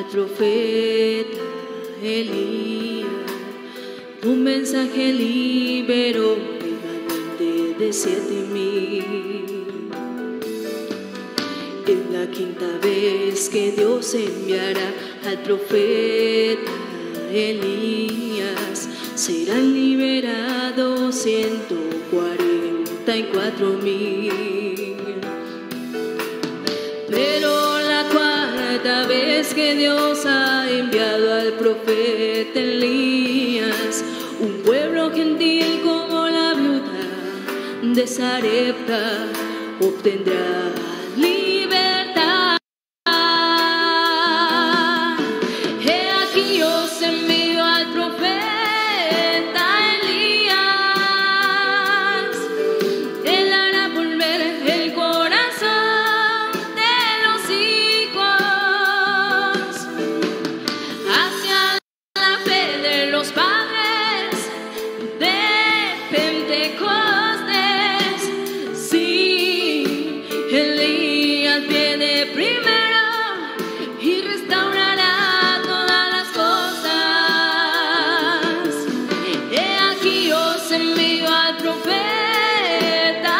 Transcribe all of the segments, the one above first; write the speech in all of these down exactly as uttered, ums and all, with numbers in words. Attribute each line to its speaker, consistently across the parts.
Speaker 1: profeta Elías. Un mensaje liberó remanente de siete mil. Es la quinta vez que Dios enviará al profeta Elías. Serán liberados ciento cuarenta y cuatro mil. Pero la cuarta vez que Dios ha enviado al profeta Elías, un pueblo gentil como la viuda de Sarepta obtendrá libertad. He aquí os envío al profeta Elías. Él hará volver el corazón de los hijos hacia la fe de los padres de Pentecostés. Sí, Elías viene primero y restaurará todas las cosas. He aquí os envío al profeta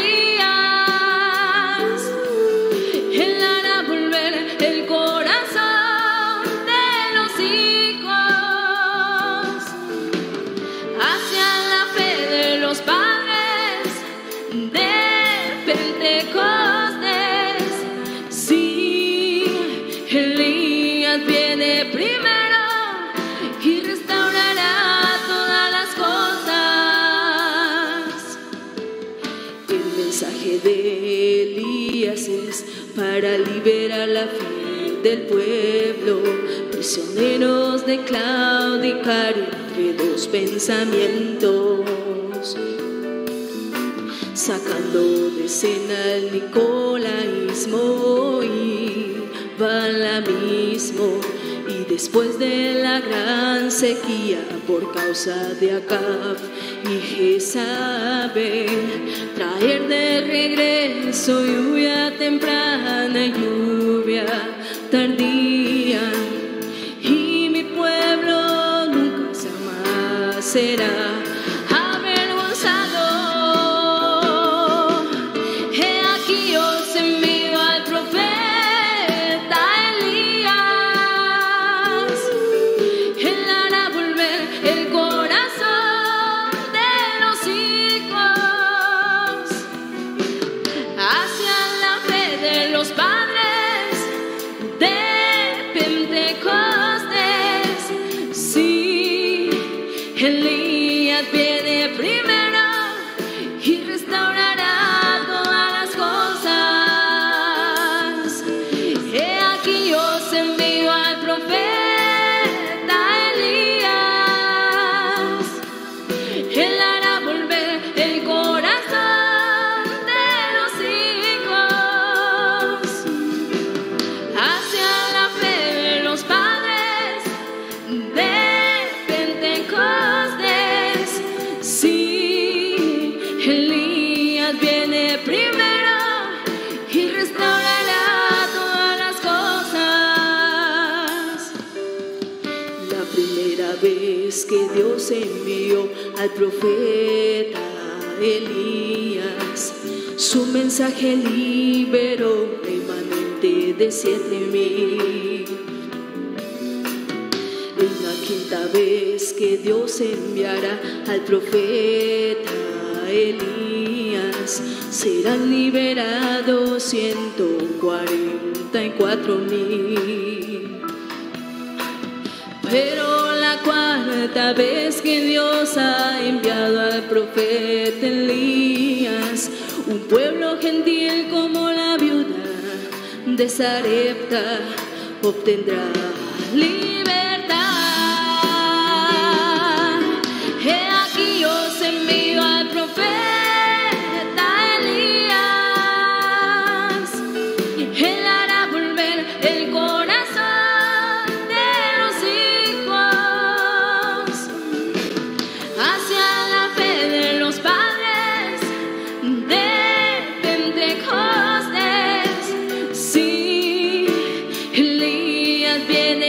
Speaker 1: Elías. Él hará volver el corazón de los hijos hacia la fe de los padres de Pentecostés. Sí, Elías viene primero y restaurará todas las cosas. El mensaje de Elías es para liberar la fe del pueblo, prisioneros de claudicar entre dos pensamientos, sacando de escena el nicolaísmo y balamismo. Y después de la gran sequía por causa de Acab y Jezabel, traer de regreso lluvia temprana y lluvia tardía. Y mi pueblo nunca jamás será avergonzado. He aquí os envío al profeta Elías. Él hará volver el corazón de los hijos hacia la fe de los padres de Pentecostés. Sí, Elías viene primero y restaurará todas las cosas. He aquí os envío al profeta Elías. Él hará volver el corazón de los hijos hacia la fe de los padres de Pentecostés. Sí, Elías viene primero y restaurará todas las cosas. La primera vez que Dios envió al profeta Elías, su mensaje liberó remanente de siete mil. Es la quinta vez que Dios enviará al profeta Elías. Serán liberados ciento cuarenta y cuatro mil. Pero la cuarta vez que Dios ha enviado al profeta Elías, un pueblo gentil como la viuda de Sarepta obtendrá libertad. He aquí os envío al profeta Elías. Él hará volver el corazón de los hijos hacia la fe de los padres de Pentecostés. Sí, Elías viene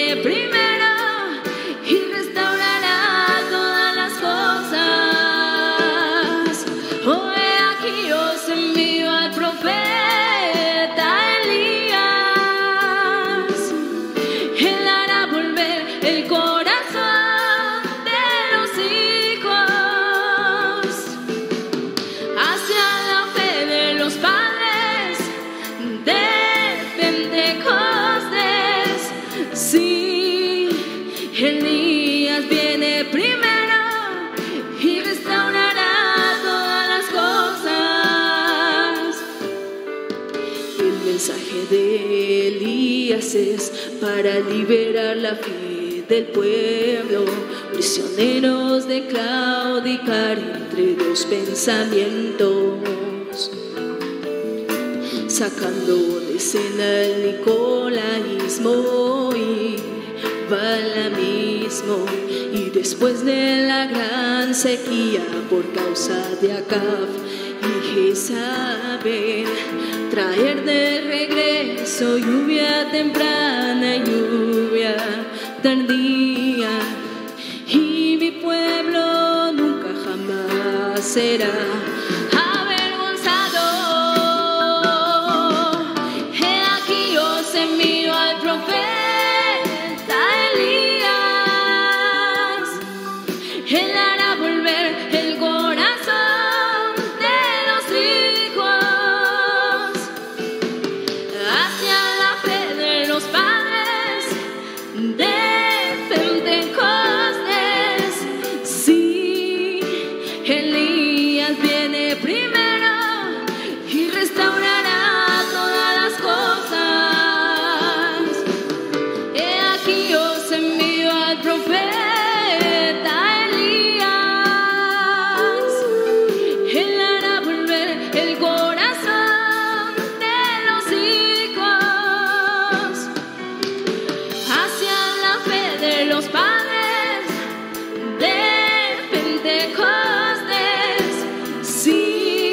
Speaker 1: de Elías es para liberar la fe del pueblo, prisioneros de claudicar entre dos pensamientos, sacando de escena el nicolaísmo y balamismo, y después de la gran sequía por causa de Acab y Jezabel, traer de regreso lluvia temprana y lluvia tardía, y mi pueblo nunca jamás será avergonzado. He aquí os envío al profeta Elías, él hará volver el corazón de los hijos hacia la fe de los padres de Pentecostés. Sí, Elías viene primero y restaurará todas las cosas. He aquí os envío al profeta Elías, él hará volver el corazón de los hijos hacia la fe de los padres de Pentecostés. Sí,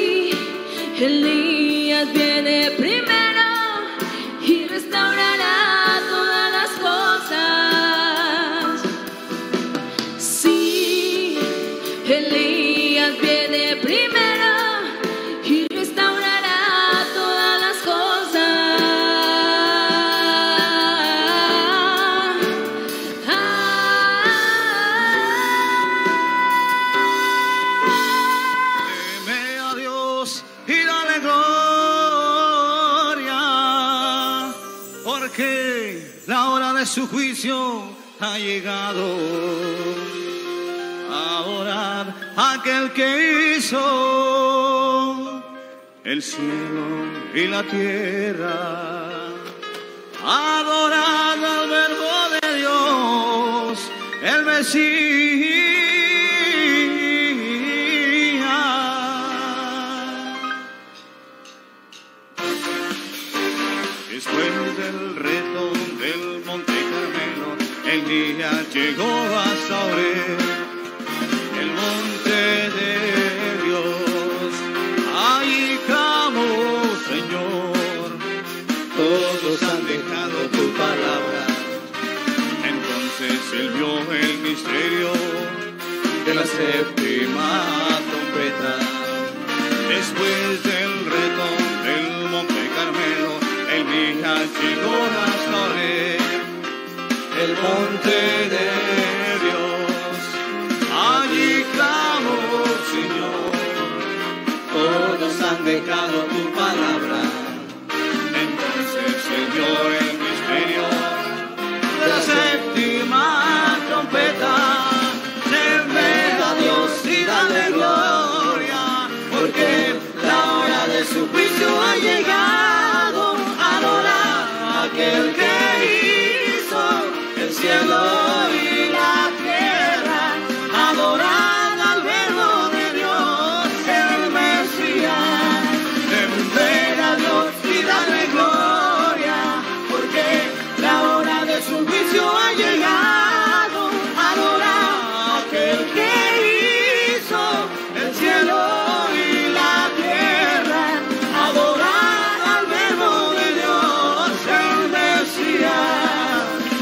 Speaker 1: Elías viene primero y restaurará todas las cosas. Sí, Elías viene primero y restaurará todas las cosas.
Speaker 2: Teme a Dios y dale gloria, porque la hora de su juicio ha llegado. Adorar a aquel que hizo el cielo y la tierra. Adorar al Verbo de Dios, el Mesías. Después del reto del Monte Carmelo, el día llegó hasta Oreb, el monte de Dios. Allí clamó, Señor, todos han dejado tu palabra. Entonces él vio el misterio de la séptima trompeta. Después del reto del Monte Carmelo, el día llegó hasta Oreb, el monte de Dios. Allí clamó, Señor, todos han dejado tu palabra. Entonces se dio el misterio de la séptima trompeta. Serve a Dios y dale gloria, porque la hora de su juicio ha llegado. Adorar a aquel que hizo el cielo y la tierra. Adorar al Verbo de Dios, el Mesías. Temer a Dios y darle gloria, porque la hora de su juicio ha llegado. Adorar a aquel que hizo el cielo y la tierra. Adorar al Verbo de Dios, el Mesías.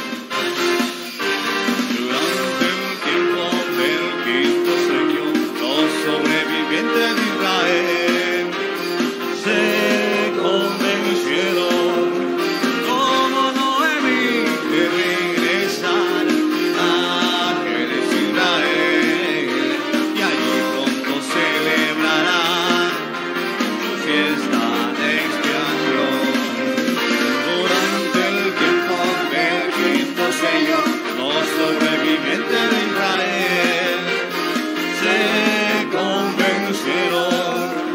Speaker 2: Durante el tiempo del quinto sueño, los sobrevivientes de Israel se convencieron, como Noemí, de regresar a Jerez Israel, y allí pronto celebrarán su fiesta de expiación. Durante el tiempo del quinto sello, los sobrevivientes de Israel se convencieron,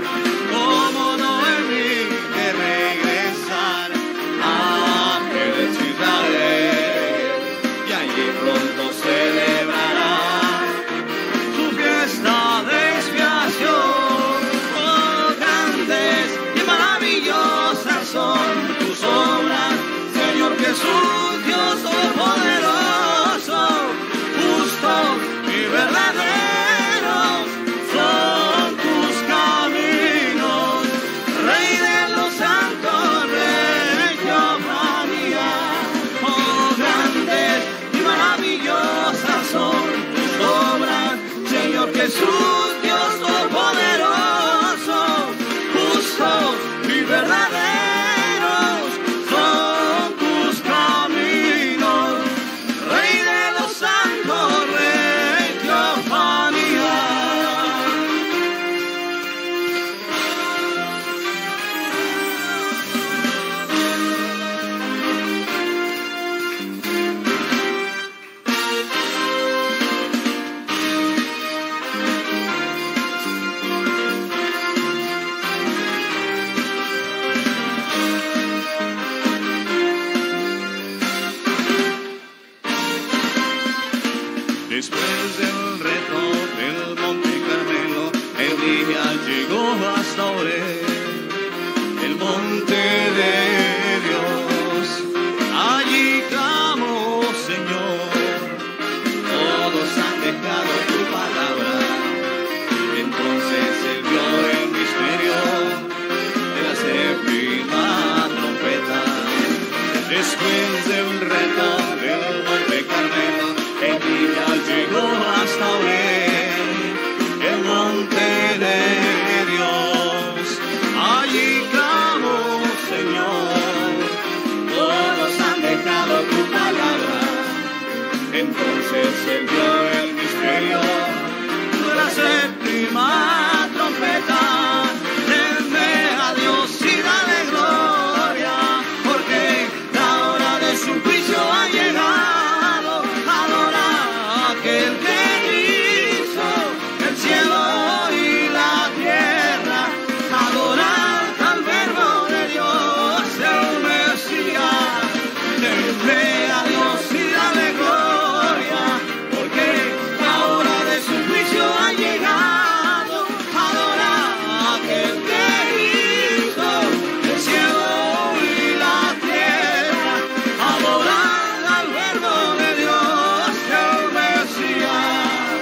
Speaker 2: día llegó hasta Oreb, el monte de Dios. Allí clamó, Señor, todos han dejado tu palabra. Entonces se vio el misterio de la séptima trompeta. Después de un reto del monte Carmelo, el día llegó hasta Oreb, el monte de Dios. Allí clamó, Señor, todos han dejado tu palabra. Entonces se vio el misterio de la séptima trompeta. Denme a Dios y dale gloria, porque la hora de su juicio ha llegado. Adora a aquel que hizo el cielo y la tierra. Adorad al verbo de Dios, el Mesías. Denme a Dios y dale gloria, porque la hora de su juicio ha llegado. Adora a aquel que hizo el cielo y la tierra. Adorad al verbo de Dios, el Mesías.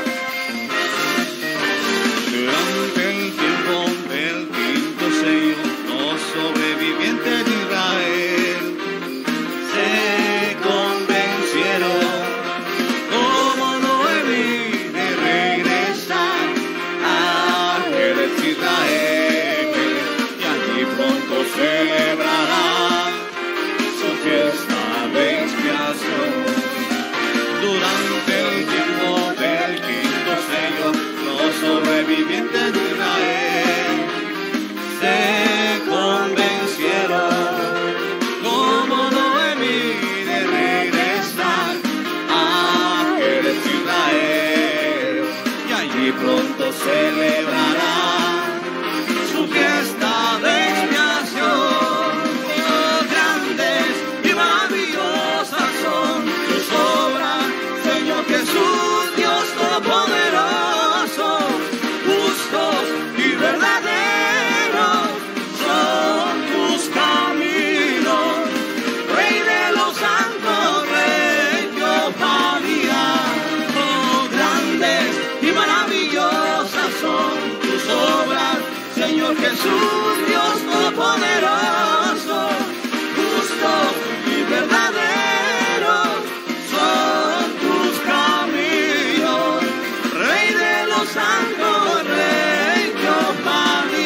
Speaker 2: Durante el tiempo del quinto sello, los sobrevivientes de Israel se convencieron, como Noemí, de regresar a Jerez Israel, y allí pronto celebrarán su fiesta de expiación. Durante el tiempo del quinto sello, los sobrevivientes de Israel se convencieron, como Noemí, de regresar a Jerez Israel, y allí pronto celebrarán su fiesta de expiación. Oh, grandes y maravillosas son tus obras, Señor Jesús, Dios Todopoderoso. Justos y verdaderos son tus caminos, Rey de los santos, Rey Jehová. Oh, grandes y maravillosas son tus obras, Señor Jesús, Dios Todopoderoso. Justos y verdaderos son tus caminos, Rey de los santos, Rey Jehová.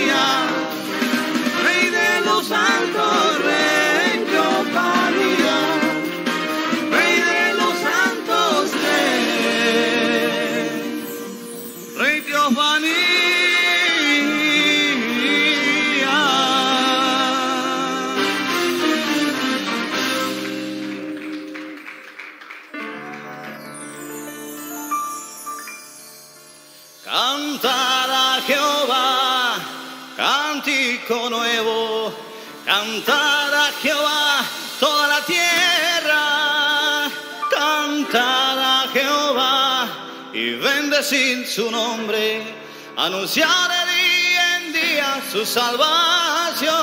Speaker 2: Rey de los santos, Rey Jehová. Rey de los santos, Rey, Rey Jehová. Cantar a Jehová, cántico nuevo, cantar a Jehová toda la tierra, cantar a Jehová y bendecir su nombre, anunciar de día en día su salvación.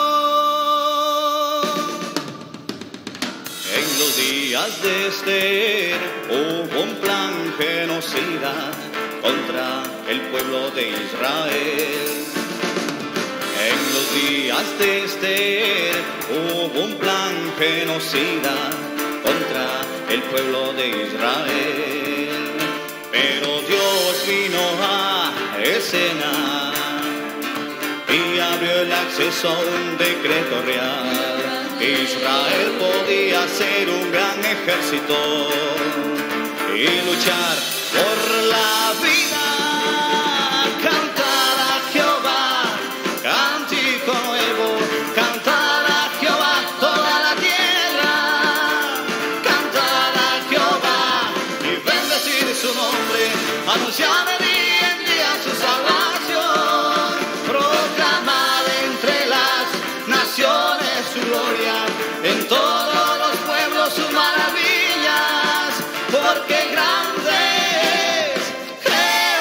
Speaker 2: En los días de Esther hubo un plan genocida contra el pueblo de Israel. En los días de Esther hubo un plan genocida contra el pueblo de Israel. Pero Dios vino a escena y abrió el acceso a un decreto real. Israel podía ser un gran ejército y luchar por la vida. Cantar a Jehová, cántico nuevo, cantar a Jehová toda la tierra, cantar a Jehová y bendecir su nombre, anunciar de día en día su salvación, proclamar entre las naciones su gloria, en todos los pueblos sus maravillas, porque grande es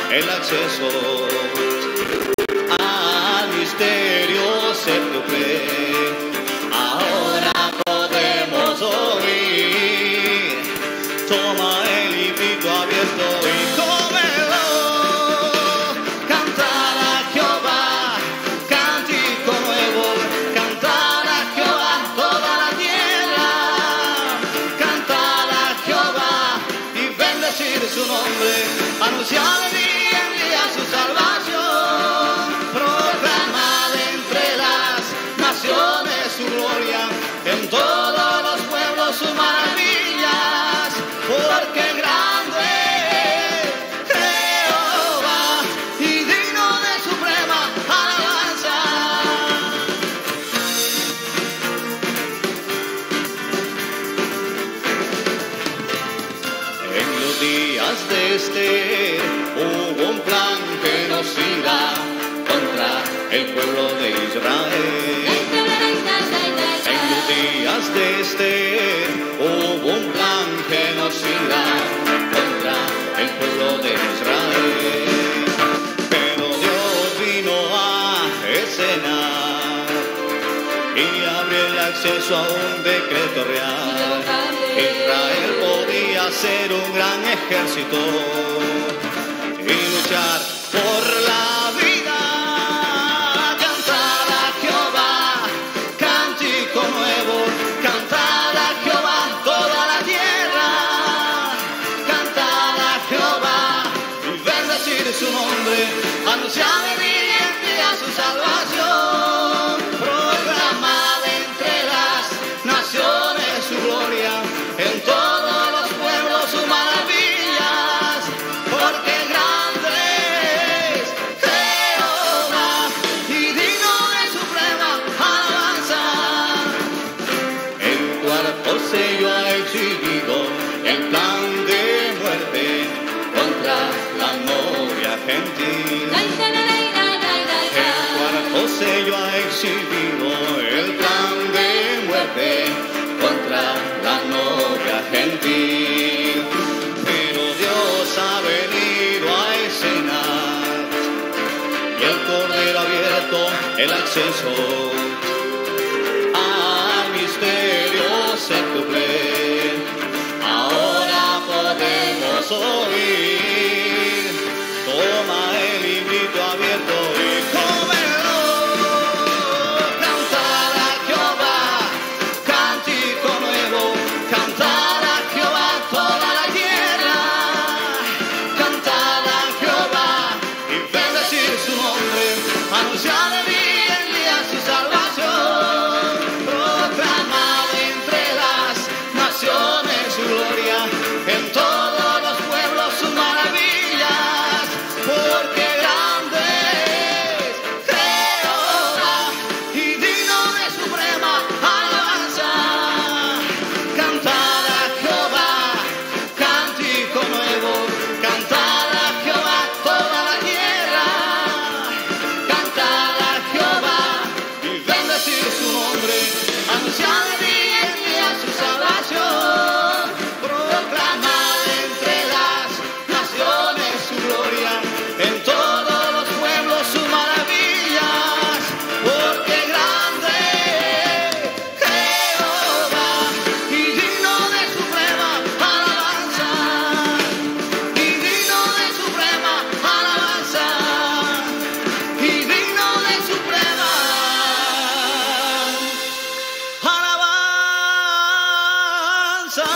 Speaker 2: el acceso al misterio séptuple. Ahora podemos oír, toma el librito abierto y cómelo. Cantar a Jehová, cántico nuevo, cantar a Jehová toda la tierra, cantar a Jehová y bendecir su nombre, anunciar día en día su salvación, proclamar entre las naciones su gloria, en todos los pueblos sus maravillas, porque grande es Jehová y digno de suprema alabanza. En los días de Esther hubo un plan genocida contra el pueblo de Israel. En los días de Esther hubo un plan genocida contra el pueblo de Israel. Pero Dios vino a escenar y abrió el acceso a un decreto real. Israel podía ser un gran ejército y luchar por la vida. Cantar a Jehová, cántico nuevo, cantar a Jehová toda la tierra, cantar a Jehová y bendecir su nombre, anunciar de día en día su salvación, proclamar entre las naciones su gloria, en todos los pueblos sus maravillas, porque grande es Jehová y digno de suprema alabanza. El cuarto sello ha exhibido el plan de muerte contra la novia gentil. El cuarto sello ha exhibido el plan de muerte contra la novia gentil. Pero Dios ha venido a escenar y el cordero ha abierto el acceso al misterio séptuple. Ahora podemos oír, toma el librito abierto y cómelo. Cantar a Jehová, cántico nuevo, cantar a Jehová toda la tierra, cantar a Jehová y bendecir su nombre, anunciar de día en día su salvación, proclamar entre las naciones su gloria, en todos los pueblos sus maravillas, porque grande es Jehová y digno de suprema alabanza. Cantar a Jehová, cántico nuevo, cantar a Jehová toda la tierra, cantar a Jehová y bendecir su nombre, anunciar de día en día su salvación, proclamar entre las naciones su gloria, en todos los pueblos sus maravillas, porque grande es Jehová y digno de suprema alabanza, y digno de suprema alabanza, y digno de suprema alabanza.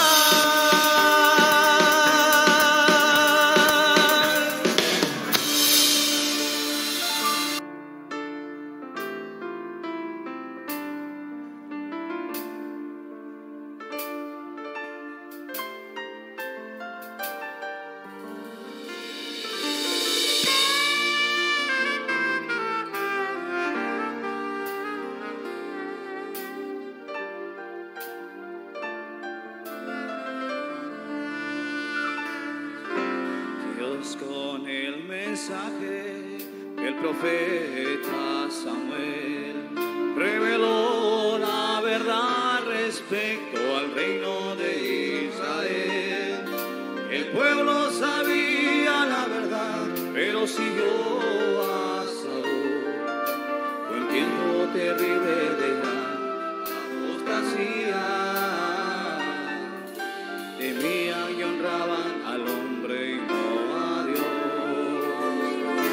Speaker 2: Dios con el mensaje el profeta Samuel reveló la verdad respecto al reino de Israel. El pueblo sabía la verdad, pero pero siguió a Saúl. Fue un tiempo terrible de la apostasía. Temían y honraban al hombre y no a Dios.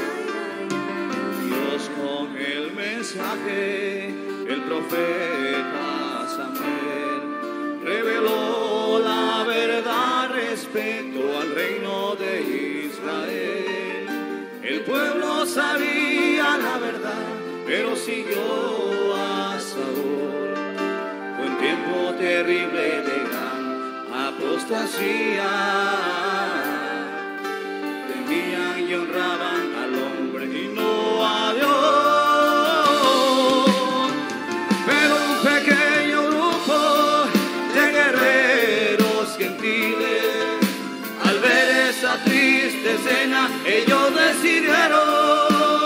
Speaker 2: Dios con el mensaje, el profeta Samuel reveló la verdad respecto al reino de Israel. El pueblo sabía la verdad, pero siguió a Saúl. Fue un tiempo terrible de gran apostasía. Temían y honraban al hombre y no a Dios. Pero un pequeño grupo de guerreros gentiles, al ver esa triste escena, ellos decidieron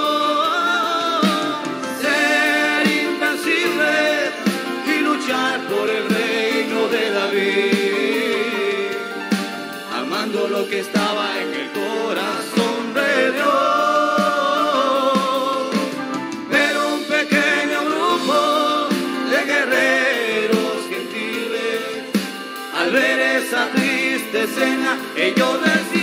Speaker 2: ser invencibles y luchar por el reino de David, amando lo que estaba en el corazón de Dios. Pero un pequeño grupo de guerreros gentiles, al ver esa triste escena, ellos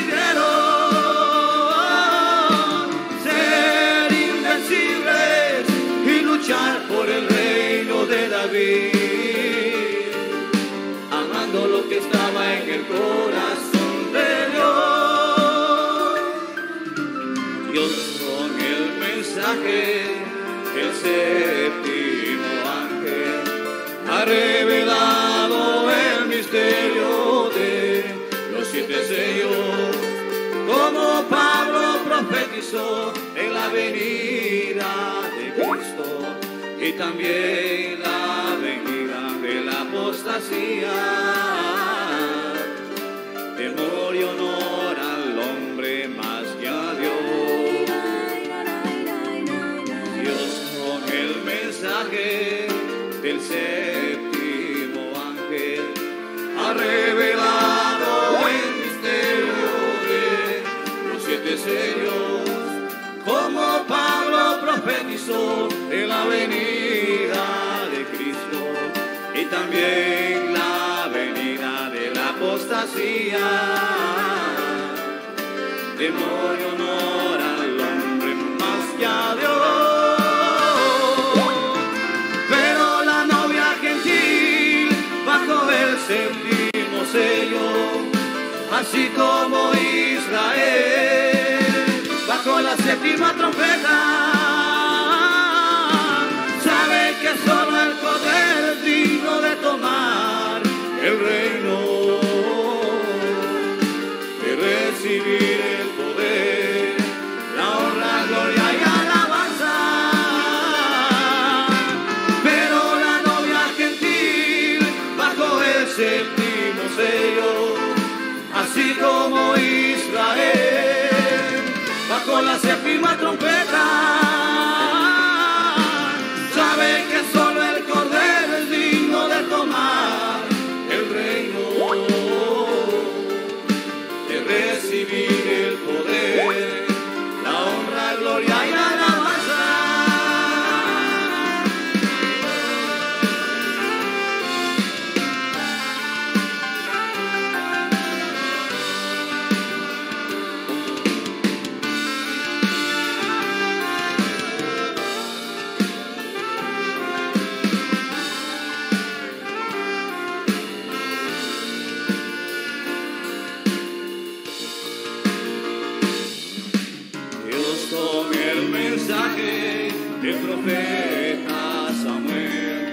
Speaker 2: decidieron ser invencibles y luchar por el reino de David, amando lo que estaba en el corazón de Dios. Dios con el mensaje, el séptimo ángel ha revelado el misterio de los siete sellos, como Pablo profetizó en la venida de Cristo y también la venida de la apostasía. Temor y honor al hombre más que a Dios. Dios con el mensaje del séptimo ángel ha revelado el misterio de los siete sellos, como Pablo profetizó en la venida de Cristo y también la venida de la apostasía. Temor y honor al hombre más que a Dios. Pero la novia gentil bajo el séptimo sello, así como Israel bajo la séptima trompeta, sabe que solo el poder es digno de tomar el reino, de recibir el poder, la honra, gloria y alabanza. Pero la novia gentil bajo el séptimo sello, así como Israel bajo la séptima trompeta, sabe que solo el Cordero es digno de tomar el reino, de recibir el poder, la honra, gloria y alabanza. El profeta Samuel.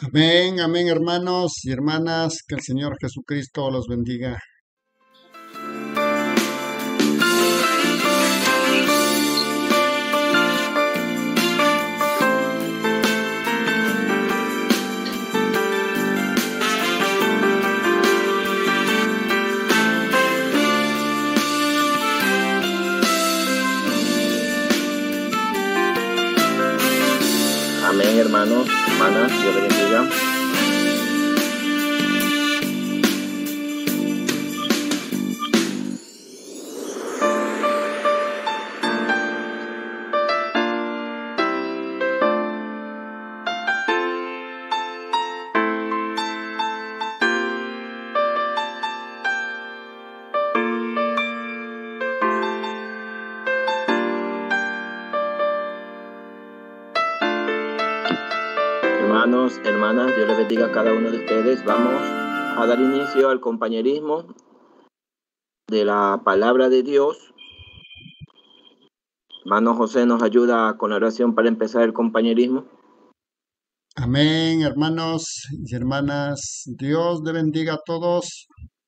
Speaker 3: Amén, amén, hermanos y hermanas, que el Señor Jesucristo los bendiga.
Speaker 4: Amén, hermanos, hermanas, Dios les bendiga. Hermanos, hermanas, Dios les bendiga a cada uno de ustedes. Vamos a dar inicio al compañerismo de la palabra de Dios. Hermano José nos ayuda con la oración para empezar el compañerismo.
Speaker 3: Amén, hermanos y hermanas, Dios les bendiga a todos.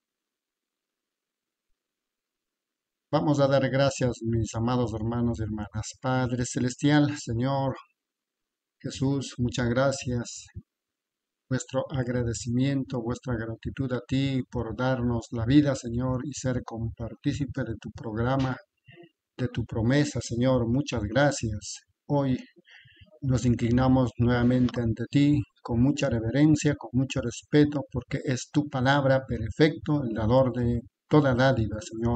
Speaker 3: Vamos a dar gracias, mis amados hermanos y hermanas. Padre Celestial, Señor Jesús, muchas gracias. Vuestro agradecimiento, vuestra gratitud a ti por darnos la vida, Señor, y ser compartícipe de tu programa, de tu promesa, Señor. Muchas gracias. Hoy nos inclinamos nuevamente ante ti con mucha reverencia, con mucho respeto, porque es tu palabra perfecto, el dador de toda dádiva, Señor.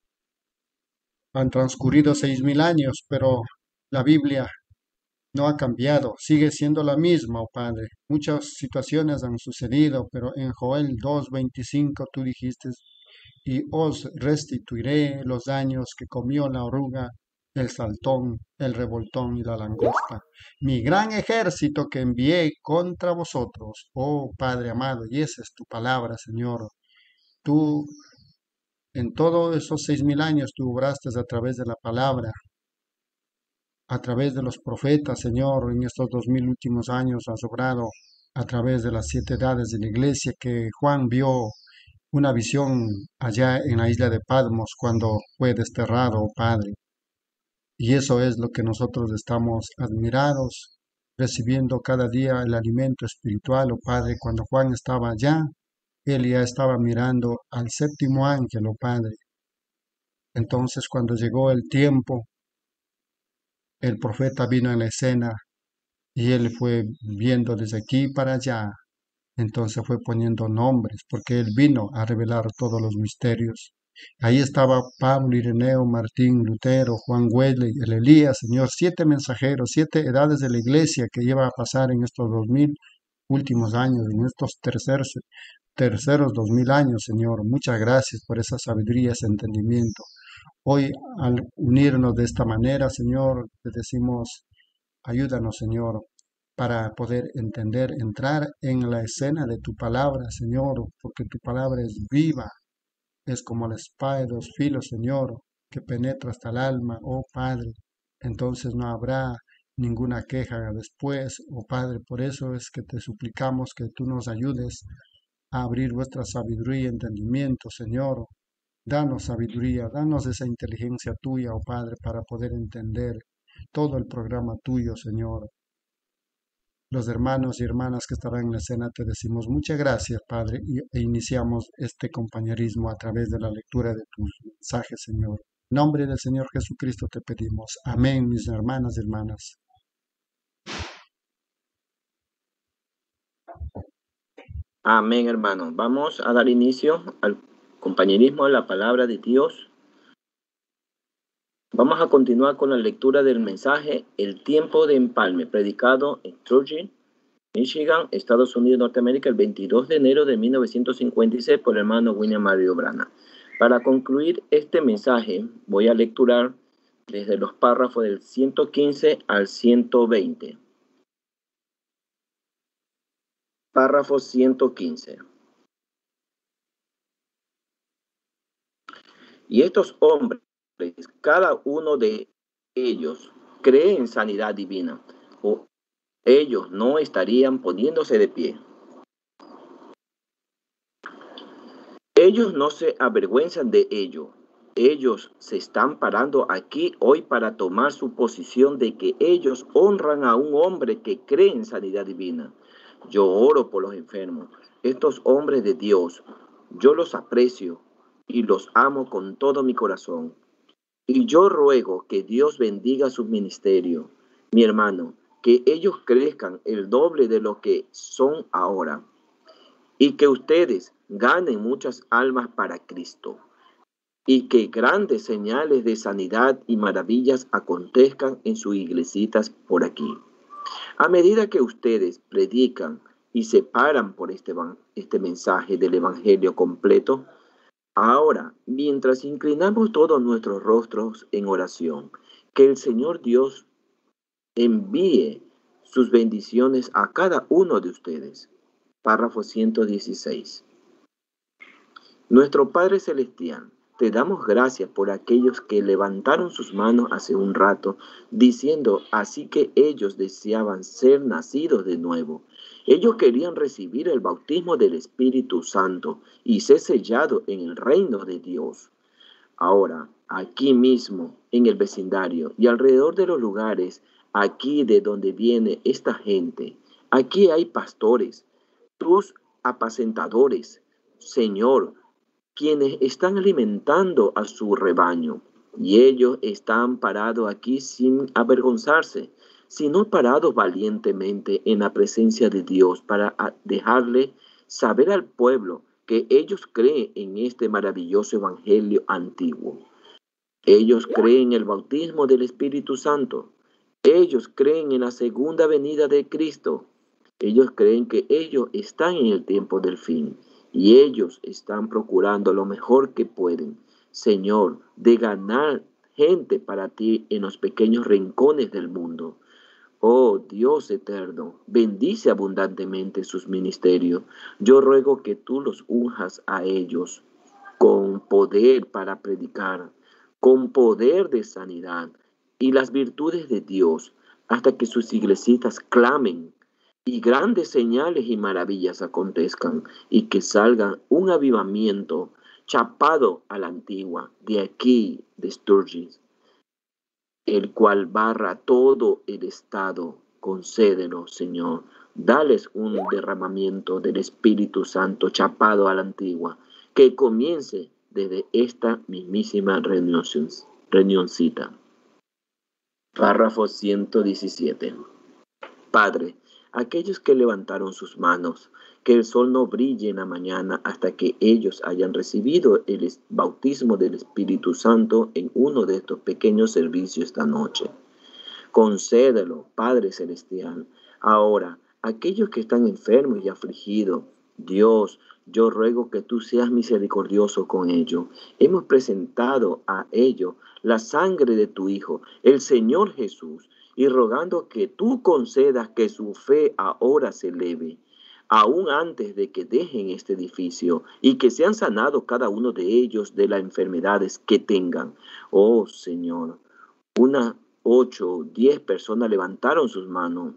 Speaker 3: Han transcurrido seis mil años, pero la Biblia no ha cambiado, sigue siendo la misma, oh Padre. Muchas situaciones han sucedido, pero en Joel dos veinticinco tú dijiste, y os restituiré los años que comió la oruga, el saltón, el revoltón y la langosta. Mi gran ejército que envié contra vosotros, oh Padre amado, y esa es tu palabra, Señor. Tú, en todos esos seis mil años, tú obraste a través de la palabra, a través de los profetas, Señor. En estos dos mil últimos años has obrado a través de las siete edades de la iglesia, que Juan vio una visión allá en la isla de Patmos cuando fue desterrado, oh Padre. Y eso es lo que nosotros estamos admirados, recibiendo cada día el alimento espiritual, oh Padre. Cuando Juan estaba allá, él ya estaba mirando al séptimo ángel, oh Padre. Entonces, cuando llegó el tiempo, el profeta vino en la escena y él fue viendo desde aquí para allá. Entonces fue poniendo nombres, porque él vino a revelar todos los misterios. Ahí estaba Pablo, Ireneo, Martín, Lutero, Juan Wesley, el Elías, Señor, siete mensajeros, siete edades de la iglesia que lleva a pasar en estos dos mil últimos años, en estos terceros, terceros dos mil años, Señor. Muchas gracias por esa sabiduría, ese entendimiento. Hoy, al unirnos de esta manera, Señor, te decimos, ayúdanos, Señor, para poder entender, entrar en la escena de tu palabra, Señor, porque tu palabra es viva, es como la espada de dos filos, Señor, que penetra hasta el alma, oh Padre. Entonces no habrá ninguna queja después, oh Padre. Por eso es que te suplicamos que tú nos ayudes a abrir vuestra sabiduría y entendimiento, Señor. Danos sabiduría, danos esa inteligencia tuya, oh Padre, para poder entender todo el programa tuyo, Señor. Los hermanos y hermanas que estarán en la escena te decimos muchas gracias, Padre, y, e iniciamos este compañerismo a través de la lectura de tus mensajes, Señor. En nombre del Señor Jesucristo te pedimos. Amén, mis hermanas y hermanas.
Speaker 4: Amén, hermanos. Vamos a dar inicio al compañerismo de la palabra de Dios. Vamos a continuar con la lectura del mensaje El tiempo de empalme, predicado en Troy, Michigan, Estados Unidos, Norteamérica, el veintidós de enero de mil novecientos cincuenta y seis por el hermano William Mario Branham. Para concluir este mensaje, voy a lecturar desde los párrafos del ciento quince al ciento veinte. Párrafo ciento quince. Y estos hombres, cada uno de ellos, cree en sanidad divina o ellos no estarían poniéndose de pie. Ellos no se avergüenzan de ello. Ellos se están parando aquí hoy para tomar su posición de que ellos honran a un hombre que cree en sanidad divina. Yo oro por los enfermos. Estos hombres de Dios, yo los aprecio y los amo con todo mi corazón. Y yo ruego que Dios bendiga su ministerio, mi hermano, que ellos crezcan el doble de lo que son ahora y que ustedes ganen muchas almas para Cristo y que grandes señales de sanidad y maravillas acontezcan en sus iglesitas por aquí. A medida que ustedes predican y se paran por este, este mensaje del Evangelio completo, ahora, mientras inclinamos todos nuestros rostros en oración, que el Señor Dios envíe sus bendiciones a cada uno de ustedes. Párrafo ciento dieciséis. Nuestro Padre Celestial, te damos gracias por aquellos que levantaron sus manos hace un rato, diciendo así que ellos deseaban ser nacidos de nuevo. Ellos querían recibir el bautismo del Espíritu Santo y ser sellados en el reino de Dios. Ahora, aquí mismo, en el vecindario y alrededor de los lugares, aquí de donde viene esta gente, aquí hay pastores, tus apacentadores, Señor, quienes están alimentando a su rebaño, y ellos están parados aquí sin avergonzarse, sino parados valientemente en la presencia de Dios para dejarle saber al pueblo que ellos creen en este maravilloso evangelio antiguo. Ellos creen en el bautismo del Espíritu Santo. Ellos creen en la segunda venida de Cristo. Ellos creen que ellos están en el tiempo del fin y ellos están procurando lo mejor que pueden, Señor, de ganar gente para ti en los pequeños rincones del mundo. Oh Dios eterno, bendice abundantemente sus ministerios. Yo ruego que tú los unjas a ellos con poder para predicar, con poder de sanidad y las virtudes de Dios, hasta que sus iglesitas clamen y grandes señales y maravillas acontezcan y que salga un avivamiento chapado a la antigua de aquí de Sturgis, el cual barra todo el estado. Concédelo, Señor. Dales un derramamiento del Espíritu Santo chapado a la antigua, que comience desde esta mismísima reunioncita. Párrafo ciento diecisiete. Padre, aquellos que levantaron sus manos, que el sol no brille en la mañana hasta que ellos hayan recibido el bautismo del Espíritu Santo en uno de estos pequeños servicios esta noche. Concédelo, Padre Celestial. Ahora, aquellos que están enfermos y afligidos, Dios, yo ruego que tú seas misericordioso con ellos. Hemos presentado a ellos la sangre de tu Hijo, el Señor Jesús, y rogando que tú concedas que su fe ahora se eleve, aún antes de que dejen este edificio, y que sean sanados cada uno de ellos de las enfermedades que tengan. Oh Señor, unas ocho o diez personas levantaron sus manos,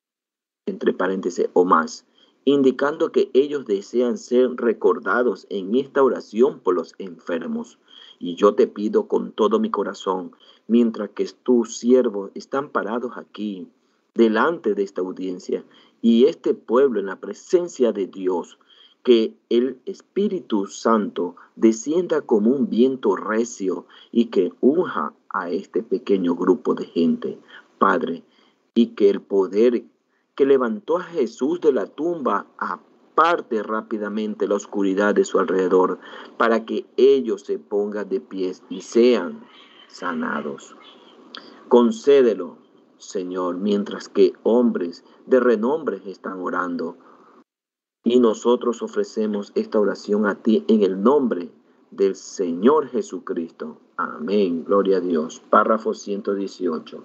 Speaker 4: entre paréntesis, o más, indicando que ellos desean ser recordados en esta oración por los enfermos. Y yo te pido con todo mi corazón, mientras que tus siervos están parados aquí, delante de esta audiencia, y este pueblo en la presencia de Dios, que el Espíritu Santo descienda como un viento recio y que unja a este pequeño grupo de gente, Padre, y que el poder que levantó a Jesús de la tumba aparte rápidamente la oscuridad de su alrededor, para que ellos se pongan de pies y sean sanados. Concédelo, Señor, mientras que hombres de renombre están orando. Y nosotros ofrecemos esta oración a ti en el nombre del Señor Jesucristo. Amén. Gloria a Dios. Párrafo ciento dieciocho.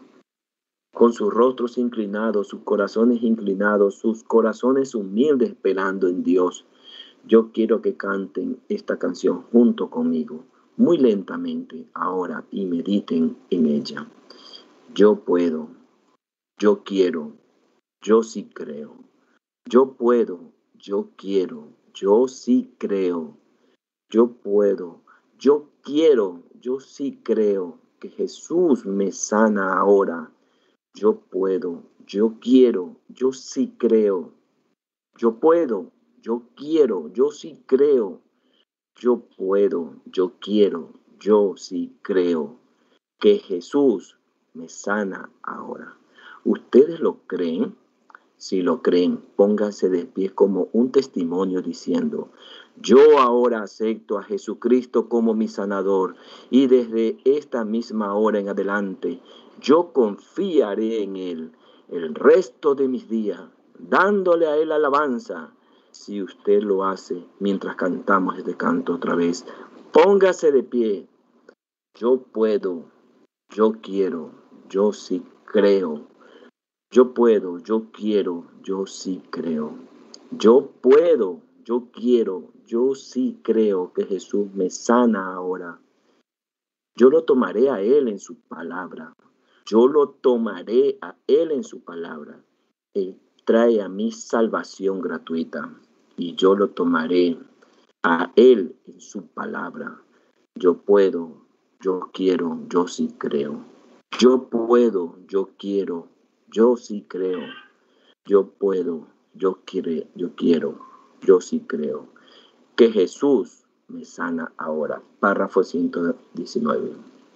Speaker 4: Con sus rostros inclinados, sus corazones inclinados, sus corazones humildes esperando en Dios, yo quiero que canten esta canción junto conmigo, muy lentamente ahora, y mediten en ella. Yo puedo, yo quiero, yo sí creo. Yo puedo, yo quiero, yo sí creo. Yo puedo, yo quiero, yo sí creo que Jesús me sana ahora. Yo puedo, yo quiero, yo sí creo. Yo puedo, yo quiero, yo sí creo. Yo puedo, yo quiero, yo sí creo que Jesús me sana ahora. ¿Ustedes lo creen? Si lo creen, pónganse de pie como un testimonio diciendo: yo ahora acepto a Jesucristo como mi sanador y desde esta misma hora en adelante yo confiaré en Él el resto de mis días, dándole a Él alabanza. Si usted lo hace mientras cantamos este canto otra vez, póngase de pie. Yo puedo, yo quiero, yo sí creo. Yo puedo, yo quiero, yo sí creo. Yo puedo, yo quiero, yo sí creo que Jesús me sana ahora. Yo lo tomaré a Él en su palabra. Yo lo tomaré a Él en su palabra. Él trae a mí salvación gratuita y yo lo tomaré a Él en su palabra. Yo puedo, yo quiero, yo sí creo. Yo puedo, yo quiero, yo sí creo. Yo puedo, yo quiero, yo quiero, yo sí creo que Jesús me sana ahora. Párrafo ciento diecinueve.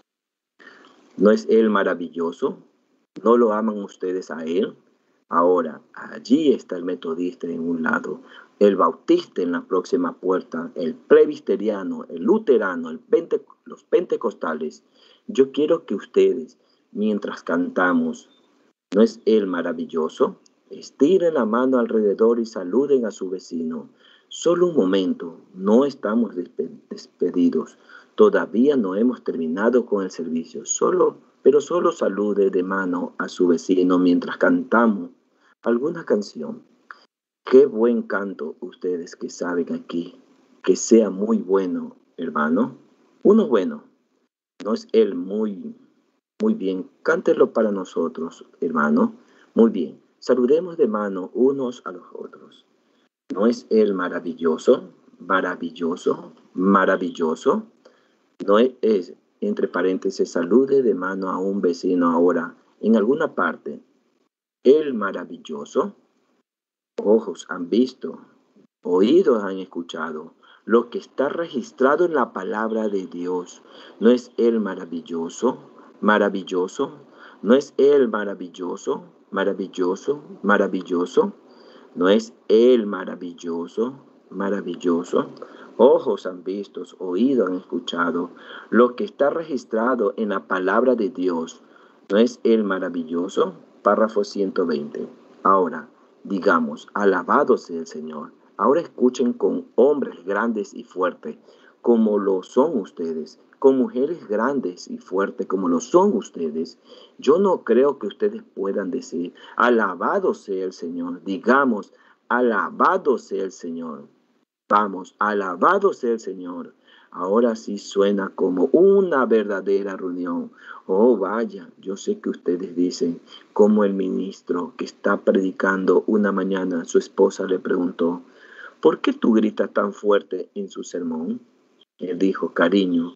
Speaker 4: ¿No es Él maravilloso? ¿No lo aman ustedes a Él? Ahora, allí está el metodista en un lado, el bautista en la próxima puerta, el presbiteriano, el luterano, el pente, los pentecostales. Yo quiero que ustedes, mientras cantamos, ¿no es Él maravilloso? Estiren la mano alrededor y saluden a su vecino. Solo un momento, no estamos despedidos. Todavía no hemos terminado con el servicio, solo, pero solo salude de mano a su vecino mientras cantamos alguna canción. Qué buen canto ustedes que saben aquí, que sea muy bueno, hermano. Uno bueno, ¿no es Él muy, muy bien? Cántelo para nosotros, hermano. Muy bien, saludemos de mano unos a los otros. ¿No es Él maravilloso? Maravilloso, maravilloso. No es, es, entre paréntesis, salude de mano a un vecino ahora, en alguna parte. El maravilloso. Ojos han visto, oídos han escuchado, lo que está registrado en la palabra de Dios. ¿No es Él maravilloso? Maravilloso. ¿No es Él maravilloso? Maravilloso, maravilloso. ¿No es Él maravilloso? Maravilloso. Ojos han visto, oídos han escuchado, lo que está registrado en la palabra de Dios. ¿No es Él maravilloso? Párrafo ciento veinte. Ahora, digamos, alabado sea el Señor. Ahora escuchen con hombres grandes y fuertes, como lo son ustedes, con mujeres grandes y fuertes, como lo son ustedes. Yo no creo que ustedes puedan decir, alabado sea el Señor. Digamos, alabado sea el Señor. Vamos, alabado sea el Señor. Ahora sí suena como una verdadera reunión. Oh, vaya, yo sé que ustedes dicen, como el ministro que está predicando una mañana, su esposa le preguntó, ¿por qué tú gritas tan fuerte en su sermón? Él dijo, cariño,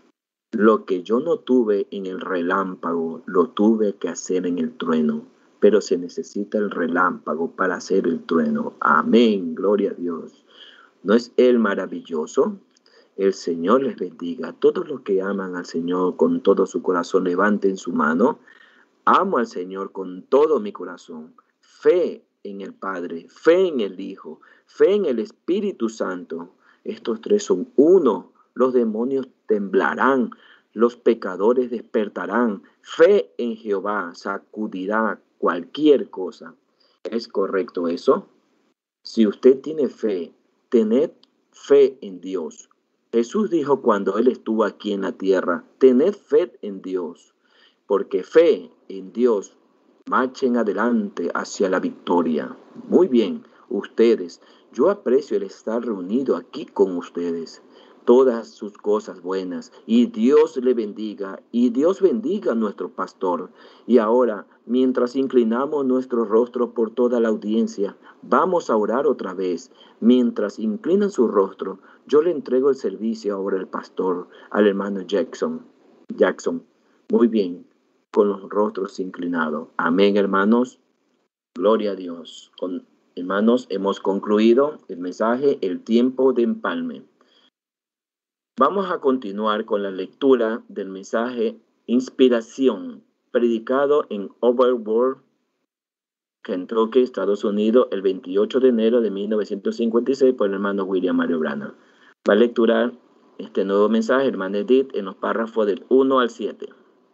Speaker 4: lo que yo no tuve en el relámpago, lo tuve que hacer en el trueno. Pero se necesita el relámpago para hacer el trueno. Amén, gloria a Dios. ¿No es Él maravilloso? El Señor les bendiga. Todos los que aman al Señor con todo su corazón, levanten su mano. Amo al Señor con todo mi corazón. Fe en el Padre, fe en el Hijo, fe en el Espíritu Santo. Estos tres son uno. Los demonios temblarán, los pecadores despertarán. Fe en Jehová sacudirá cualquier cosa. ¿Es correcto eso? Si usted tiene fe, tened fe en Dios. Jesús dijo cuando Él estuvo aquí en la tierra, tened fe en Dios, porque fe en Dios marchen adelante hacia la victoria. Muy bien, ustedes, yo aprecio el estar reunido aquí con ustedes. todas sus cosas buenas. Y Dios le bendiga, y Dios bendiga a nuestro pastor. Y ahora, mientras inclinamos nuestro rostro por toda la audiencia, vamos a orar otra vez. Mientras inclinan su rostro, yo le entrego el servicio ahora al pastor, al hermano Jackson. Jackson. Muy bien, con los rostros inclinados. Amén, hermanos. Gloria a Dios. Con, hermanos, hemos concluido el mensaje, el tiempo de empalme. Vamos a continuar con la lectura del mensaje Inspiración, predicado en Overworld, Kentucky, Estados Unidos, el veintiocho de enero de mil novecientos cincuenta y seis por el hermano William Mario Branham. Va a lecturar este nuevo mensaje, hermano Edith, en los párrafos del uno al siete.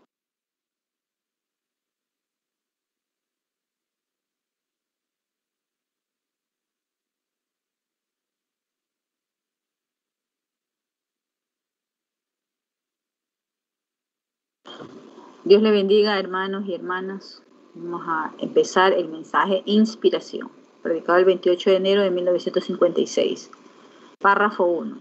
Speaker 5: Dios le bendiga, hermanos y hermanas. Vamos a empezar el mensaje Inspiración, predicado el veintiocho de enero de mil novecientos cincuenta y seis. Párrafo uno.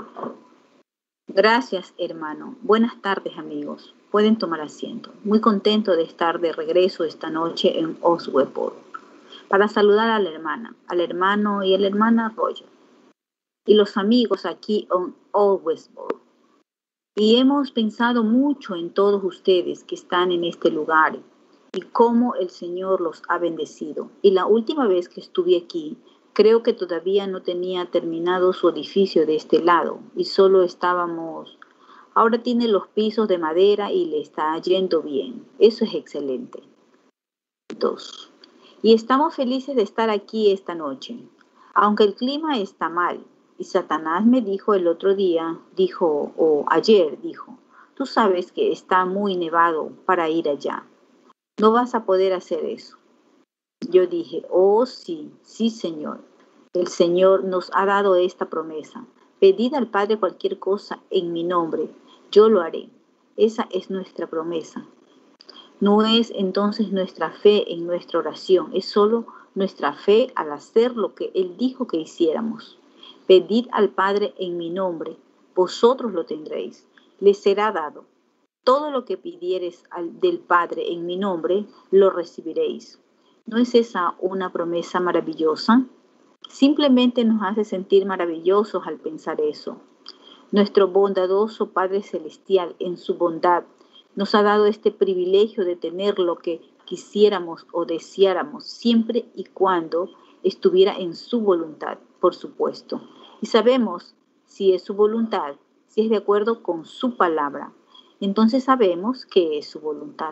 Speaker 5: Gracias, hermano. Buenas tardes, amigos. Pueden tomar asiento. Muy contento de estar de regreso esta noche en Osweport para saludar a la hermana, al hermano y a la hermana Roger y los amigos aquí en Osweport. Y hemos pensado mucho en todos ustedes que están en este lugar y cómo el Señor los ha bendecido. Y la última vez que estuve aquí, creo que todavía no tenía terminado su edificio de este lado y solo estábamos... Ahora tiene los pisos de madera y le está yendo bien. Eso es excelente. Dos. Y estamos felices de estar aquí esta noche, aunque el clima está mal. Y Satanás me dijo el otro día, dijo, o ayer dijo, tú sabes que está muy nevado para ir allá. No vas a poder hacer eso. Yo dije, oh sí, sí Señor. El Señor nos ha dado esta promesa. Pedid al Padre cualquier cosa en mi nombre, yo lo haré. Esa es nuestra promesa. No es entonces nuestra fe en nuestra oración, es solo nuestra fe al hacer lo que Él dijo que hiciéramos. Pedid al Padre en mi nombre, vosotros lo tendréis, les será dado. Todo lo que pidiereis al, del Padre en mi nombre, lo recibiréis. ¿No es esa una promesa maravillosa? Simplemente nos hace sentir maravillosos al pensar eso. Nuestro bondadoso Padre Celestial, en su bondad, nos ha dado este privilegio de tener lo que quisiéramos o deseáramos, siempre y cuando estuviera en su voluntad, por supuesto. Y sabemos si es su voluntad, si es de acuerdo con su palabra. Entonces sabemos que es su voluntad.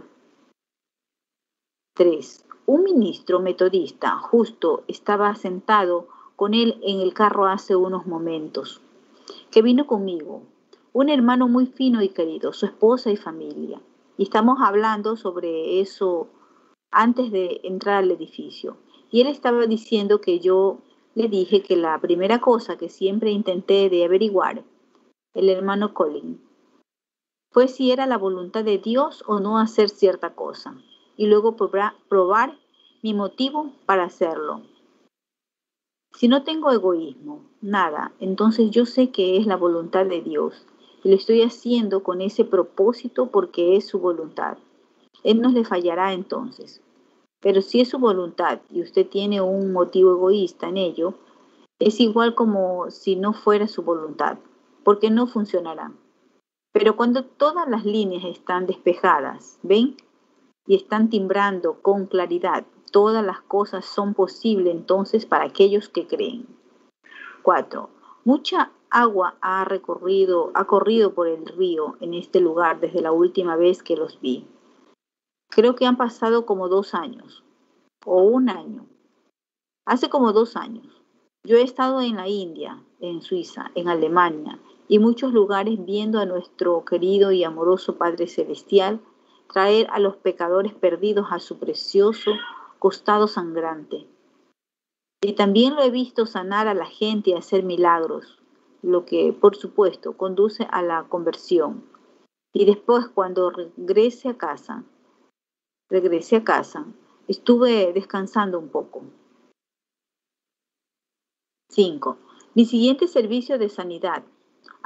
Speaker 5: tres. Un ministro metodista justo estaba sentado con él en el carro hace unos momentos, que vino conmigo, un hermano muy fino y querido, su esposa y familia. Y estamos hablando sobre eso antes de entrar al edificio. Y él estaba diciendo que yo le dije que la primera cosa que siempre intenté de averiguar, el hermano Colin, fue si era la voluntad de Dios o no hacer cierta cosa, y luego probar, probar mi motivo para hacerlo. Si no tengo egoísmo, nada, entonces yo sé que es la voluntad de Dios, y lo estoy haciendo con ese propósito porque es su voluntad. Él no le fallará entonces. Pero si es su voluntad y usted tiene un motivo egoísta en ello, es igual como si no fuera su voluntad, porque no funcionará. Pero cuando todas las líneas están despejadas, ¿ven? Y están timbrando con claridad, todas las cosas son posibles entonces para aquellos que creen. cuatro. Mucha agua ha recorrido, ha corrido por el río en este lugar desde la última vez que los vi. Creo que han pasado como dos años, o un año. Hace como dos años. Yo he estado en la India, en Suiza, en Alemania, y muchos lugares viendo a nuestro querido y amoroso Padre Celestial traer a los pecadores perdidos a su precioso costado sangrante. Y también lo he visto sanar a la gente y hacer milagros, lo que, por supuesto, conduce a la conversión. Y después, cuando regrese a casa, regresé a casa, estuve descansando un poco. cinco. Mi siguiente servicio de sanidad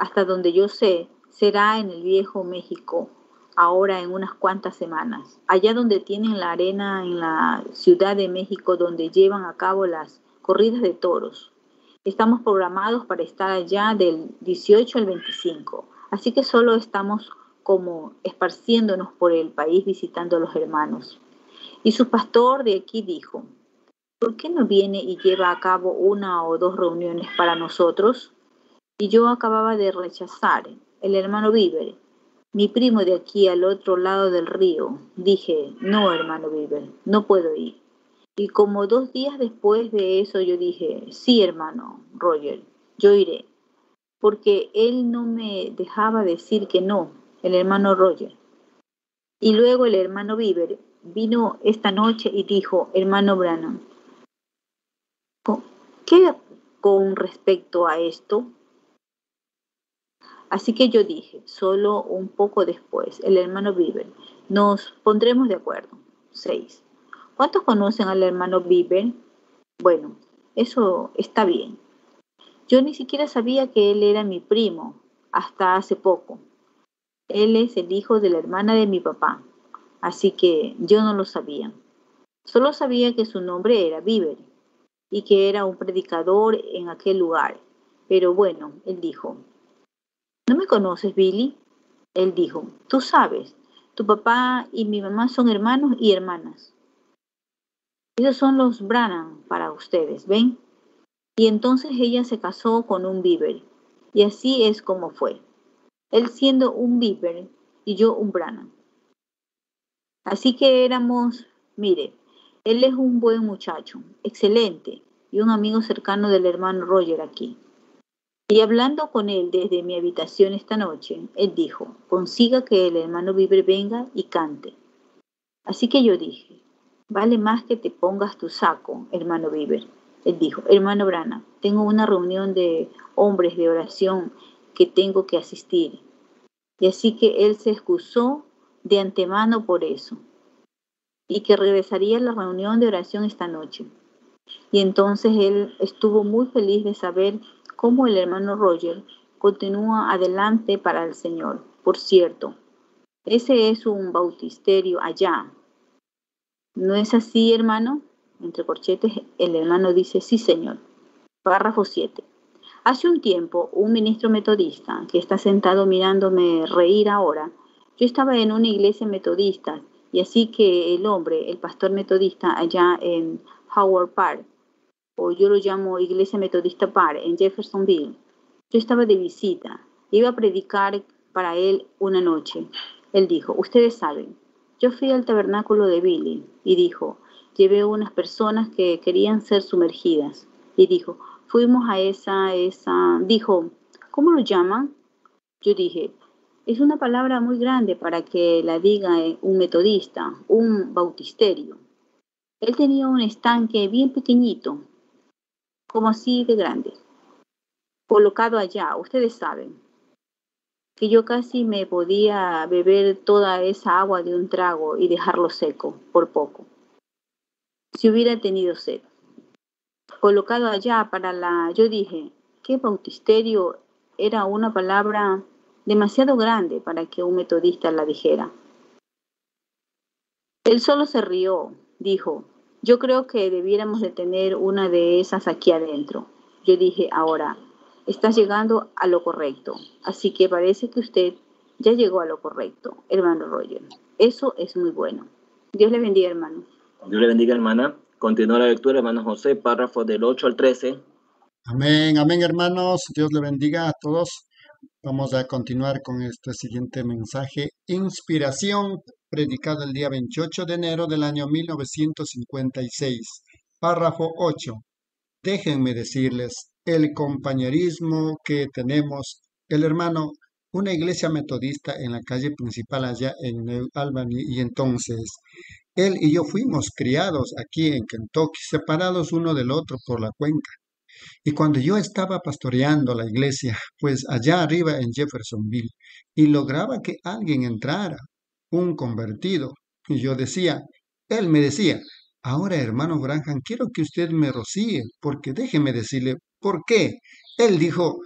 Speaker 5: hasta donde yo sé, será en el Viejo México, ahora en unas cuantas semanas, allá donde tienen la arena en la Ciudad de México, donde llevan a cabo las corridas de toros. Estamos programados para estar allá del dieciocho al veinticinco, así que solo estamos como esparciéndonos por el país visitando a los hermanos. Y su pastor de aquí dijo, ¿por qué no viene y lleva a cabo una o dos reuniones para nosotros? Y yo acababa de rechazar. El hermano Bieber, mi primo de aquí al otro lado del río, dije, no, hermano Bieber, no puedo ir. Y como dos días después de eso yo dije, sí, hermano Roger, yo iré. Porque él no me dejaba decir que no, el hermano Roger. Y luego el hermano Bieber vino esta noche y dijo, hermano Branham, ¿qué con respecto a esto? Así que yo dije, solo un poco después, el hermano Bieber, nos pondremos de acuerdo. Seis. ¿Cuántos conocen al hermano Bieber? Bueno, eso está bien. Yo ni siquiera sabía que él era mi primo, hasta hace poco. Él es el hijo de la hermana de mi papá, así que yo no lo sabía. Solo sabía que su nombre era Bieber y que era un predicador en aquel lugar. Pero bueno, él dijo, ¿no me conoces, Billy? Él dijo, tú sabes, tu papá y mi mamá son hermanos y hermanas. Esos son los Branham para ustedes, ¿ven? Y entonces ella se casó con un Bieber, y así es como fue. Él siendo un Bieber y yo un Branham. Así que éramos, mire, él es un buen muchacho, excelente, y un amigo cercano del hermano Roger aquí. Y hablando con él desde mi habitación esta noche, él dijo, consiga que el hermano Bieber venga y cante. Así que yo dije, vale más que te pongas tu saco, hermano Bieber. Él dijo, hermano Branham, tengo una reunión de hombres de oración que tengo que asistir. Y así que él se excusó de antemano por eso, y que regresaría a la reunión de oración esta noche. Y entonces él estuvo muy feliz de saber cómo el hermano Roger continúa adelante para el Señor. Por cierto, ese es un bautisterio allá. ¿No es así, hermano? Entre corchetes, el hermano dice, sí, señor. Párrafo siete. Hace un tiempo, un ministro metodista, que está sentado mirándome reír ahora, yo estaba en una iglesia metodista, y así que el hombre, el pastor metodista allá en Howard Park, o yo lo llamo Iglesia Metodista Park, en Jeffersonville, yo estaba de visita, iba a predicar para él una noche. Él dijo, ustedes saben, yo fui al tabernáculo de Billy, y dijo, llevé unas personas que querían ser sumergidas, y dijo, fuimos a esa, esa, dijo, ¿cómo lo llaman? Yo dije, es una palabra muy grande para que la diga un metodista, un bautisterio. Él tenía un estanque bien pequeñito, como así de grande, colocado allá, ustedes saben, que yo casi me podía beber toda esa agua de un trago y dejarlo seco, por poco, si hubiera tenido sed. Colocado allá para la, yo dije, ¿qué bautisterio? Era una palabra demasiado grande para que un metodista la dijera. Él solo se rió, dijo, yo creo que debiéramos de tener una de esas aquí adentro. Yo dije, ahora, estás llegando a lo correcto, así que parece que usted ya llegó a lo correcto, hermano Roger. Eso es muy bueno. Dios le bendiga, hermano.
Speaker 4: Dios le bendiga, hermana. Continúa la lectura, hermano José, párrafo del ocho al trece.
Speaker 3: Amén, amén, hermanos. Dios le bendiga a todos. Vamos a continuar con este siguiente mensaje. Inspiración, predicado el día veintiocho de enero del año mil novecientos cincuenta y seis. Párrafo ocho. Déjenme decirles, el compañerismo que tenemos, el hermano, una iglesia metodista en la calle principal allá en New Albany, y entonces él y yo fuimos criados aquí en Kentucky, separados uno del otro por la cuenca. Y cuando yo estaba pastoreando la iglesia, pues allá arriba en Jeffersonville, y lograba que alguien entrara, un convertido, y yo decía, él me decía, ahora hermano Branham, quiero que usted me rocíe, porque déjeme decirle, ¿por qué? Él dijo,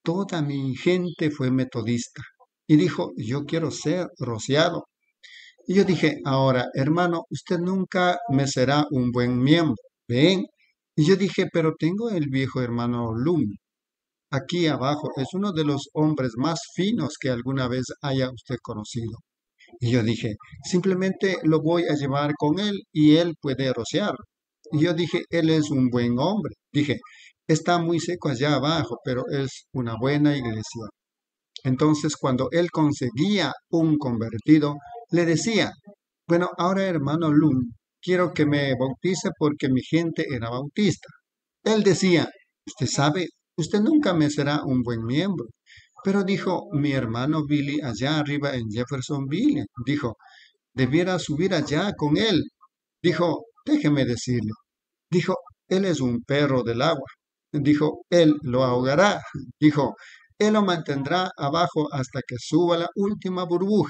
Speaker 3: toda mi gente fue metodista. Y dijo, yo quiero ser rociado. Y yo dije, ahora, hermano, usted nunca me será un buen miembro. ¿Ven? Y yo dije, pero tengo el viejo hermano Lum aquí abajo. Es uno de los hombres más finos que alguna vez haya usted conocido. Y yo dije, simplemente lo voy a llevar con él y él puede rociar. Y yo dije, él es un buen hombre. Dije, está muy seco allá abajo, pero es una buena iglesia. Entonces, cuando él conseguía un convertido, le decía, bueno, ahora hermano Lum, quiero que me bautice porque mi gente era bautista. Él decía, usted sabe, usted nunca me será un buen miembro. Pero dijo, mi hermano Billy allá arriba en Jeffersonville, dijo, debiera subir allá con él. Dijo, déjeme decirle. Dijo, él es un perro del agua. Dijo, él lo ahogará. Dijo, él lo mantendrá abajo hasta que suba la última burbuja.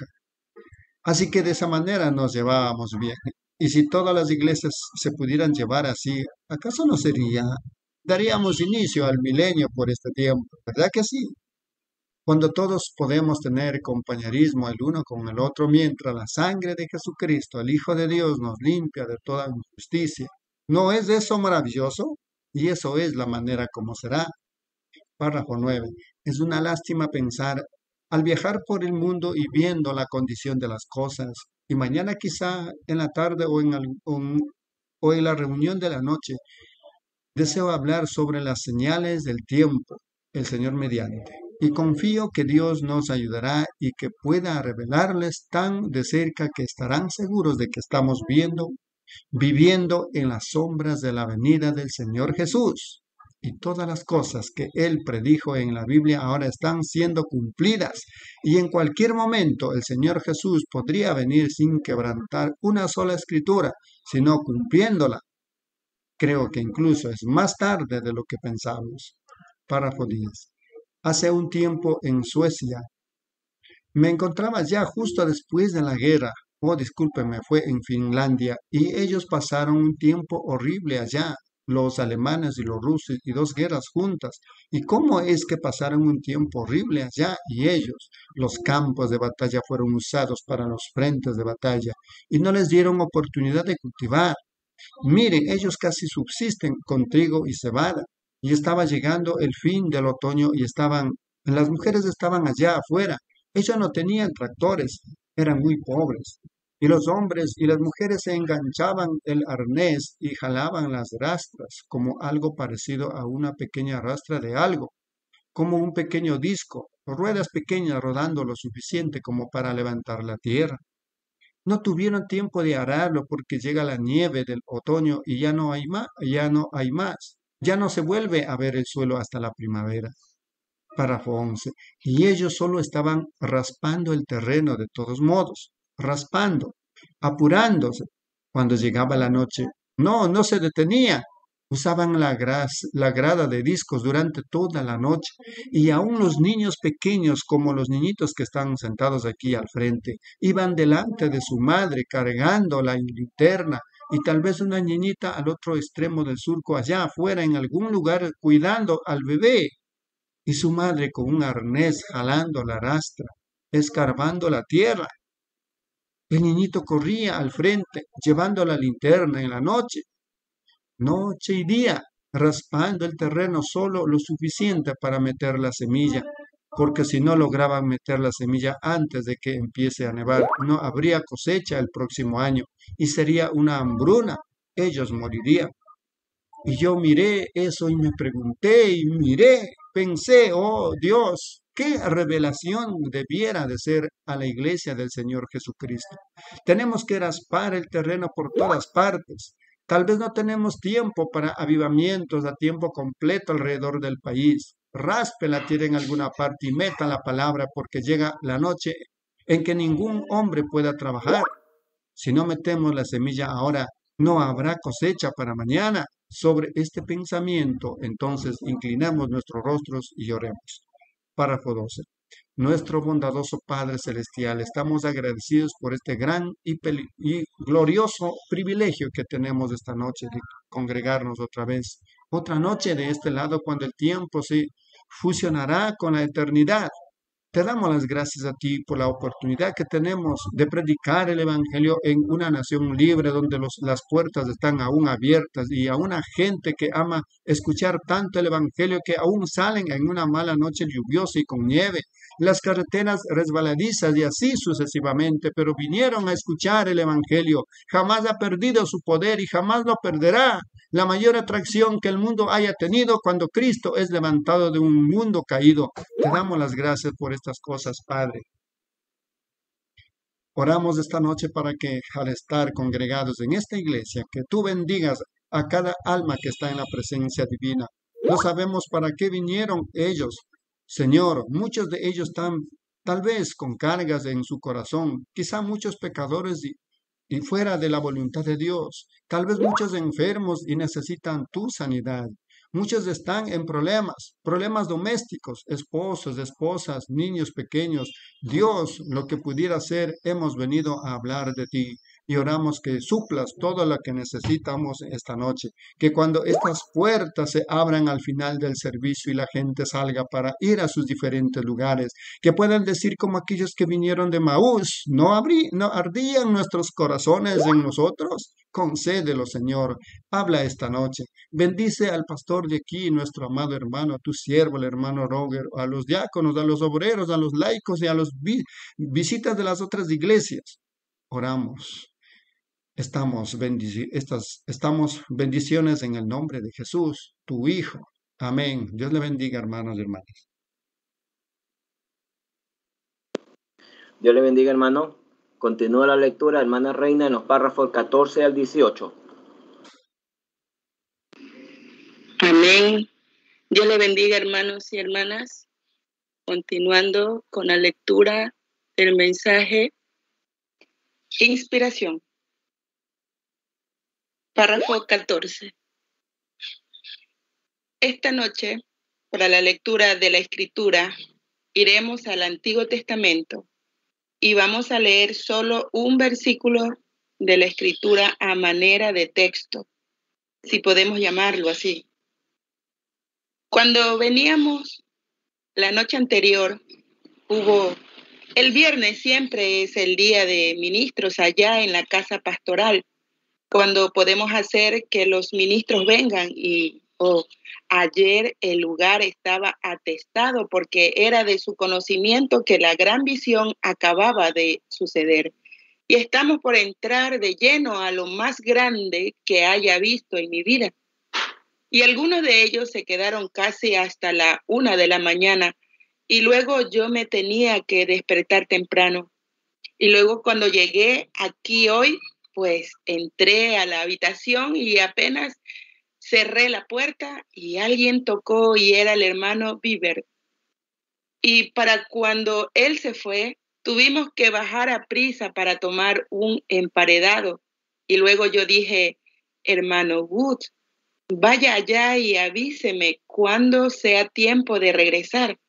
Speaker 3: Así que de esa manera nos llevábamos bien. Y si todas las iglesias se pudieran llevar así, ¿acaso no sería? Daríamos inicio al milenio por este tiempo, ¿verdad que sí? Cuando todos podemos tener compañerismo el uno con el otro, mientras la sangre de Jesucristo, el Hijo de Dios, nos limpia de toda injusticia. ¿No es eso maravilloso? Y eso es la manera como será. Párrafo nueve. Es una lástima pensar al viajar por el mundo y viendo la condición de las cosas, y mañana quizá en la tarde o en, al- o en o en la reunión de la noche, deseo hablar sobre las señales del tiempo, el Señor mediante, y confío que Dios nos ayudará y que pueda revelarles tan de cerca que estarán seguros de que estamos viendo, viviendo en las sombras de la venida del Señor Jesús. Y todas las cosas que Él predijo en la Biblia ahora están siendo cumplidas. Y en cualquier momento el Señor Jesús podría venir sin quebrantar una sola escritura, sino cumpliéndola. Creo que incluso es más tarde de lo que pensamos. Párrafo diez. Hace un tiempo en Suecia, me encontraba ya justo después de la guerra, oh discúlpeme, fue en Finlandia, y ellos pasaron un tiempo horrible allá, los alemanes y los rusos, y dos guerras juntas. ¿Y cómo es que pasaron un tiempo horrible allá? Y ellos, los campos de batalla fueron usados para los frentes de batalla, y no les dieron oportunidad de cultivar. Miren, ellos casi subsisten con trigo y cebada, y estaba llegando el fin del otoño y estaban, las mujeres estaban allá afuera. Ellos no tenían tractores, eran muy pobres. Y los hombres y las mujeres se enganchaban el arnés y jalaban las rastras, como algo parecido a una pequeña rastra de algo, como un pequeño disco, ruedas pequeñas rodando lo suficiente como para levantar la tierra. No tuvieron tiempo de ararlo porque llega la nieve del otoño y ya no hay más, ya no hay más. Ya no se vuelve a ver el suelo hasta la primavera. Párrafo once. Y ellos solo estaban raspando el terreno de todos modos, raspando, apurándose. Cuando llegaba la noche, no, no se detenía. Usaban la, gras- la grada de discos durante toda la noche. Y aún los niños pequeños, como los niñitos que están sentados aquí al frente, iban delante de su madre cargando la linterna y tal vez una niñita al otro extremo del surco, allá afuera en algún lugar, cuidando al bebé. Y su madre con un arnés jalando la rastra, escarbando la tierra. El niñito corría al frente, llevando la linterna en la noche, noche y día, raspando el terreno solo lo suficiente para meter la semilla, porque si no lograban meter la semilla antes de que empiece a nevar, no habría cosecha el próximo año y sería una hambruna. Ellos morirían. Y yo miré eso y me pregunté y miré, pensé, oh Dios, qué revelación debiera de ser a la iglesia del Señor Jesucristo. Tenemos que raspar el terreno por todas partes. Tal vez no tenemos tiempo para avivamientos a tiempo completo alrededor del país. Raspe la tierra en alguna parte y meta la palabra porque llega la noche en que ningún hombre pueda trabajar. Si no metemos la semilla ahora, no habrá cosecha para mañana. Sobre este pensamiento, entonces, inclinamos nuestros rostros y oremos. Párrafo doce. Nuestro bondadoso Padre Celestial, estamos agradecidos por este gran y, peli- y glorioso privilegio que tenemos esta noche de congregarnos otra vez. Otra noche de este lado cuando el tiempo se fusionará con la eternidad. Te damos las gracias a ti por la oportunidad que tenemos de predicar el Evangelio en una nación libre donde los, las puertas están aún abiertas y a una gente que ama escuchar tanto el Evangelio que aún salen en una mala noche lluviosa y con nieve, las carreteras resbaladizas y así sucesivamente, pero vinieron a escuchar el Evangelio. Jamás ha perdido su poder y jamás lo perderá. La mayor atracción que el mundo haya tenido cuando Cristo es levantado de un mundo caído. Te damos las gracias por estas cosas, Padre. Oramos esta noche para que al estar congregados en esta iglesia, que tú bendigas a cada alma que está en la presencia divina. No sabemos para qué vinieron ellos. Señor, muchos de ellos están tal vez con cargas en su corazón, quizá muchos pecadores y y fuera de la voluntad de Dios. Tal vez muchos enfermos y necesitan tu sanidad. Muchos están en problemas, problemas domésticos, esposos, esposas, niños pequeños. Dios, lo que pudiera ser, hemos venido a hablar de ti. Y oramos que suplas todo lo que necesitamos esta noche. Que cuando estas puertas se abran al final del servicio y la gente salga para ir a sus diferentes lugares, que puedan decir como aquellos que vinieron de Maús, ¿no, abrí, no ardían nuestros corazones en nosotros? Concédelo, Señor. Habla esta noche. Bendice al pastor de aquí, nuestro amado hermano, a tu siervo, el hermano Roger, a los diáconos, a los obreros, a los laicos y a los vi visitas de las otras iglesias. Oramos. Estamos, bendici estas, estamos bendiciones en el nombre de Jesús, tu Hijo. Amén. Dios le bendiga, hermanos y hermanas.
Speaker 4: Dios le bendiga, hermano. Continúa la lectura, hermana Reina, en los párrafos catorce al dieciocho.
Speaker 6: Amén. Dios le bendiga, hermanos y hermanas. Continuando con la lectura del mensaje Inspiración. Párrafo catorce. Esta noche, para la lectura de la Escritura, iremos al Antiguo Testamento y vamos a leer solo un versículo de la Escritura a manera de texto, si podemos llamarlo así. Cuando veníamos la noche anterior, hubo, el viernes siempre es el día de ministros allá en la casa pastoral, cuando podemos hacer que los ministros vengan y oh, ayer el lugar estaba atestado porque era de su conocimiento que la gran visión acababa de suceder. Y estamos por entrar de lleno a lo más grande que haya visto en mi vida. Y algunos de ellos se quedaron casi hasta la una de la mañana y luego yo me tenía que despertar temprano. Y luego cuando llegué aquí hoy, pues entré a la habitación y apenas cerré la puerta y alguien tocó y era el hermano Bieber. Y para cuando él se fue, tuvimos que bajar a prisa para tomar un emparedado. Y luego yo dije, hermano Wood, vaya allá y avíseme cuando sea tiempo de regresar.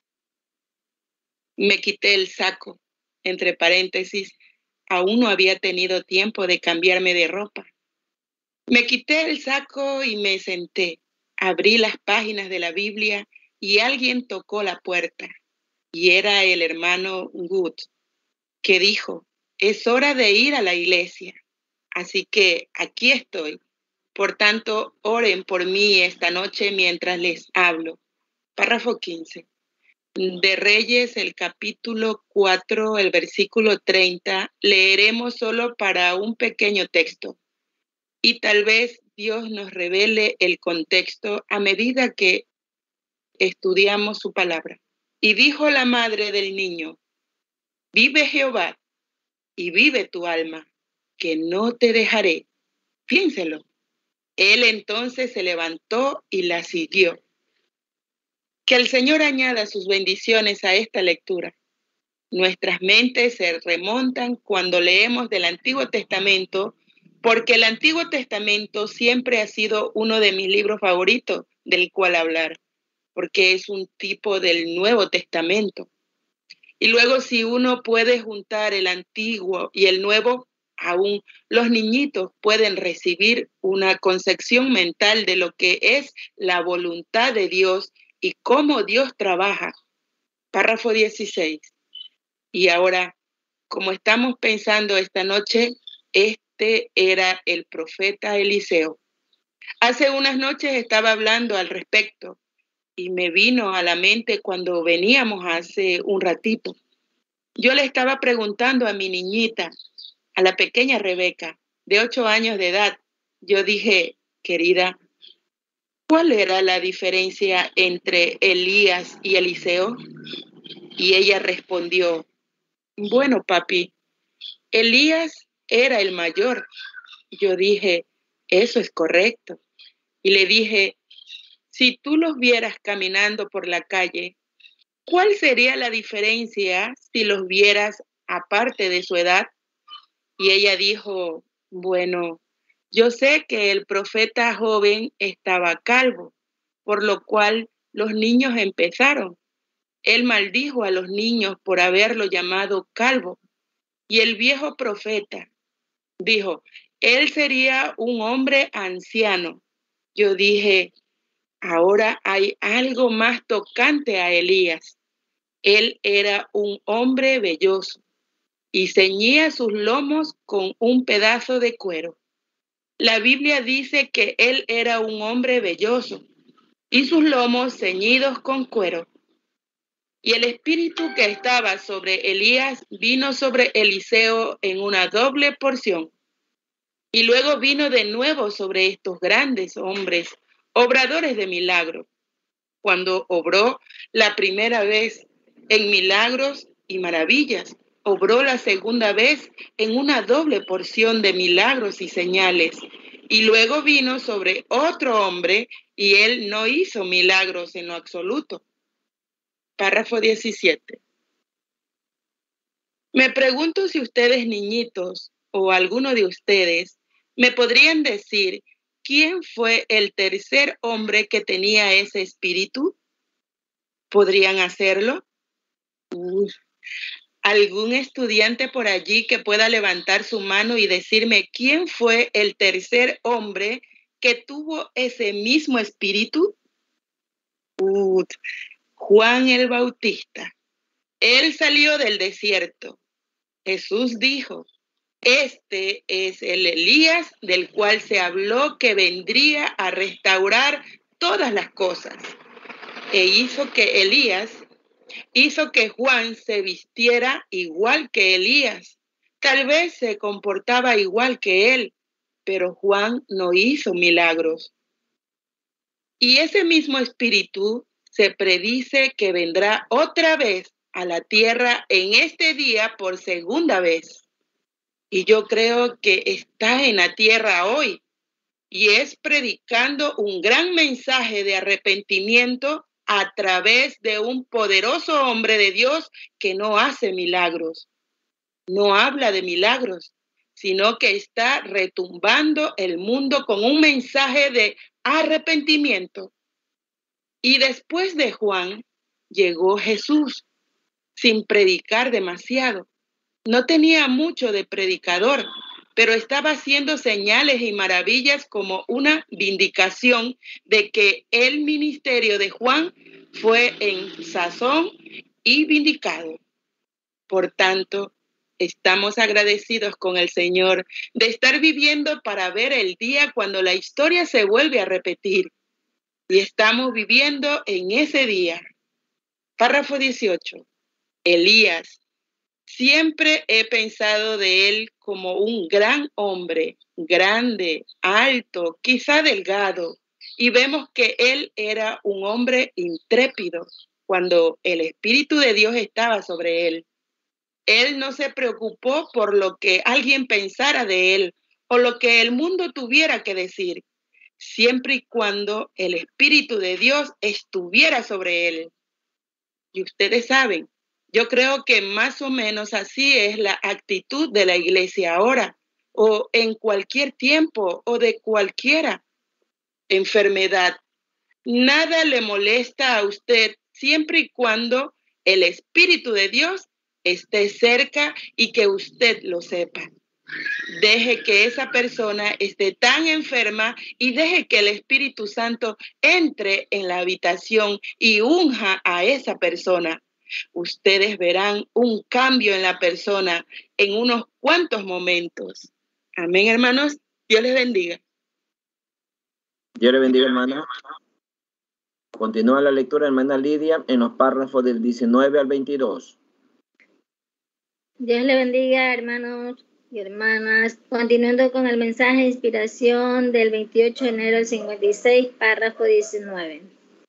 Speaker 6: Me quité el saco, entre paréntesis, aún no había tenido tiempo de cambiarme de ropa. Me quité el saco y me senté. Abrí las páginas de la Biblia y alguien tocó la puerta. Y era el hermano Wood, que dijo, es hora de ir a la iglesia. Así que aquí estoy. Por tanto, oren por mí esta noche mientras les hablo. Párrafo quince. De Reyes, el capítulo cuatro, el versículo treinta, leeremos solo para un pequeño texto. Y tal vez Dios nos revele el contexto a medida que estudiamos su palabra. Y dijo la madre del niño, vive Jehová y vive tu alma, que no te dejaré. Piénselo. Él entonces se levantó y la siguió. Que el Señor añada sus bendiciones a esta lectura. Nuestras mentes se remontan cuando leemos del Antiguo Testamento, porque el Antiguo Testamento siempre ha sido uno de mis libros favoritos del cual hablar, porque es un tipo del Nuevo Testamento. Y luego si uno puede juntar el Antiguo y el Nuevo, aún los niñitos pueden recibir una concepción mental de lo que es la voluntad de Dios y cómo Dios trabaja. Párrafo dieciséis. Y ahora, como estamos pensando esta noche, este era el profeta Eliseo. Hace unas noches estaba hablando al respecto y me vino a la mente cuando veníamos hace un ratito. Yo le estaba preguntando a mi niñita, a la pequeña Rebeca, de ocho años de edad. Yo dije, querida, ¿cuál era la diferencia entre Elías y Eliseo? Y ella respondió, bueno, papi, Elías era el mayor. Yo dije, eso es correcto. Y le dije, si tú los vieras caminando por la calle, ¿cuál sería la diferencia si los vieras aparte de su edad? Y ella dijo, bueno, yo sé que el profeta joven estaba calvo, por lo cual los niños empezaron. Él maldijo a los niños por haberlo llamado calvo. Y el viejo profeta dijo, él sería un hombre anciano. Yo dije, ahora hay algo más tocante a Elías. Él era un hombre velloso y ceñía sus lomos con un pedazo de cuero. La Biblia dice que él era un hombre velloso y sus lomos ceñidos con cuero. Y el espíritu que estaba sobre Elías vino sobre Eliseo en una doble porción. Y luego vino de nuevo sobre estos grandes hombres, obradores de milagros. Cuando obró la primera vez en milagros y maravillas, obró la segunda vez en una doble porción de milagros y señales. Y luego vino sobre otro hombre y él no hizo milagros en lo absoluto. Párrafo diecisiete. Me pregunto si ustedes, niñitos, o alguno de ustedes, me podrían decir quién fue el tercer hombre que tenía ese espíritu. ¿Podrían hacerlo? Uf. ¿Algún estudiante por allí que pueda levantar su mano y decirme quién fue el tercer hombre que tuvo ese mismo espíritu? Uf. Juan el Bautista. Él salió del desierto. Jesús dijo, este es el Elías del cual se habló que vendría a restaurar todas las cosas. E hizo que Elías, hizo que Juan se vistiera igual que Elías. Tal vez se comportaba igual que él, pero Juan no hizo milagros. Y ese mismo espíritu se predice que vendrá otra vez a la tierra en este día por segunda vez. Y yo creo que está en la tierra hoy y es predicando un gran mensaje de arrepentimiento a través de un poderoso hombre de Dios que no hace milagros. No habla de milagros, sino que está retumbando el mundo con un mensaje de arrepentimiento. Y después de Juan, llegó Jesús, sin predicar demasiado. No tenía mucho de predicador, pero estaba haciendo señales y maravillas como una vindicación de que el ministerio de Juan fue en sazón y vindicado. Por tanto, estamos agradecidos con el Señor de estar viviendo para ver el día cuando la historia se vuelve a repetir. Y estamos viviendo en ese día. Párrafo dieciocho. Elías. Siempre he pensado de él como un gran hombre, grande, alto, quizá delgado. Y vemos que él era un hombre intrépido cuando el Espíritu de Dios estaba sobre él. Él no se preocupó por lo que alguien pensara de él o lo que el mundo tuviera que decir, siempre y cuando el Espíritu de Dios estuviera sobre él. Y ustedes saben, yo creo que más o menos así es la actitud de la iglesia ahora, o en cualquier tiempo, o de cualquiera enfermedad. Nada le molesta a usted siempre y cuando el Espíritu de Dios esté cerca y que usted lo sepa. Deje que esa persona esté tan enferma y deje que el Espíritu Santo entre en la habitación y unja a esa persona. Ustedes verán un cambio en la persona en unos cuantos momentos. Amén, hermanos. Dios les bendiga.
Speaker 4: Dios le bendiga, hermana. Continúa la lectura, hermana Lidia, en los párrafos del diecinueve al veintidós.
Speaker 7: Dios le bendiga, hermanos y hermanas. Continuando con el mensaje de inspiración del veintiocho de enero del cincuenta y seis, párrafo diecinueve.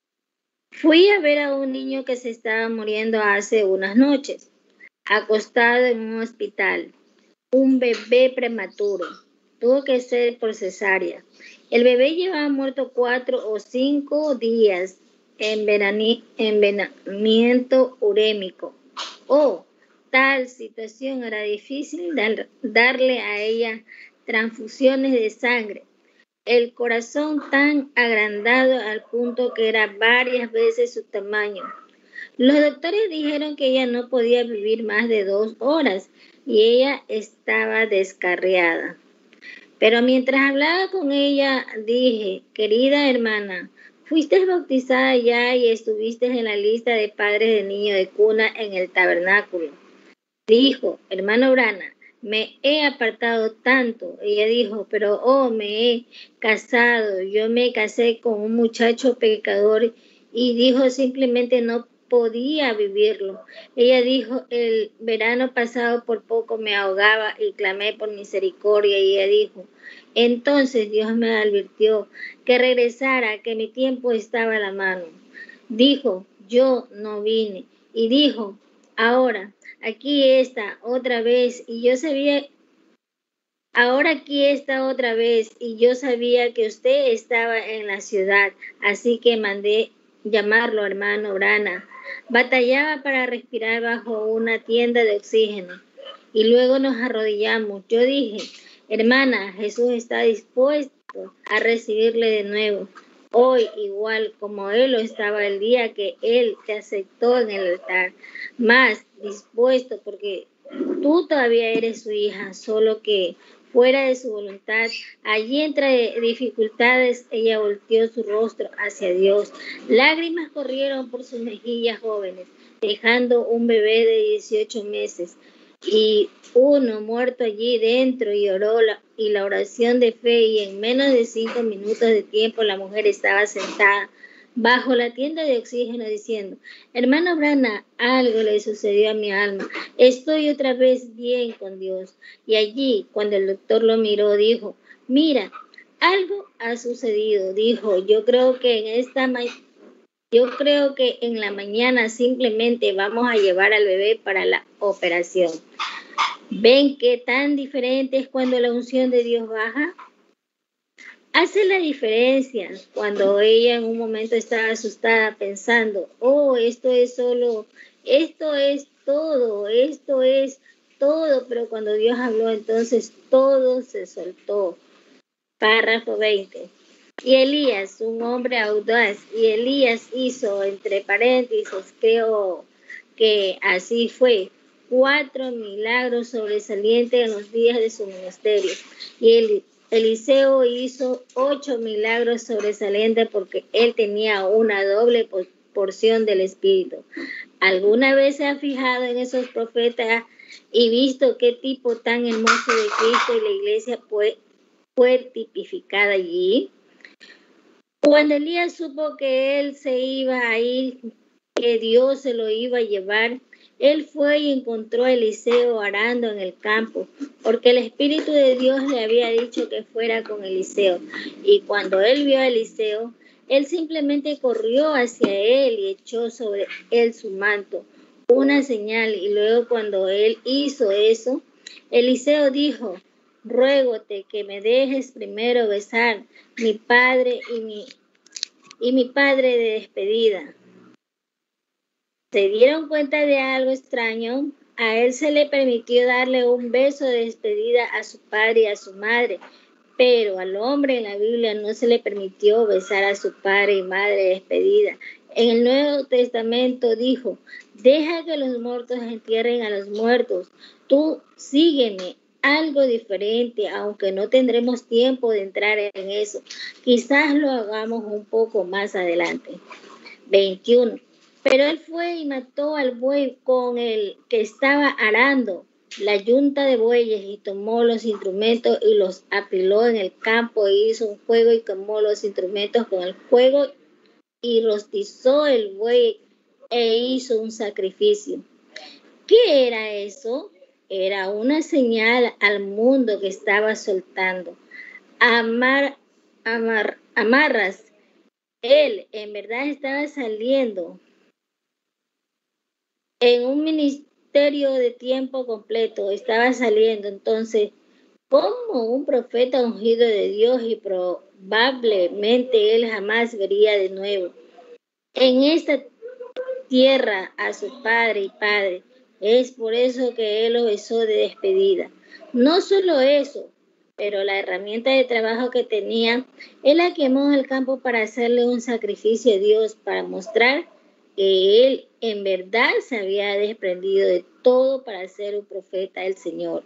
Speaker 7: Fui a ver a un niño que se estaba muriendo hace unas noches, acostado en un hospital. Un bebé prematuro. Tuvo que ser por cesárea. El bebé llevaba muerto cuatro o cinco días en envenenamiento urémico. Oh, tal situación era difícil dar, darle a ella transfusiones de sangre. El corazón tan agrandado al punto que era varias veces su tamaño. Los doctores dijeron que ella no podía vivir más de dos horas y ella estaba descarriada. Pero mientras hablaba con ella, dije, querida hermana, fuiste bautizada ya y estuviste en la lista de padres de niños de cuna en el tabernáculo. Dijo, hermano Brana, me he apartado tanto. Ella dijo, pero oh, me he casado. Yo me casé con un muchacho pecador y dijo simplemente no podía vivirlo. Ella dijo, el verano pasado por poco me ahogaba y clamé por misericordia. Y ella dijo, entonces Dios me advirtió que regresara, que mi tiempo estaba a la mano. Dijo, yo no vine. Y dijo, ahora, aquí está otra vez. Y yo sabía, ahora aquí está otra vez. Y yo sabía que usted estaba en la ciudad. Así que mandé llamarlo, hermano Brana. Batallaba para respirar bajo una tienda de oxígeno. Y luego nos arrodillamos. Yo dije, hermana, Jesús está dispuesto a recibirle de nuevo. Hoy, igual como Él lo estaba el día que Él te aceptó en el altar. Más dispuesto porque tú todavía eres su hija, solo que fuera de su voluntad. Allí entre dificultades ella volteó su rostro hacia Dios. Lágrimas corrieron por sus mejillas jóvenes, dejando un bebé de dieciocho meses y uno muerto allí dentro, y oró la, y la oración de fe, y en menos de cinco minutos de tiempo la mujer estaba sentada bajo la tienda de oxígeno diciendo, hermano Brana, algo le sucedió a mi alma, estoy otra vez bien con Dios. Y allí, cuando el doctor lo miró, dijo, mira, algo ha sucedido. Dijo, yo creo que en esta ma- yo creo que en la mañana simplemente vamos a llevar al bebé para la operación. ¿Ven qué tan diferente es cuando la unción de Dios baja? Hace la diferencia cuando ella en un momento estaba asustada pensando, oh, esto es solo, esto es todo, esto es todo, pero cuando Dios habló entonces todo se soltó. Párrafo veinte. Y Elías, un hombre audaz, y Elías hizo, entre paréntesis, creo que así fue, cuatro milagros sobresalientes en los días de su ministerio. Y él Eliseo hizo ocho milagros sobresalientes porque él tenía una doble porción del Espíritu. ¿Alguna vez se ha fijado en esos profetas y visto qué tipo tan hermoso de Cristo y la iglesia fue, fue tipificada allí? Cuando Elías supo que él se iba a ir, que Dios se lo iba a llevar, él fue y encontró a Eliseo arando en el campo, porque el Espíritu de Dios le había dicho que fuera con Eliseo. Y cuando él vio a Eliseo, él simplemente corrió hacia él y echó sobre él su manto, una señal. Y luego cuando él hizo eso, Eliseo dijo, ruégote que me dejes primero besar mi padre y mi, y mi padre de despedida. ¿Se dieron cuenta de algo extraño? A él se le permitió darle un beso de despedida a su padre y a su madre, pero al hombre en la Biblia no se le permitió besar a su padre y madre de despedida. En el Nuevo Testamento dijo, deja que los muertos entierren a los muertos, tú sígueme. algo diferente, aunque no tendremos tiempo de entrar en eso. Quizás lo hagamos un poco más adelante. veintiuno. Pero él fue y mató al buey con el que estaba arando la yunta de bueyes y tomó los instrumentos y los apiló en el campo e hizo un fuego y quemó los instrumentos con el fuego y rostizó el buey e hizo un sacrificio. ¿Qué era eso? Era una señal al mundo que estaba soltando. Amar, amar, amarras. Él en verdad estaba saliendo en un ministerio de tiempo completo, estaba saliendo. Entonces, como un profeta ungido de Dios y probablemente él jamás vería de nuevo en esta tierra a su padre y padre. Es por eso que él lo besó de despedida. No solo eso, pero la herramienta de trabajo que tenía, él la quemó en el campo para hacerle un sacrificio a Dios, para mostrar que él en verdad se había desprendido de todo para ser un profeta del Señor.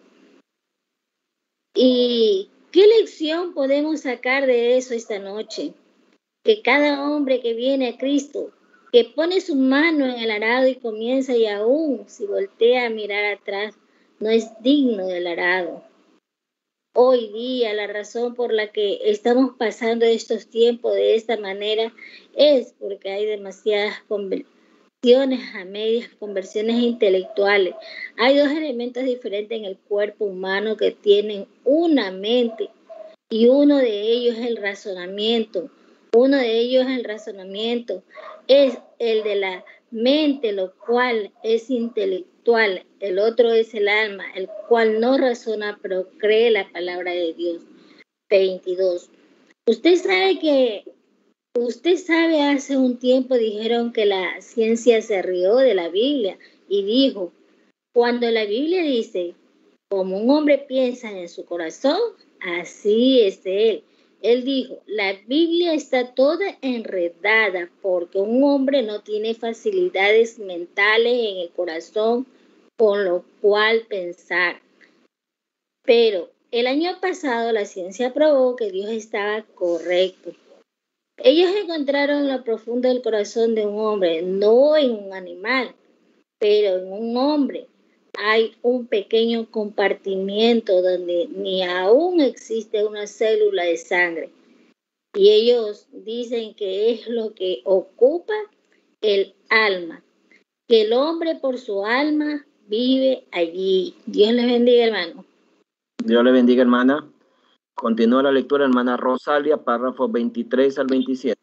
Speaker 7: ¿Y qué lección podemos sacar de eso esta noche? Que cada hombre que viene a Cristo, que pone su mano en el arado y comienza, y aún si voltea a mirar atrás, no es digno del arado. Hoy día la razón por la que estamos pasando estos tiempos de esta manera es porque hay demasiadas conversiones a medias, conversiones intelectuales. Hay dos elementos diferentes en el cuerpo humano que tienen una mente y uno de ellos es el razonamiento. Uno de ellos es el razonamiento, es el de la mente, lo cual es intelectual. El otro es el alma, el cual no razona, pero cree la palabra de Dios. veintidós. Usted sabe que, usted sabe, hace un tiempo dijeron que la ciencia se rió de la Biblia y dijo, cuando la Biblia dice, como un hombre piensa en su corazón, así es él. Él dijo, la Biblia está toda enredada porque un hombre no tiene facilidades mentales en el corazón con lo cual pensar. Pero el año pasado la ciencia probó que Dios estaba correcto. Ellos encontraron lo profundo del corazón de un hombre, no en un animal, pero en un hombre. Hay un pequeño compartimiento donde ni aún existe una célula de sangre. Y ellos dicen que es lo que ocupa el alma, que el hombre por su alma vive allí. Dios les bendiga, hermano.
Speaker 4: Dios le bendiga, hermana. Continúa la lectura, hermana Rosalia, párrafos veintitrés al veintisiete.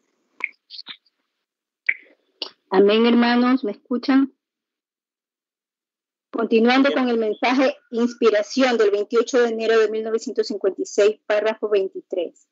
Speaker 8: Amén, hermanos, ¿me escuchan? Continuando con el mensaje Inspiración del veintiocho de enero de mil novecientos cincuenta y seis, párrafo veintitrés.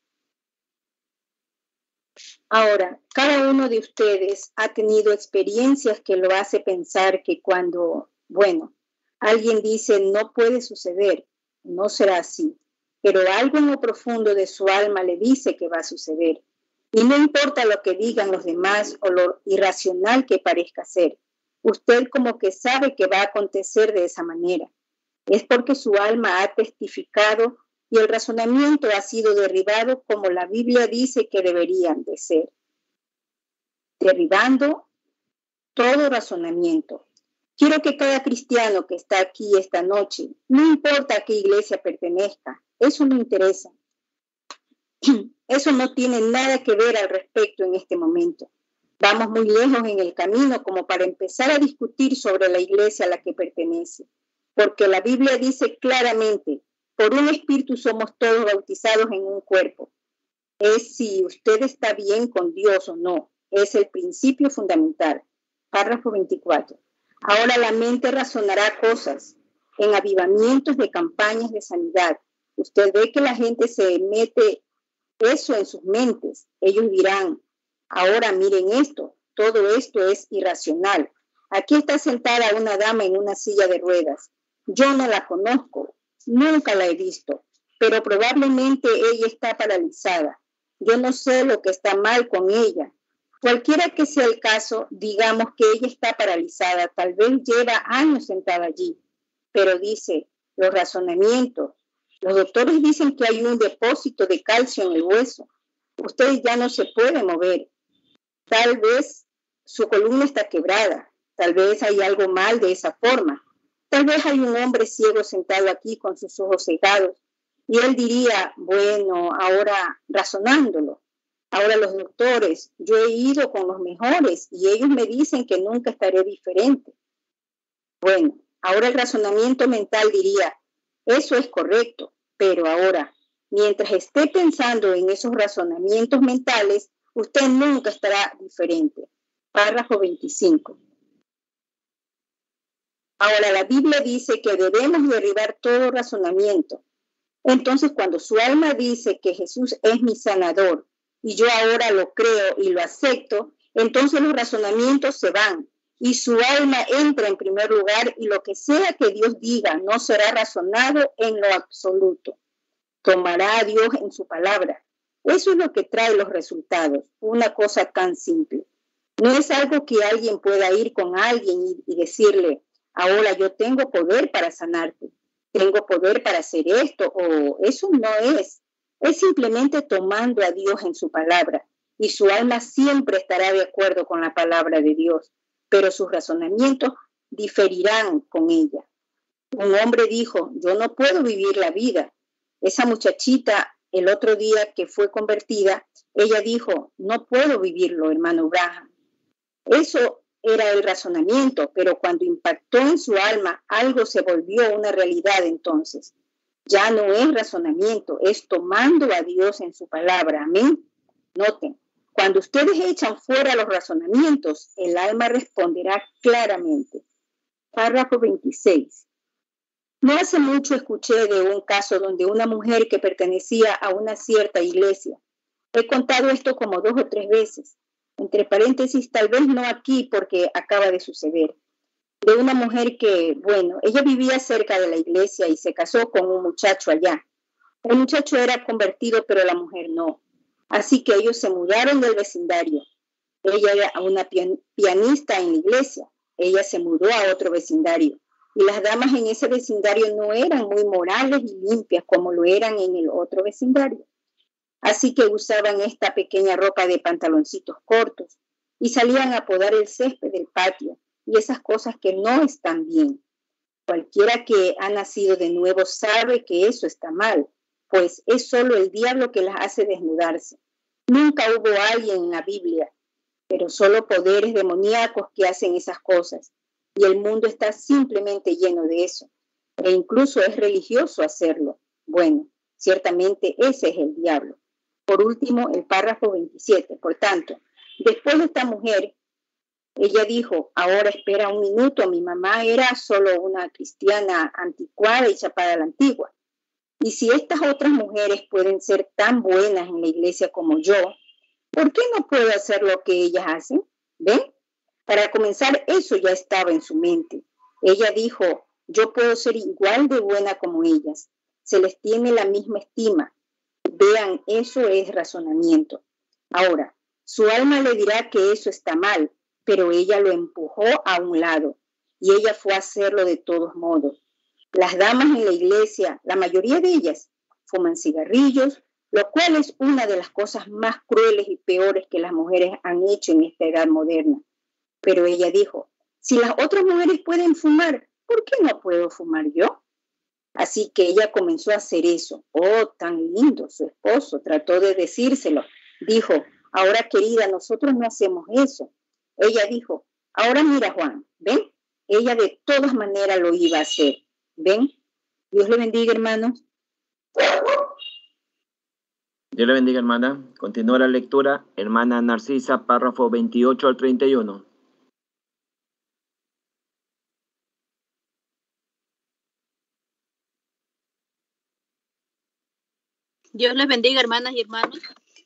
Speaker 8: Ahora, cada uno de ustedes ha tenido experiencias que lo hace pensar que cuando, bueno, alguien dice no puede suceder, no será así, pero algo en lo profundo de su alma le dice que va a suceder. Y no importa lo que digan los demás o lo irracional que parezca ser. Usted como que sabe que va a acontecer de esa manera. Es porque su alma ha testificado y el razonamiento ha sido derribado como la Biblia dice que deberían de ser. Derribando todo razonamiento. Quiero que cada cristiano que está aquí esta noche, no importa a qué iglesia pertenezca, eso no interesa. Eso no tiene nada que ver al respecto en este momento. Vamos muy lejos en el camino como para empezar a discutir sobre la iglesia a la que pertenece. Porque la Biblia dice claramente, por un espíritu somos todos bautizados en un cuerpo. Es si usted está bien con Dios o no. Es el principio fundamental. Párrafo veinticuatro. Ahora la mente razonará cosas en avivamientos de campañas de sanidad. Usted ve que la gente se mete eso en sus mentes. Ellos dirán, ahora miren esto, todo esto es irracional. Aquí está sentada una dama en una silla de ruedas. Yo no la conozco, nunca la he visto, pero probablemente ella está paralizada. Yo no sé lo que está mal con ella. Cualquiera que sea el caso, digamos que ella está paralizada, tal vez lleva años sentada allí, pero dice, los razonamientos. Los doctores dicen que hay un depósito de calcio en el hueso. Usted ya no se puede mover. Tal vez su columna está quebrada. Tal vez hay algo mal de esa forma. Tal vez hay un hombre ciego sentado aquí con sus ojos cegados. Y él diría, bueno, ahora razonándolo. Ahora los doctores, yo he ido con los mejores y ellos me dicen que nunca estaré diferente. Bueno, ahora el razonamiento mental diría, eso es correcto, pero ahora, mientras esté pensando en esos razonamientos mentales, usted nunca estará diferente. Párrafo veinticinco. Ahora la Biblia dice que debemos derribar todo razonamiento. Entonces, cuando su alma dice que Jesús es mi sanador y yo ahora lo creo y lo acepto, entonces los razonamientos se van y su alma entra en primer lugar y lo que sea que Dios diga no será razonado en lo absoluto. Tomará a Dios en su palabra. Eso es lo que trae los resultados, una cosa tan simple. No es algo que alguien pueda ir con alguien y, y decirle, ahora yo tengo poder para sanarte, tengo poder para hacer esto, o eso no es. Es simplemente tomando a Dios en su palabra y su alma siempre estará de acuerdo con la palabra de Dios, pero sus razonamientos diferirán con ella. Un hombre dijo, yo no puedo vivir la vida. Esa muchachita el otro día que fue convertida, ella dijo, no puedo vivirlo, hermano Branham. Eso era el razonamiento, pero cuando impactó en su alma, algo se volvió una realidad entonces. Ya no es razonamiento, es tomando a Dios en su palabra. Amén. Noten, cuando ustedes echan fuera los razonamientos, el alma responderá claramente. Párrafo veintiséis. No hace mucho escuché de un caso donde una mujer que pertenecía a una cierta iglesia. He contado esto como dos o tres veces. Entre paréntesis, tal vez no aquí porque acaba de suceder. De una mujer que, bueno, ella vivía cerca de la iglesia y se casó con un muchacho allá. El muchacho era convertido, pero la mujer no. Así que ellos se mudaron del vecindario. Ella era una pian- pianista en la iglesia. Ella se mudó a otro vecindario. Y las damas en ese vecindario no eran muy morales y limpias como lo eran en el otro vecindario. Así que usaban esta pequeña ropa de pantaloncitos cortos y salían a podar el césped del patio y esas cosas que no están bien. Cualquiera que ha nacido de nuevo sabe que eso está mal, pues es solo el diablo que las hace desnudarse. Nunca hubo alguien en la Biblia, pero solo poderes demoníacos que hacen esas cosas. Y el mundo está simplemente lleno de eso. E incluso es religioso hacerlo. Bueno, ciertamente ese es el diablo. Por último, el párrafo veintisiete. Por tanto, después de esta mujer, ella dijo, ahora espera un minuto, mi mamá era solo una cristiana anticuada y chapada a la antigua. Y si estas otras mujeres pueden ser tan buenas en la iglesia como yo, ¿por qué no puedo hacer lo que ellas hacen? ¿Ven? Para comenzar, eso ya estaba en su mente. Ella dijo, yo puedo ser igual de buena como ellas. Se les tiene la misma estima. Vean, eso es razonamiento. Ahora, su alma le dirá que eso está mal, pero ella lo empujó a un lado y ella fue a hacerlo de todos modos. Las damas en la iglesia, la mayoría de ellas, fuman cigarrillos, lo cual es una de las cosas más crueles y peores que las mujeres han hecho en esta edad moderna. Pero ella dijo, si las otras mujeres pueden fumar, ¿por qué no puedo fumar yo? Así que ella comenzó a hacer eso. Oh, tan lindo, su esposo trató de decírselo. Dijo, ahora querida, nosotros no hacemos eso. Ella dijo, ahora mira Juan, ¿ven? Ella de todas maneras lo iba a hacer. ¿Ven? Dios le bendiga, hermanos.
Speaker 4: Dios le bendiga, hermana. Continúa la lectura. Hermana Narcisa, párrafo veintiocho al treinta y uno.
Speaker 5: Dios les bendiga, hermanas y hermanos.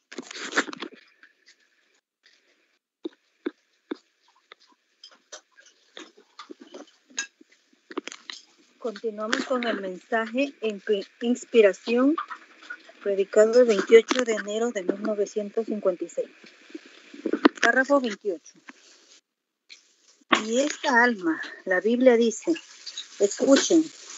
Speaker 5: Continuamos con el mensaje en inspiración predicado el veintiocho de enero de mil novecientos cincuenta y seis. Párrafo veintiocho. Y esta alma, la Biblia dice, escuchen,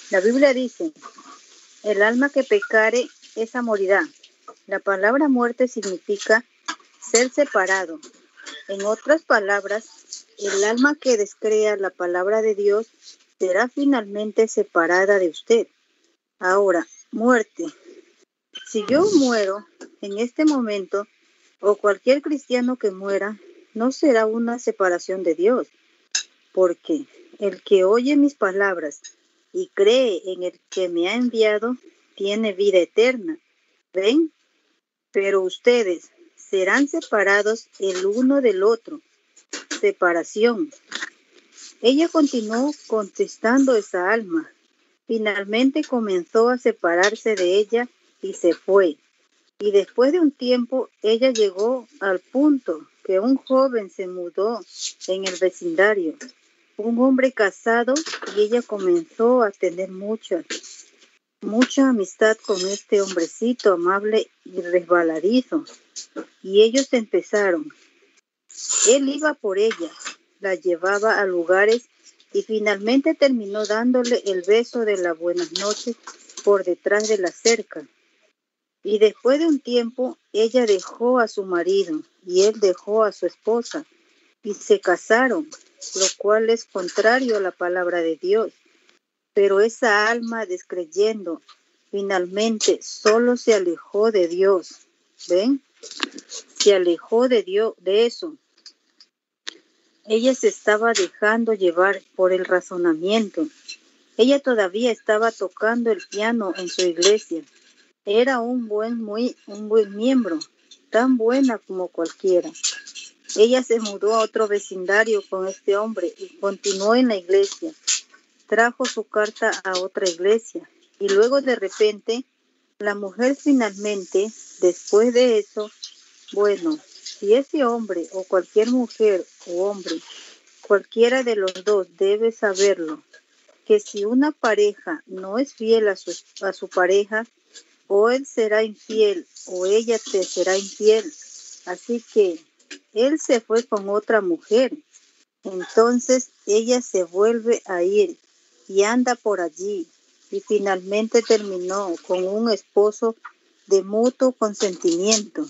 Speaker 5: La Biblia dice, el alma que pecare, esa morirá. La palabra muerte significa ser separado. En otras palabras, el alma que descrea la palabra de Dios será finalmente separada de usted. Ahora, muerte. Si yo muero en este momento, o cualquier cristiano que muera, no será una separación de Dios, porque el que oye mis palabras y cree en el que me ha enviado, tiene vida eterna. ¿Ven? Pero ustedes serán separados el uno del otro. Separación. Ella continuó contestando esa alma. Finalmente comenzó a separarse de ella y se fue. Y después de un tiempo, ella llegó al punto que un joven se mudó en el vecindario. Un hombre casado, y ella comenzó a tener mucha, mucha amistad con este hombrecito amable y resbaladizo. Y ellos empezaron. Él iba por ella, la llevaba a lugares y finalmente terminó dándole el beso de la buenas noches por detrás de la cerca. Y después de un tiempo, ella dejó a su marido y él dejó a su esposa y se casaron, lo cual es contrario a la palabra de Dios. Pero esa alma descreyendo, finalmente solo se alejó de Dios. ¿Ven? Se alejó de Dios, de eso. Ella se estaba dejando llevar por el razonamiento. Ella todavía estaba tocando el piano en su iglesia. Era un buen, muy, un buen miembro, tan buena como cualquiera. Ella se mudó a otro vecindario con este hombre y continuó en la iglesia. Trajo su carta a otra iglesia y luego de repente la mujer finalmente, después de eso, bueno, si ese hombre o cualquier mujer o hombre, cualquiera de los dos debe saberlo, que si una pareja no es fiel a su, a su pareja, o él será infiel o ella te será infiel. Así que él se fue con otra mujer. Entonces ella se vuelve a ir y anda por allí y finalmente terminó con un esposo de mutuo consentimiento.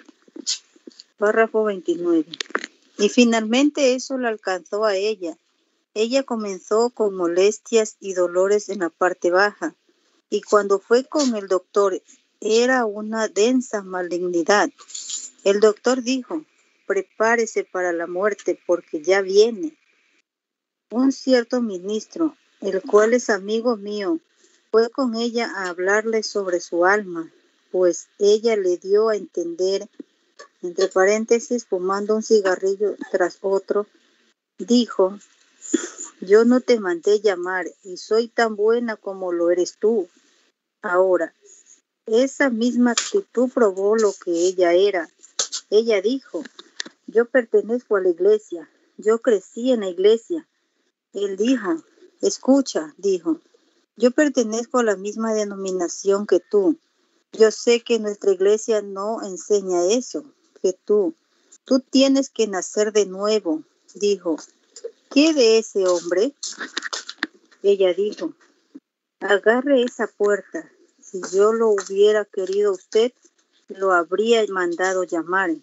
Speaker 5: Párrafo veintinueve. Y finalmente eso la alcanzó a ella. Ella comenzó con molestias y dolores en la parte baja. Y cuando fue con el doctor, era una densa malignidad. El doctor dijo, prepárese para la muerte porque ya viene. Un cierto ministro, el cual es amigo mío, fue con ella a hablarle sobre su alma, pues ella le dio a entender, entre paréntesis, fumando un cigarrillo tras otro, dijo, yo no te mandé llamar y soy tan buena como lo eres tú. Ahora, esa misma actitud probó lo que ella era. Ella dijo, yo pertenezco a la iglesia, yo crecí en la iglesia. Él dijo, escucha, dijo, yo pertenezco a la misma denominación que tú. Yo sé que nuestra iglesia no enseña eso, que tú. Tú tienes que nacer de nuevo, dijo. ¿Qué de ese hombre? Ella dijo, agarre esa puerta. Si yo lo hubiera querido usted, lo habría mandado llamar.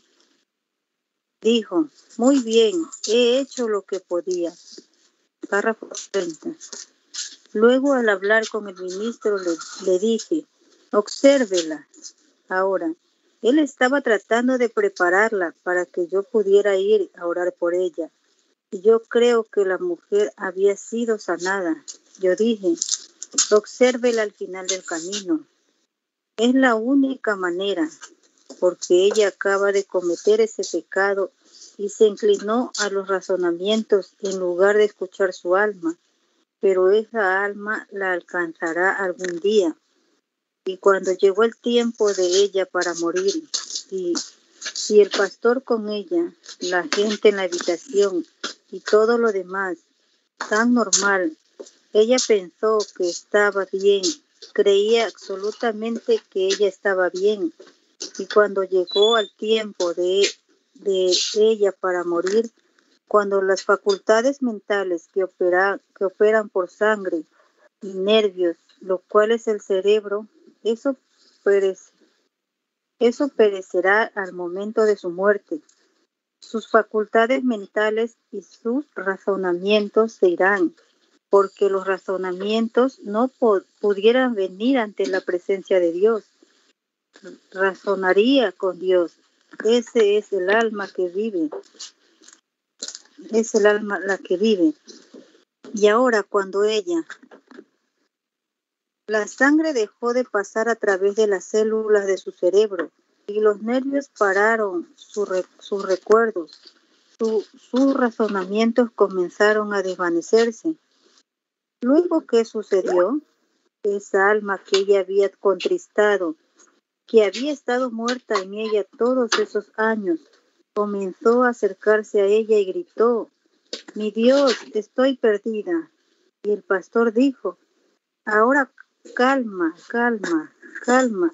Speaker 5: Dijo, muy bien, he hecho lo que podía. Párrafo treinta. Luego, al hablar con el ministro, le, le dije, obsérvela. Ahora, él estaba tratando de prepararla para que yo pudiera ir a orar por ella. Y yo creo que la mujer había sido sanada. Yo dije, obsérvela al final del camino. Es la única manera, porque ella acaba de cometer ese pecado y se inclinó a los razonamientos en lugar de escuchar su alma. Pero esa alma la alcanzará algún día. Y cuando llegó el tiempo de ella para morir, y, y el pastor con ella, la gente en la habitación y todo lo demás, tan normal, ella pensó que estaba bien, creía absolutamente que ella estaba bien. Y cuando llegó al tiempo de, de ella para morir, cuando las facultades mentales que, opera, que operan por sangre y nervios, lo cual es el cerebro, eso, perece, eso perecerá al momento de su muerte. Sus facultades mentales y sus razonamientos se irán, porque los razonamientos no po- pudieran venir ante la presencia de Dios. Razonaría con Dios. Ese es el alma que vive. Es el alma la que vive. Y ahora cuando ella, la sangre dejó de pasar a través de las células de su cerebro y los nervios pararon su re- sus recuerdos, su- sus razonamientos comenzaron a desvanecerse. Luego, ¿qué sucedió? Esa alma que ella había contristado, que había estado muerta en ella todos esos años, comenzó a acercarse a ella y gritó: «Mi Dios, estoy perdida». Y el pastor dijo: «Ahora calma, calma, calma,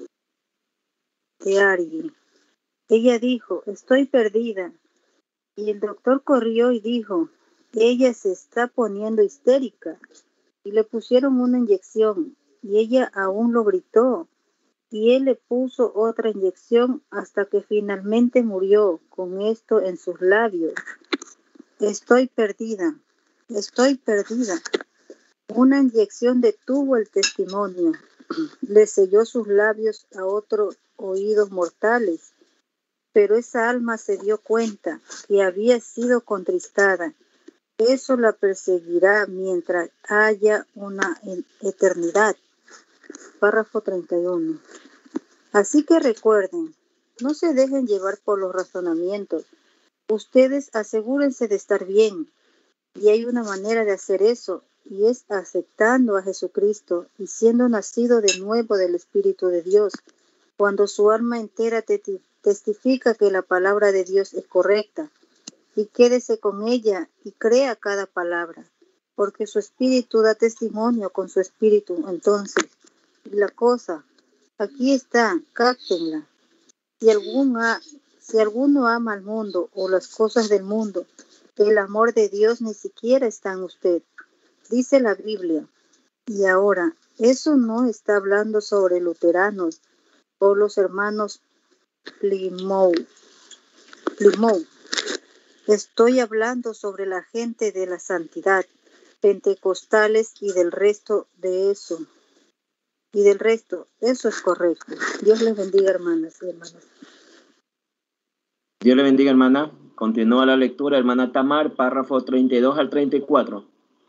Speaker 5: Ari». Ella dijo: «Estoy perdida». Y el doctor corrió y dijo: «Ella se está poniendo histérica». Y le pusieron una inyección, y ella aún lo gritó. Y él le puso otra inyección hasta que finalmente murió con esto en sus labios: «Estoy perdida, estoy perdida». Una inyección detuvo el testimonio, le selló sus labios a otros oídos mortales, pero esa alma se dio cuenta que había sido contristada. Eso la perseguirá mientras haya una eternidad. Párrafo treinta y uno. Así que recuerden, no se dejen llevar por los razonamientos. Ustedes asegúrense de estar bien. Y hay una manera de hacer eso, y es aceptando a Jesucristo y siendo nacido de nuevo del Espíritu de Dios. Cuando su alma entera te testifica que la palabra de Dios es correcta, y quédese con ella y crea cada palabra, porque su espíritu da testimonio con su espíritu. Entonces, la cosa, aquí está, cáptenla. Si, algún ha, si alguno ama al mundo o las cosas del mundo, el amor de Dios ni siquiera está en usted, dice la Biblia. Y ahora, eso no está hablando sobre luteranos o los hermanos Plymouth. Plymouth. Estoy hablando sobre la gente de la santidad, pentecostales y del resto de eso. Y del resto, eso es correcto. Dios les bendiga, hermanas y hermanos.
Speaker 4: Dios le bendiga, hermana. Continúa la lectura, hermana Tamar, párrafo treinta y dos al treinta y cuatro.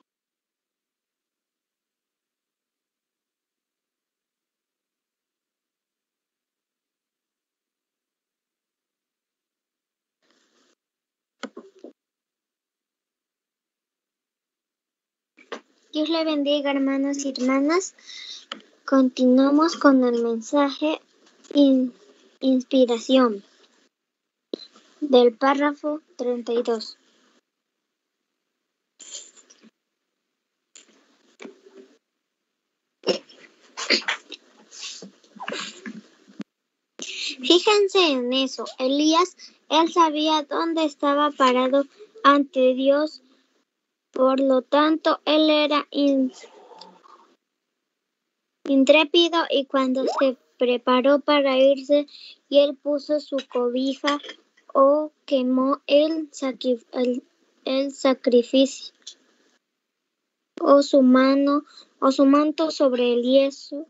Speaker 7: Dios le bendiga, hermanos y hermanas. Continuamos con el mensaje in, inspiración del párrafo treinta y dos. Fíjense en eso. Elías, él sabía dónde estaba parado ante Dios. Por lo tanto, él era in, intrépido y cuando se preparó para irse y él puso su cobija o quemó el, sacri, el, el sacrificio o su mano o su manto sobre el yeso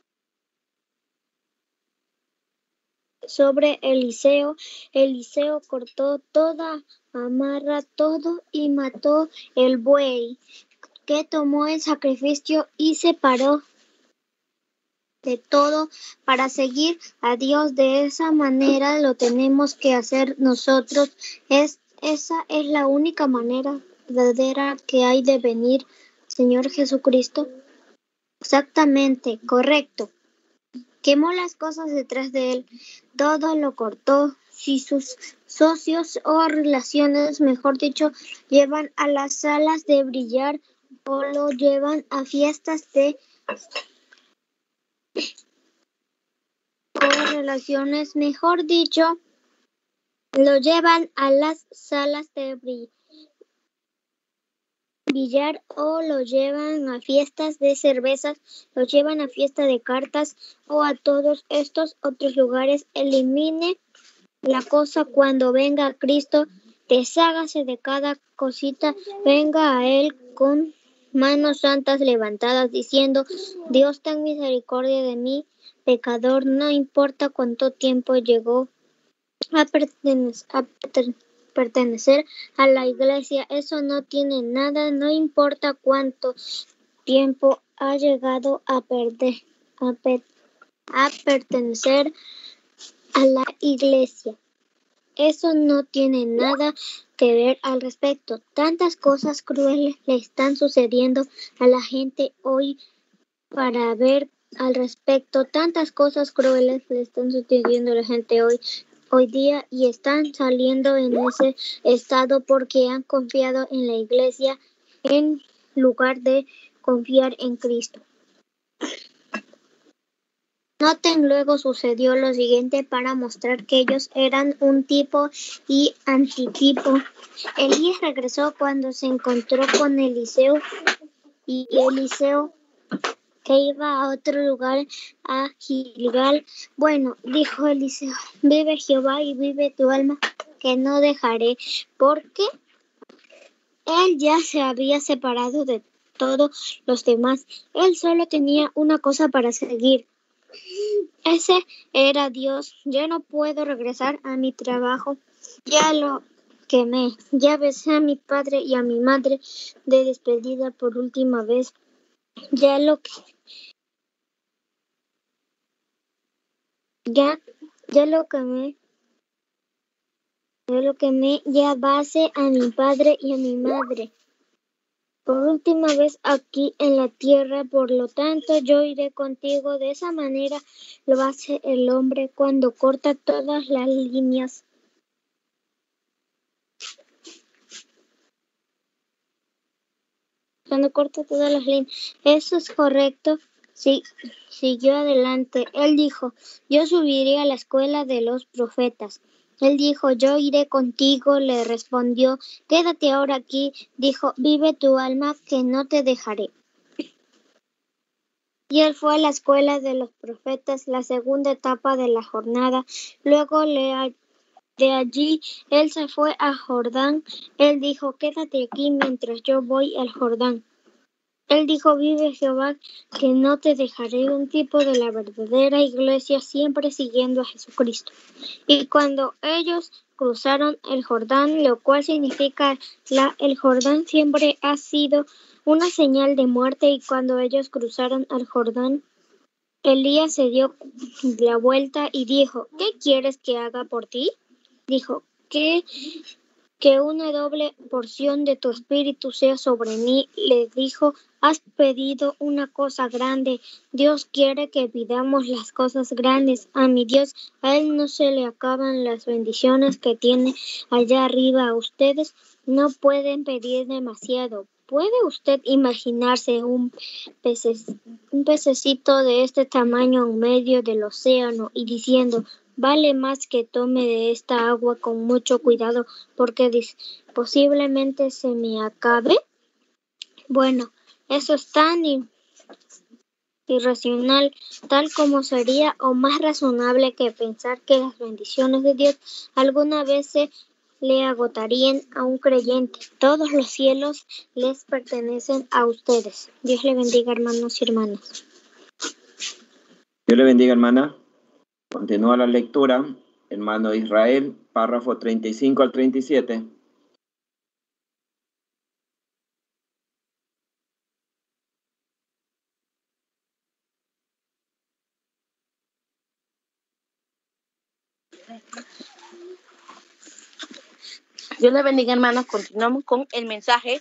Speaker 7: sobre Eliseo. Eliseo cortó toda amarra todo y mató el buey que tomó el sacrificio y se paró de todo para seguir a Dios. De esa manera lo tenemos que hacer nosotros. Es, esa es la única manera verdadera que hay de venir, Señor Jesucristo. Exactamente, correcto. Quemó las cosas detrás de él, todo lo cortó. Si sus socios o relaciones, mejor dicho, llevan a las salas de brillar o lo llevan a fiestas de o relaciones, mejor dicho, lo llevan a las salas de billar o lo llevan a fiestas de cervezas, lo llevan a fiestas de cartas o a todos estos otros lugares. Elimine la cosa cuando venga Cristo, deshágase de cada cosita, venga a Él con manos santas levantadas, diciendo: Dios, ten misericordia de mí, pecador. No importa cuánto tiempo llegó a, pertene- a pertenecer. pertenecer a la iglesia, eso no tiene nada, no importa cuánto tiempo ha llegado a perder, a, per, a pertenecer a la iglesia. Eso no tiene nada que ver al respecto. Tantas cosas crueles le están sucediendo a la gente hoy para ver al respecto. Tantas cosas crueles le están sucediendo a la gente hoy. hoy día y están saliendo en ese estado porque han confiado en la iglesia en lugar de confiar en Cristo. Noten, luego sucedió lo siguiente para mostrar que ellos eran un tipo y antitipo. Elías regresó cuando se encontró con Eliseo y Eliseo que iba a otro lugar, a Gilgal. Bueno, dijo Eliseo, vive Jehová y vive tu alma, que no dejaré, porque él ya se había separado de todos los demás. Él solo tenía una cosa para seguir. Ese era Dios. Yo no puedo regresar a mi trabajo. Ya lo quemé. Ya besé a mi padre y a mi madre de despedida por última vez. Ya lo que Ya, ya lo quemé, ya lo quemé, ya basé a mi padre y a mi madre. Por última vez aquí en la tierra, por lo tanto yo iré contigo. De esa manera lo hace el hombre cuando corta todas las líneas. Cuando corta todas las líneas. Eso es correcto. Sí, siguió adelante. Él dijo, yo subiré a la escuela de los profetas. Él dijo, yo iré contigo. Le respondió, quédate ahora aquí. Dijo, vive tu alma, que no te dejaré. Y él fue a la escuela de los profetas, la segunda etapa de la jornada. Luego le, de allí él se fue a Jordán. Él dijo, quédate aquí mientras yo voy al Jordán. Él dijo, vive Jehová, que no te dejaré. Un tipo de la verdadera iglesia, siempre siguiendo a Jesucristo. Y cuando ellos cruzaron el Jordán, lo cual significa la, el Jordán siempre ha sido una señal de muerte, y cuando ellos cruzaron el Jordán, Elías se dio la vuelta y dijo, ¿qué quieres que haga por ti? Dijo, que que una doble porción de tu espíritu sea sobre mí. Le dijo, has pedido una cosa grande. Dios quiere que pidamos las cosas grandes. A mi Dios, a Él no se le acaban las bendiciones que tiene allá arriba. Ustedes no pueden pedir demasiado. ¿Puede usted imaginarse un, peces, un pececito de este tamaño en medio del océano y diciendo, vale más que tome de esta agua con mucho cuidado porque posiblemente se me acabe? Bueno, eso es tan irracional, tal como sería o más razonable que pensar que las bendiciones de Dios alguna vez se le agotarían a un creyente. Todos los cielos les pertenecen a ustedes. Dios le bendiga, hermanos y hermanas.
Speaker 4: Dios le bendiga, hermana. Continúa la lectura, hermano Israel, párrafo treinta y cinco al treinta y siete.
Speaker 9: Dios le bendiga, hermanos. Continuamos con el mensaje.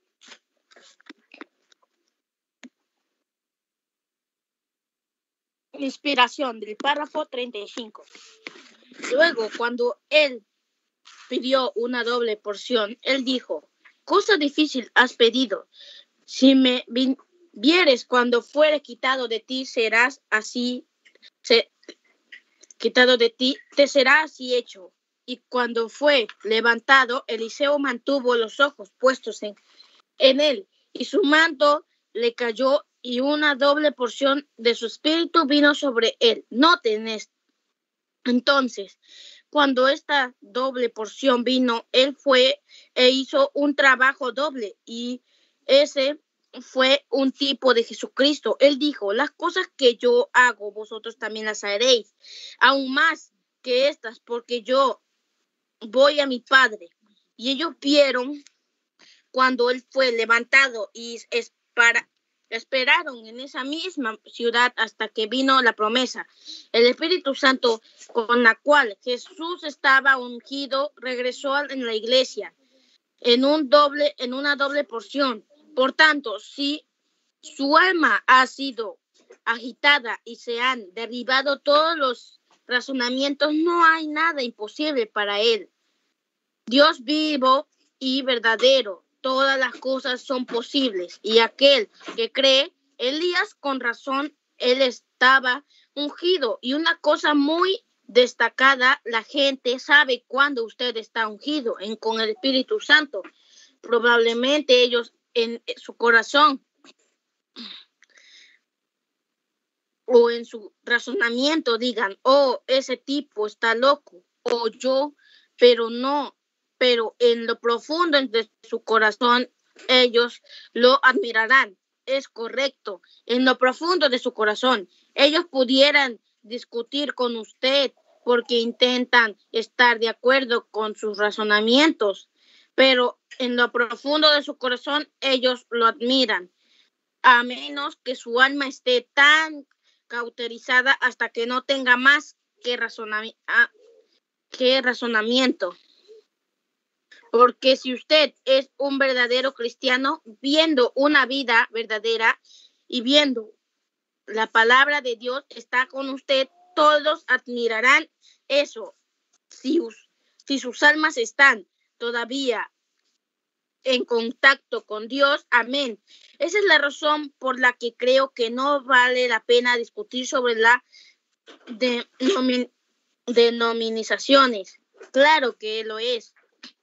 Speaker 9: Inspiración del párrafo treinta y cinco. Luego, cuando él pidió una doble porción, él dijo, cosa difícil has pedido. Si me vieres cuando fuere quitado de ti, serás así, se, quitado de ti, te será así hecho. Y cuando fue levantado, Eliseo mantuvo los ojos puestos en en él, y su manto le cayó, y una doble porción de su espíritu vino sobre él. Noten esto. Entonces, cuando esta doble porción vino, él fue e hizo un trabajo doble, y ese fue un tipo de Jesucristo. Él dijo, las cosas que yo hago, vosotros también las haréis, aún más que estas, porque yo voy a mi Padre. Y ellos vieron cuando él fue levantado y es para, esperaron en esa misma ciudad hasta que vino la promesa. El Espíritu Santo con la cual Jesús estaba ungido regresó en la iglesia en un doble, en una doble porción. Por tanto, si su alma ha sido agitada y se han derribado todos los razonamientos, no hay nada imposible para él. Dios vivo y verdadero, todas las cosas son posibles. Y aquel que cree, Elías con razón, él estaba ungido. Y una cosa muy destacada, la gente sabe cuando usted está ungido en, con el Espíritu Santo. Probablemente ellos en su corazón o en su razonamiento digan, oh, ese tipo está loco, o yo, pero no, pero en lo profundo de su corazón ellos lo admirarán. Es correcto, en lo profundo de su corazón ellos pudieran discutir con usted porque intentan estar de acuerdo con sus razonamientos, pero en lo profundo de su corazón ellos lo admiran, a menos que su alma esté tan cauterizada hasta que no tenga más que, razonami- ah, que razonamiento. Porque si usted es un verdadero cristiano, viendo una vida verdadera y viendo la palabra de Dios está con usted, todos admirarán eso. Si, si sus almas están todavía en contacto con Dios, amén. Esa es la razón por la que creo que no vale la pena discutir sobre la denomin- denominaciones. Claro que lo es.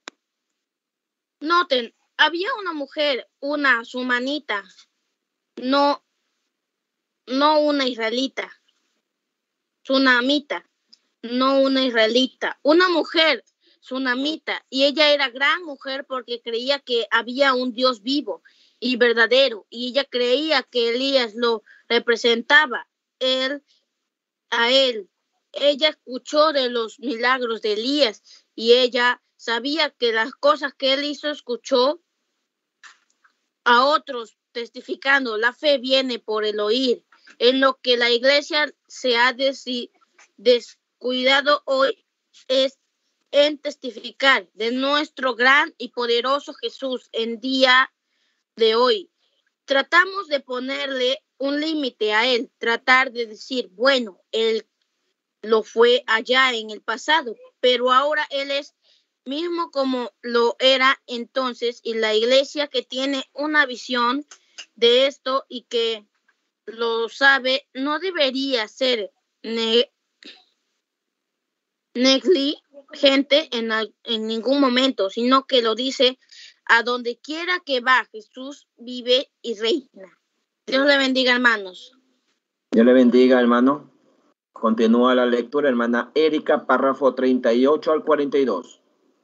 Speaker 9: Noten, había una mujer, una sumanita, no, no una israelita, sunamita, no una israelita, una mujer sunamita, y ella era gran mujer porque creía que había un Dios vivo y verdadero, y ella creía que Elías lo representaba él a él. Ella escuchó de los milagros de Elías y ella sabía que las cosas que él hizo, escuchó a otros testificando. La fe viene por el oír. En lo que la iglesia se ha des- descuidado hoy es en testificar de nuestro gran y poderoso Jesús en día de hoy. Tratamos de ponerle un límite a él, tratar de decir, bueno, él lo fue allá en el pasado, pero ahora él es mismo como lo era entonces, y la iglesia que tiene una visión de esto y que lo sabe no debería ser ne- negligente en, en ningún momento, sino que lo dice: a donde quiera que va, Jesús vive y reina. Dios le bendiga, hermanos.
Speaker 4: Dios le bendiga, hermano. Continúa la lectura, hermana Erika, párrafo treinta y ocho al cuarenta y dos.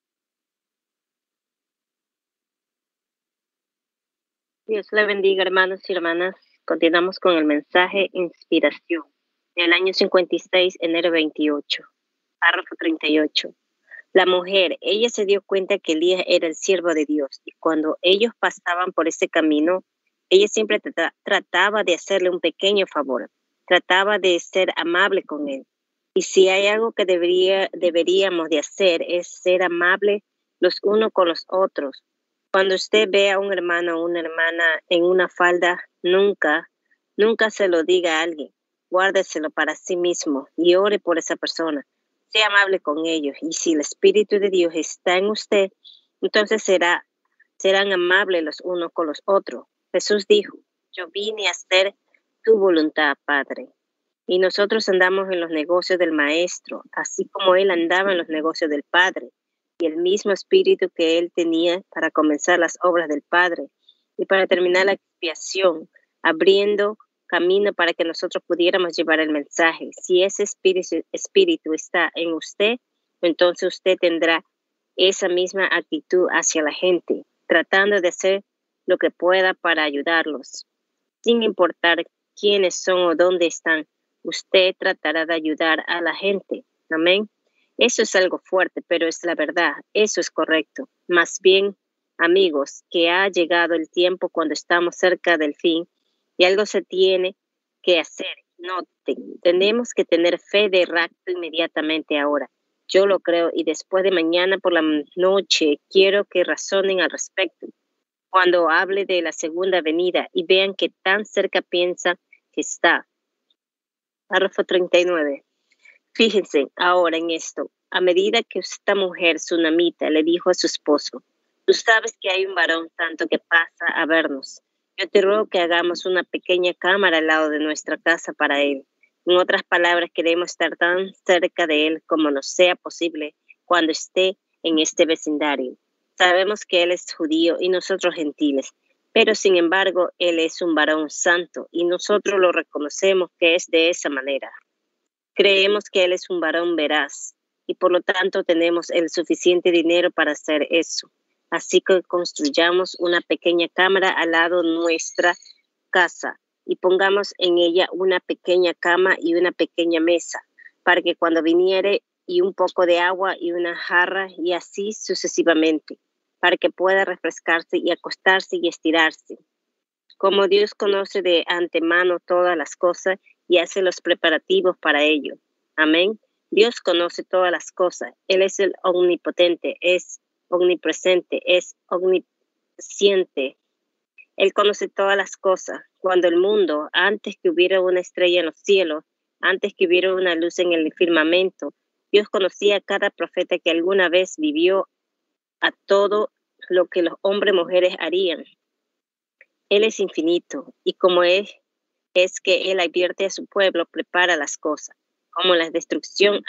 Speaker 10: Dios le bendiga, hermanos y hermanas. Continuamos con el mensaje Inspiración. El año cincuenta y seis, enero veintiocho. Párrafo treinta y ocho. La mujer, ella se dio cuenta que Elías era el siervo de Dios, y cuando ellos pasaban por ese camino, ella siempre tra- trataba de hacerle un pequeño favor, trataba de ser amable con él. Y si hay algo que debería, deberíamos de hacer es ser amable los unos con los otros. Cuando usted ve a un hermano o una hermana en una falda, nunca, nunca se lo diga a alguien. Guárdeselo para sí mismo y ore por esa persona. Sea amable con ellos. Y si el Espíritu de Dios está en usted, entonces será, serán amables los unos con los otros. Jesús dijo: yo vine a hacer tu voluntad, Padre. Y nosotros andamos en los negocios del Maestro, así como Él andaba en los negocios del Padre. Y el mismo espíritu que Él tenía para comenzar las obras del Padre y para terminar la expiación, abriendo camino para que nosotros pudiéramos llevar el mensaje. Si ese espíritu, espíritu está en usted, entonces usted tendrá esa misma actitud hacia la gente, tratando de hacer lo que pueda para ayudarlos. Sin importar quiénes son o dónde están, usted tratará de ayudar a la gente. Amén. Eso es algo fuerte, pero es la verdad. Eso es correcto. Más bien, amigos, que ha llegado el tiempo cuando estamos cerca del fin y algo se tiene que hacer. Noten, tenemos que tener fe de rapto inmediatamente ahora. Yo lo creo y después de mañana por la noche quiero que razonen al respecto. Cuando hable de la segunda venida y vean que tan cerca piensa que está. Párrafo treinta y nueve. Fíjense ahora en esto. A medida que esta mujer tsunamita le dijo a su esposo, tú sabes que hay un varón santo que pasa a vernos. Yo te ruego que hagamos una pequeña cámara al lado de nuestra casa para él. En otras palabras, queremos estar tan cerca de él como nos sea posible cuando esté en este vecindario. Sabemos que él es judío y nosotros gentiles, pero sin embargo, él es un varón santo y nosotros lo reconocemos que es de esa manera. Creemos que él es un varón veraz y por lo tanto tenemos el suficiente dinero para hacer eso. Así que construyamos una pequeña cámara al lado de nuestra casa y pongamos en ella una pequeña cama y una pequeña mesa para que cuando viniere y un poco de agua y una jarra y así sucesivamente, para que pueda refrescarse y acostarse y estirarse. Como Dios conoce de antemano todas las cosas y hace los preparativos para ello. Amén. Dios conoce todas las cosas. Él es el omnipotente, es omnipresente, es omnisciente. Él conoce todas las cosas. Cuando el mundo, antes que hubiera una estrella en los cielos, antes que hubiera una luz en el firmamento, Dios conocía a cada profeta que alguna vez vivió, a todo lo que los hombres y mujeres harían. Él es infinito y como es, es que Él advierte a su pueblo, prepara las cosas, como la destrucción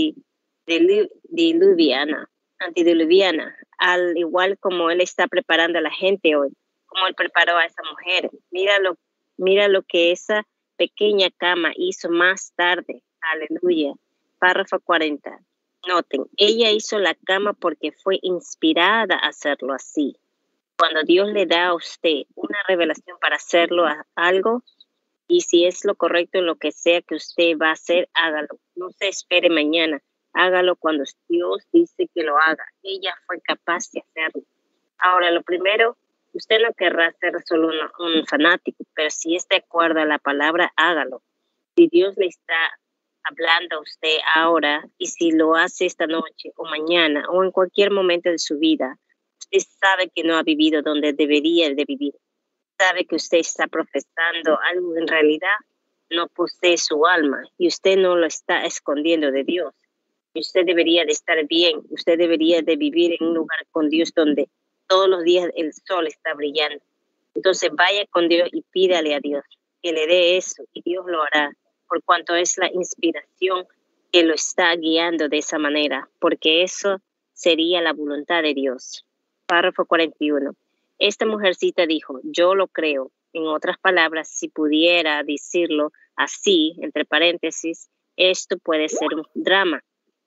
Speaker 10: antediluviana, antediluviana, al igual como Él está preparando a la gente hoy, como Él preparó a esa mujer. Mira lo, mira lo que esa pequeña cama hizo más tarde. Aleluya. Párrafo cuarenta. Noten, ella hizo la cama porque fue inspirada a hacerlo así. Cuando Dios le da a usted una revelación para hacerlo a algo, y si es lo correcto en lo que sea que usted va a hacer, hágalo. No se espere mañana. Hágalo cuando Dios dice que lo haga. Ella fue capaz de hacerlo. Ahora, lo primero, usted no querrá ser solo un, un fanático, pero si es de acuerdo a la palabra, hágalo. Si Dios le está hablando a usted ahora y si lo hace esta noche o mañana o en cualquier momento de su vida, usted sabe que no ha vivido donde debería de vivir. Sabe que usted está profesando algo que en realidad no posee su alma y usted no lo está escondiendo de Dios. Y usted debería de estar bien, usted debería de vivir en un lugar con Dios donde todos los días el sol está brillando. Entonces vaya con Dios y pídale a Dios que le dé eso y Dios lo hará, por cuanto es la inspiración que lo está guiando de esa manera, porque eso sería la voluntad de Dios. Párrafo cuarenta y uno. Esta mujercita dijo, yo lo creo. En otras palabras, si pudiera decirlo así, entre paréntesis, esto puede ser un drama.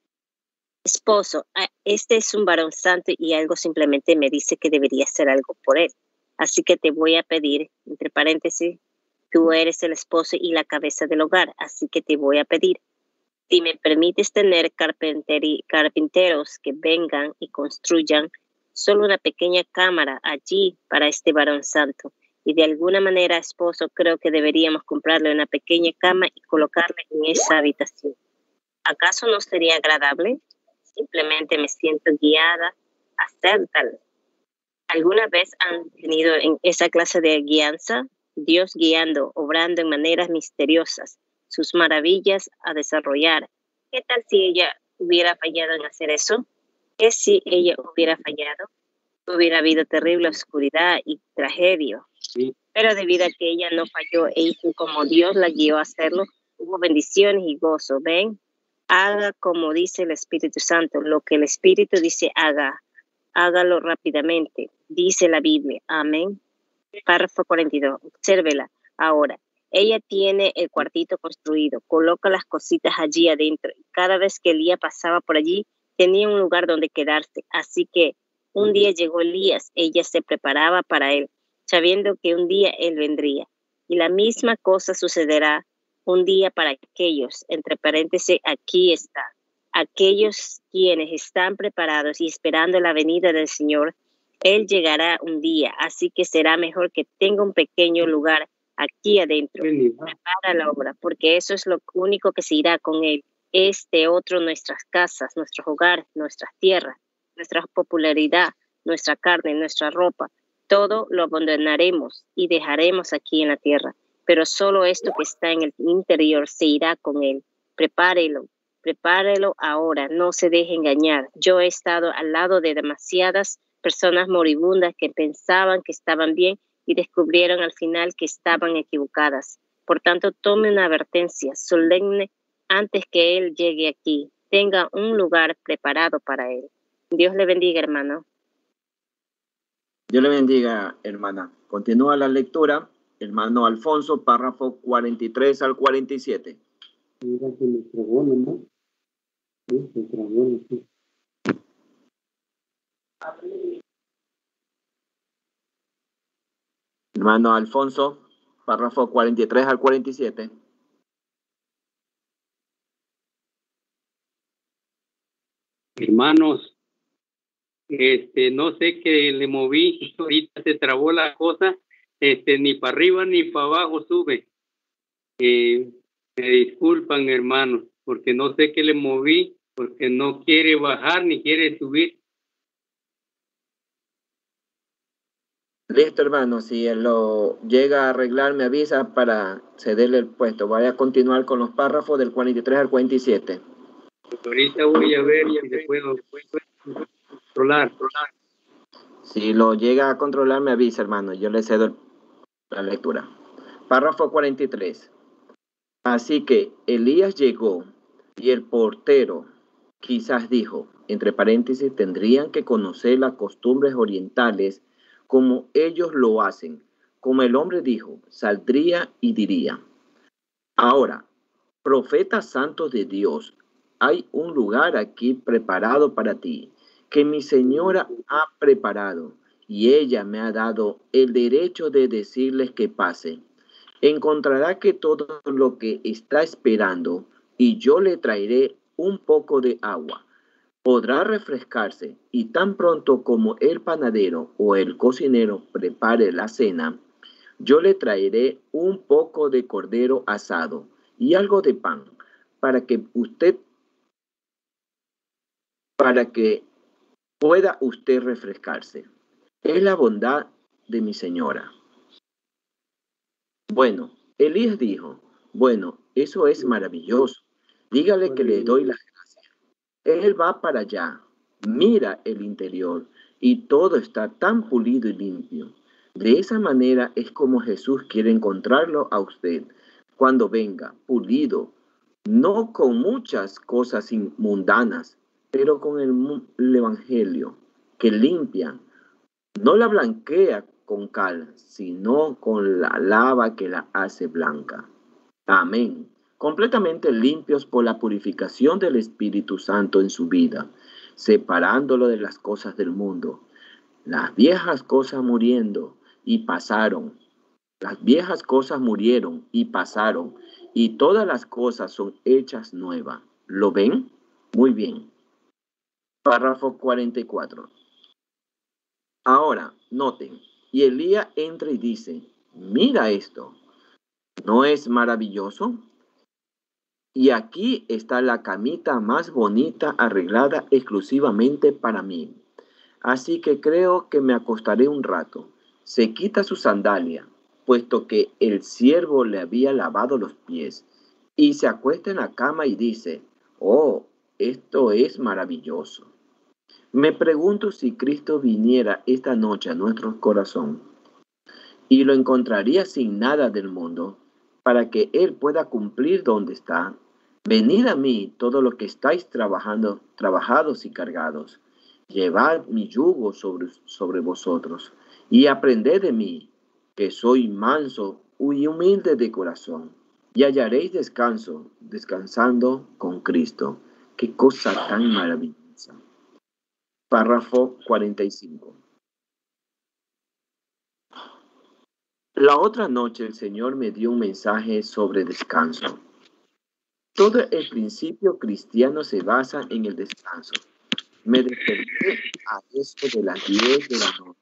Speaker 10: Esposo, este es un varón santo y algo simplemente me dice que debería hacer algo por él. Así que te voy a pedir, entre paréntesis, tú eres el esposo y la cabeza del hogar, así que te voy a pedir, si me permites tener carpinteros que vengan y construyan solo una pequeña cámara allí para este varón santo. Y de alguna manera, esposo, creo que deberíamos comprarle una pequeña cama y colocarle en esa habitación. ¿Acaso no sería agradable? Simplemente me siento guiada a hacer tal. ¿Alguna vez han tenido en esa clase de guianza? Dios guiando, obrando en maneras misteriosas, sus maravillas a desarrollar. ¿Qué tal si ella hubiera fallado en hacer eso? ¿Qué si ella hubiera fallado? Hubiera habido terrible oscuridad y tragedia. Sí. Pero debido a que ella no falló e hizo como Dios la guió a hacerlo, hubo bendiciones y gozo. ¿Ven? Haga como dice el Espíritu Santo. Lo que el Espíritu dice, haga. Hágalo rápidamente. Dice la Biblia. Amén. Párrafo cuarenta y dos. Obsérvela ahora. Ella tiene el cuartito construido, coloca las cositas allí adentro. Cada vez que Elías pasaba por allí, tenía un lugar donde quedarse. Así que un día llegó Elías, ella se preparaba para él, sabiendo que un día él vendría. Y la misma cosa sucederá un día para aquellos, entre paréntesis, aquí está, aquellos quienes están preparados y esperando la venida del Señor. Él llegará un día, así que será mejor que tenga un pequeño lugar aquí adentro. Prepara la obra, porque eso es lo único que se irá con él. Este otro, nuestras casas, nuestros hogares, nuestras tierras, nuestra popularidad, nuestra carne, nuestra ropa, todo lo abandonaremos y dejaremos aquí en la tierra. Pero solo esto que está en el interior se irá con él. Prepárelo, prepárelo ahora, no se deje engañar. Yo he estado al lado de demasiadas personas moribundas que pensaban que estaban bien y descubrieron al final que estaban equivocadas. Por tanto, tome una advertencia solemne antes que él llegue aquí. Tenga un lugar preparado para él. Dios le bendiga, hermano.
Speaker 4: Dios le bendiga, hermana. Continúa la lectura. Hermano Alfonso, párrafo cuarenta y tres al cuarenta y siete.
Speaker 11: Mira que me trabó, ¿no? Sí, me trabó, sí.
Speaker 4: Hermano Alfonso, párrafo cuarenta y tres al cuarenta y siete.
Speaker 11: Hermanos, este, no sé qué le moví, ahorita se trabó la cosa, este, ni para arriba ni para abajo sube. Eh, me disculpan, hermanos, porque no sé qué le moví, porque no quiere bajar ni quiere subir.
Speaker 4: Listo, hermano. Si él lo llega a arreglar, me avisa para cederle el puesto. Voy a continuar con los párrafos del cuarenta y tres al cuarenta y siete.
Speaker 11: Ahorita voy a ver si le puedo controlar.
Speaker 4: Si lo llega a controlar, me avisa, hermano. Yo le cedo la lectura. Párrafo cuarenta y tres. Así que Elías llegó y el portero quizás dijo, entre paréntesis, tendrían que conocer las costumbres orientales como ellos lo hacen. Como el hombre dijo, saldría y diría. Ahora, profetas santos de Dios, hay un lugar aquí preparado para ti, que mi señora ha preparado, y ella me ha dado el derecho de decirles que pase. Encontrará que todo lo que está esperando, y yo le traeré un poco de agua. Podrá refrescarse, y tan pronto como el panadero o el cocinero prepare la cena, yo le traeré un poco de cordero asado y algo de pan, para que usted, para que pueda usted refrescarse. Es la bondad de mi señora. Bueno, Elías dijo, bueno, eso es maravilloso. Dígale que le doy las gracias. Él va para allá, mira el interior y todo está tan pulido y limpio. De esa manera es como Jesús quiere encontrarlo a usted cuando venga, pulido, no con muchas cosas mundanas, pero con el, el Evangelio que limpia, no la blanquea con cal, sino con la lava que la hace blanca. Amén. Completamente limpios por la purificación del Espíritu Santo en su vida, separándolo de las cosas del mundo. Las viejas cosas muriendo y pasaron. Las viejas cosas murieron y pasaron, y todas las cosas son hechas nuevas. ¿Lo ven? Muy bien. Párrafo cuarenta y cuatro. Ahora, noten, y Elías entra y dice, mira esto, ¿no es maravilloso? Y aquí está la camita más bonita arreglada exclusivamente para mí. Así que creo que me acostaré un rato. Se quita su sandalia, puesto que el siervo le había lavado los pies, y se acuesta en la cama y dice, oh, esto es maravilloso. Me pregunto si Cristo viniera esta noche a nuestro corazón y lo encontraría sin nada del mundo, para que Él pueda cumplir donde está. Venid a mí, todos los que estáis trabajando, trabajados y cargados. Llevad mi yugo sobre, sobre vosotros y aprended de mí, que soy manso y humilde de corazón, y hallaréis descanso, descansando con Cristo. Qué cosa tan maravillosa. Párrafo cuarenta y cinco. La otra noche el Señor me dio un mensaje sobre descanso. Todo el principio cristiano se basa en el descanso. Me desperté a eso de las diez de la noche.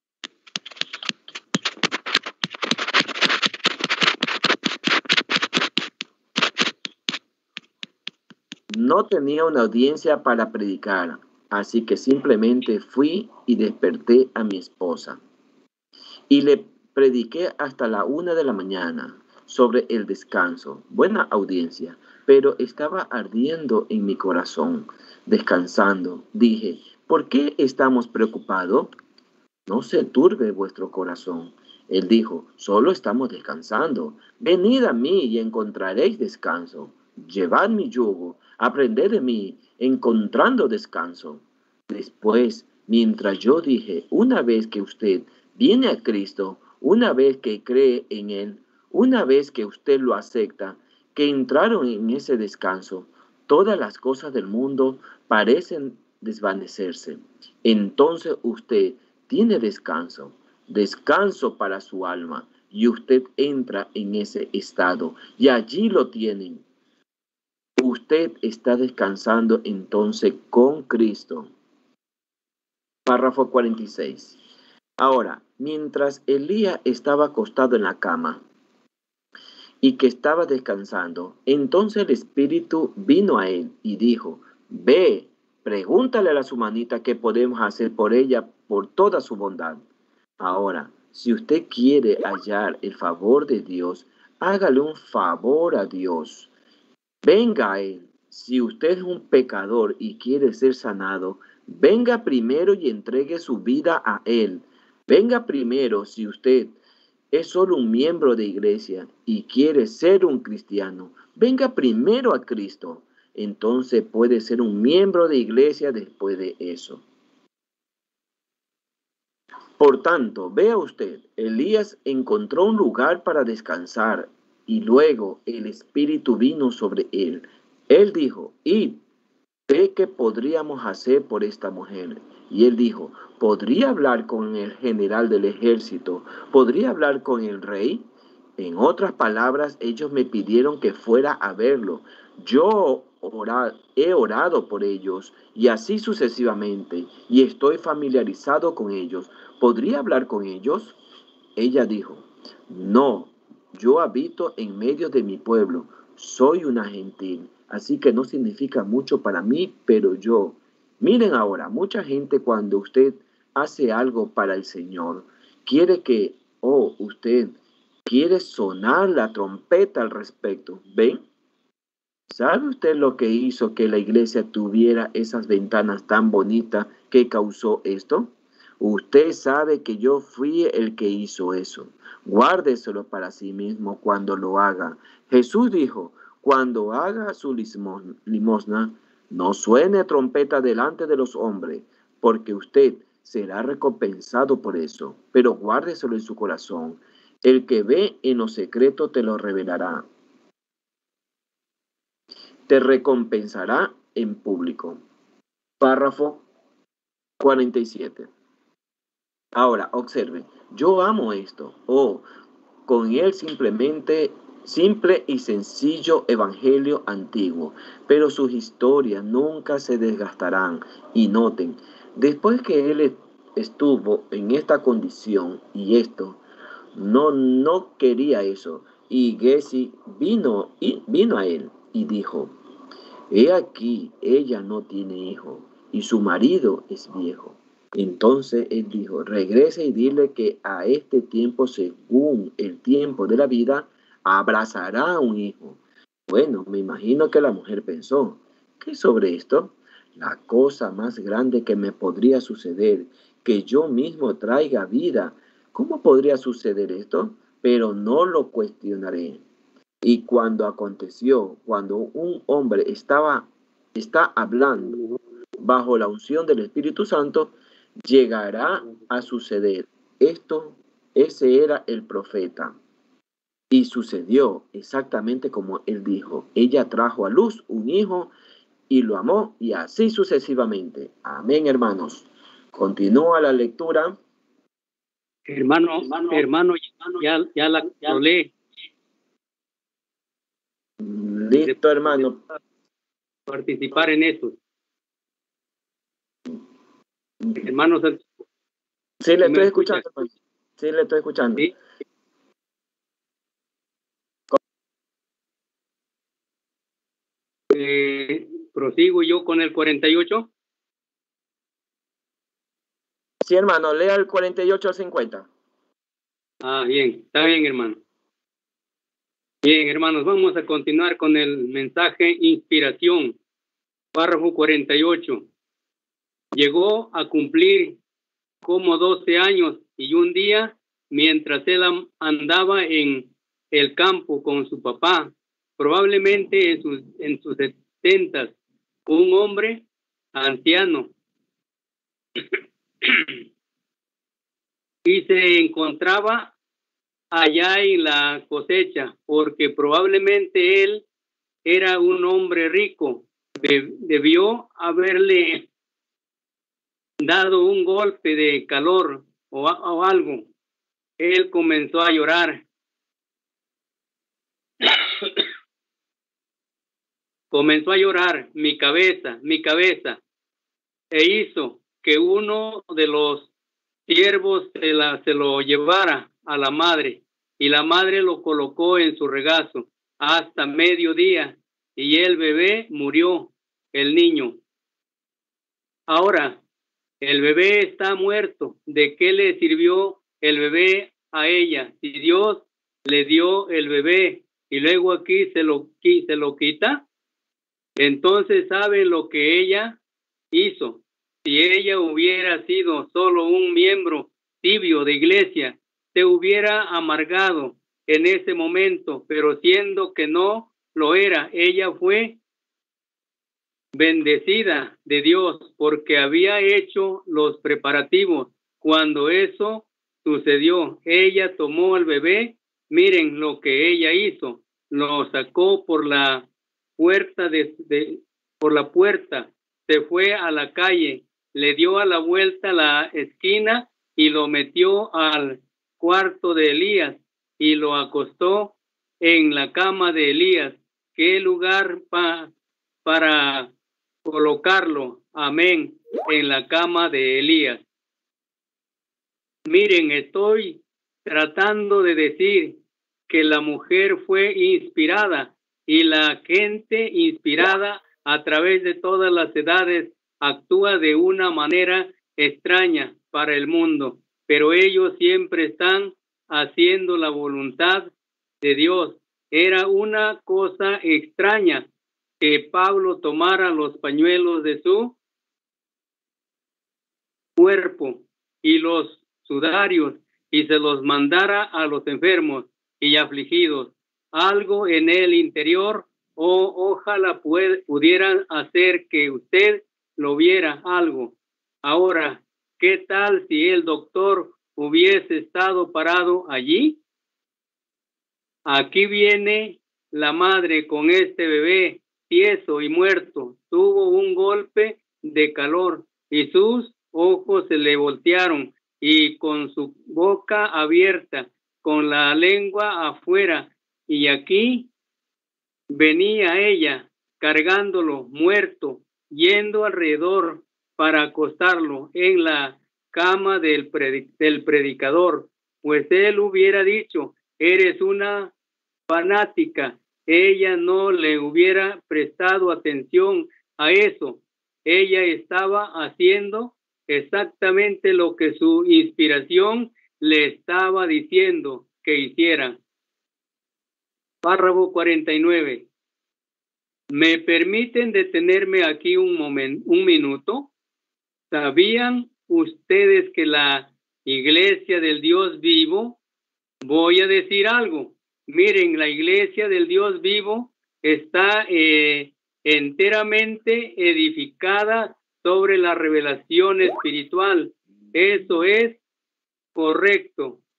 Speaker 4: No tenía una audiencia para predicar, así que simplemente fui y desperté a mi esposa. Y le prediqué hasta la una de la mañana sobre el descanso. Buena audiencia, pero estaba ardiendo en mi corazón, descansando. Dije, ¿por qué estamos preocupados? No se turbe vuestro corazón. Él dijo, solo estamos descansando. Venid a mí y encontraréis descanso. Llevad mi yugo, aprended de mí, encontrando descanso. Después, mientras yo dije, una vez que usted viene a Cristo, una vez que cree en Él, una vez que usted lo acepta, que entraron en ese descanso, todas las cosas del mundo parecen desvanecerse. Entonces usted tiene descanso, descanso para su alma, y usted entra en ese estado, y allí lo tienen. Usted está descansando entonces con Cristo. Párrafo cuarenta y seis. Ahora, mientras Elías estaba acostado en la cama y que estaba descansando, entonces el Espíritu vino a él y dijo, ve, pregúntale a la sumanita qué podemos hacer por ella por toda su bondad. Ahora, si usted quiere hallar el favor de Dios, hágale un favor a Dios. Venga a Él. Si usted es un pecador y quiere ser sanado, venga primero y entregue su vida a Él. Venga primero si usted es solo un miembro de iglesia y quiere ser un cristiano. Venga primero a Cristo. Entonces puede ser un miembro de iglesia después de eso. Por tanto, vea usted, Elías encontró un lugar para descansar y luego el Espíritu vino sobre él. Él dijo, id, ve qué podríamos hacer por esta mujer. Y él dijo, ¿podría hablar con el general del ejército? ¿Podría hablar con el rey? En otras palabras, ellos me pidieron que fuera a verlo. Yo ora, he orado por ellos y así sucesivamente, y estoy familiarizado con ellos. ¿Podría hablar con ellos? Ella dijo, no, yo habito en medio de mi pueblo, soy una gentil, así que no significa mucho para mí, pero yo... Miren ahora, mucha gente cuando usted hace algo para el Señor, quiere que, oh, usted quiere sonar la trompeta al respecto, ¿ven? ¿Sabe usted lo que hizo que la iglesia tuviera esas ventanas tan bonitas que causó esto? Usted sabe que yo fui el que hizo eso. Guárdeselo para sí mismo cuando lo haga. Jesús dijo, cuando haga su limosna, no suene trompeta delante de los hombres, porque usted será recompensado por eso. Pero guárdeselo en su corazón. El que ve en lo secreto te lo revelará. Te recompensará en público. Párrafo cuarenta y siete. Ahora, observe, yo amo esto. Oh, con él simplemente, simple y sencillo evangelio antiguo, pero sus historias nunca se desgastarán. Y noten, después que él estuvo en esta condición y esto, no, no quería eso. Y Gessi vino, y vino a él y dijo, he aquí, ella no tiene hijo y su marido es viejo. Entonces él dijo, regrese y dile que a este tiempo, según el tiempo de la vida, abrazará un hijo. Bueno, me imagino que la mujer pensó, ¿qué sobre esto? La cosa más grande que me podría suceder, que yo mismo traiga vida. ¿Cómo podría suceder esto? Pero no lo cuestionaré. Y cuando aconteció, cuando un hombre estaba, está hablando bajo la unción del Espíritu Santo, llegará a suceder esto Ese era el profeta. Y sucedió exactamente como él dijo. Ella trajo a luz un hijo y lo amó, y así sucesivamente. Amén, hermanos. Continúa la lectura.
Speaker 11: Hermano, hermano, hermano ya, ya la lo lee.
Speaker 4: Listo, hermano.
Speaker 11: Participar en eso. Hermano Santiago.
Speaker 4: Sí, le estoy escuchando. Hermano. Sí, le estoy escuchando.
Speaker 11: ¿Sí? Eh, prosigo yo con el cuarenta y ocho.
Speaker 4: Sí, hermano, lea el cuarenta y ocho al cincuenta.
Speaker 11: Ah, bien, está bien, hermano. Bien, hermanos, vamos a continuar con el mensaje inspiración. Párrafo cuarenta y ocho. Llegó a cumplir como doce años y un día, mientras él andaba en el campo con su papá, probablemente en sus, en sus setentas, un hombre anciano, y se encontraba allá en la cosecha, porque probablemente él era un hombre rico, de, debió haberle dado un golpe de calor o, o algo. Él comenzó a llorar. Comenzó a llorar, mi cabeza, mi cabeza, e hizo que uno de los siervos se, la, se lo llevara a la madre, y la madre lo colocó en su regazo hasta mediodía, y el bebé murió, el niño. Ahora, el bebé está muerto. ¿De qué le sirvió el bebé a ella? Si Dios le dio el bebé y luego aquí se lo, se lo quita, entonces sabe lo que ella hizo. Si ella hubiera sido solo un miembro tibio de iglesia, se hubiera amargado en ese momento, pero siendo que no lo era, ella fue bendecida de Dios porque había hecho los preparativos. Cuando eso sucedió, ella tomó al bebé. Miren lo que ella hizo. Lo sacó por la puerta de, de por la puerta, se fue a la calle, le dio a la vuelta a la esquina y lo metió al cuarto de Elías y lo acostó en la cama de Elías. ¿Qué lugar pa, para colocarlo? Amén, en la cama de Elías. Miren, estoy tratando de decir que la mujer fue inspirada y la gente inspirada a través de todas las edades actúa de una manera extraña para el mundo, pero ellos siempre están haciendo la voluntad de Dios. Era una cosa extraña que Pablo tomara los pañuelos de su cuerpo y los sudarios y se los mandara a los enfermos y afligidos. Algo en el interior, o ojalá pued, pudieran hacer que usted lo viera algo. Ahora, ¿qué tal si el doctor hubiese estado parado allí? Aquí viene la madre con este bebé tieso y muerto. Tuvo un golpe de calor y sus ojos se le voltearon y con su boca abierta, con la lengua afuera, y aquí venía ella cargándolo muerto, yendo alrededor para acostarlo en la cama del, predic del predicador, pues él hubiera dicho, eres una fanática. Ella no le hubiera prestado atención a eso. Ella estaba haciendo exactamente lo que su inspiración le estaba diciendo que hiciera. Párrafo cuarenta y nueve. ¿Me permiten detenerme aquí un momento, un minuto? ¿Sabían ustedes que la iglesia del Dios vivo? Voy a decir algo. Miren, la iglesia del Dios vivo está eh, enteramente edificada sobre la revelación espiritual. Eso es correcto.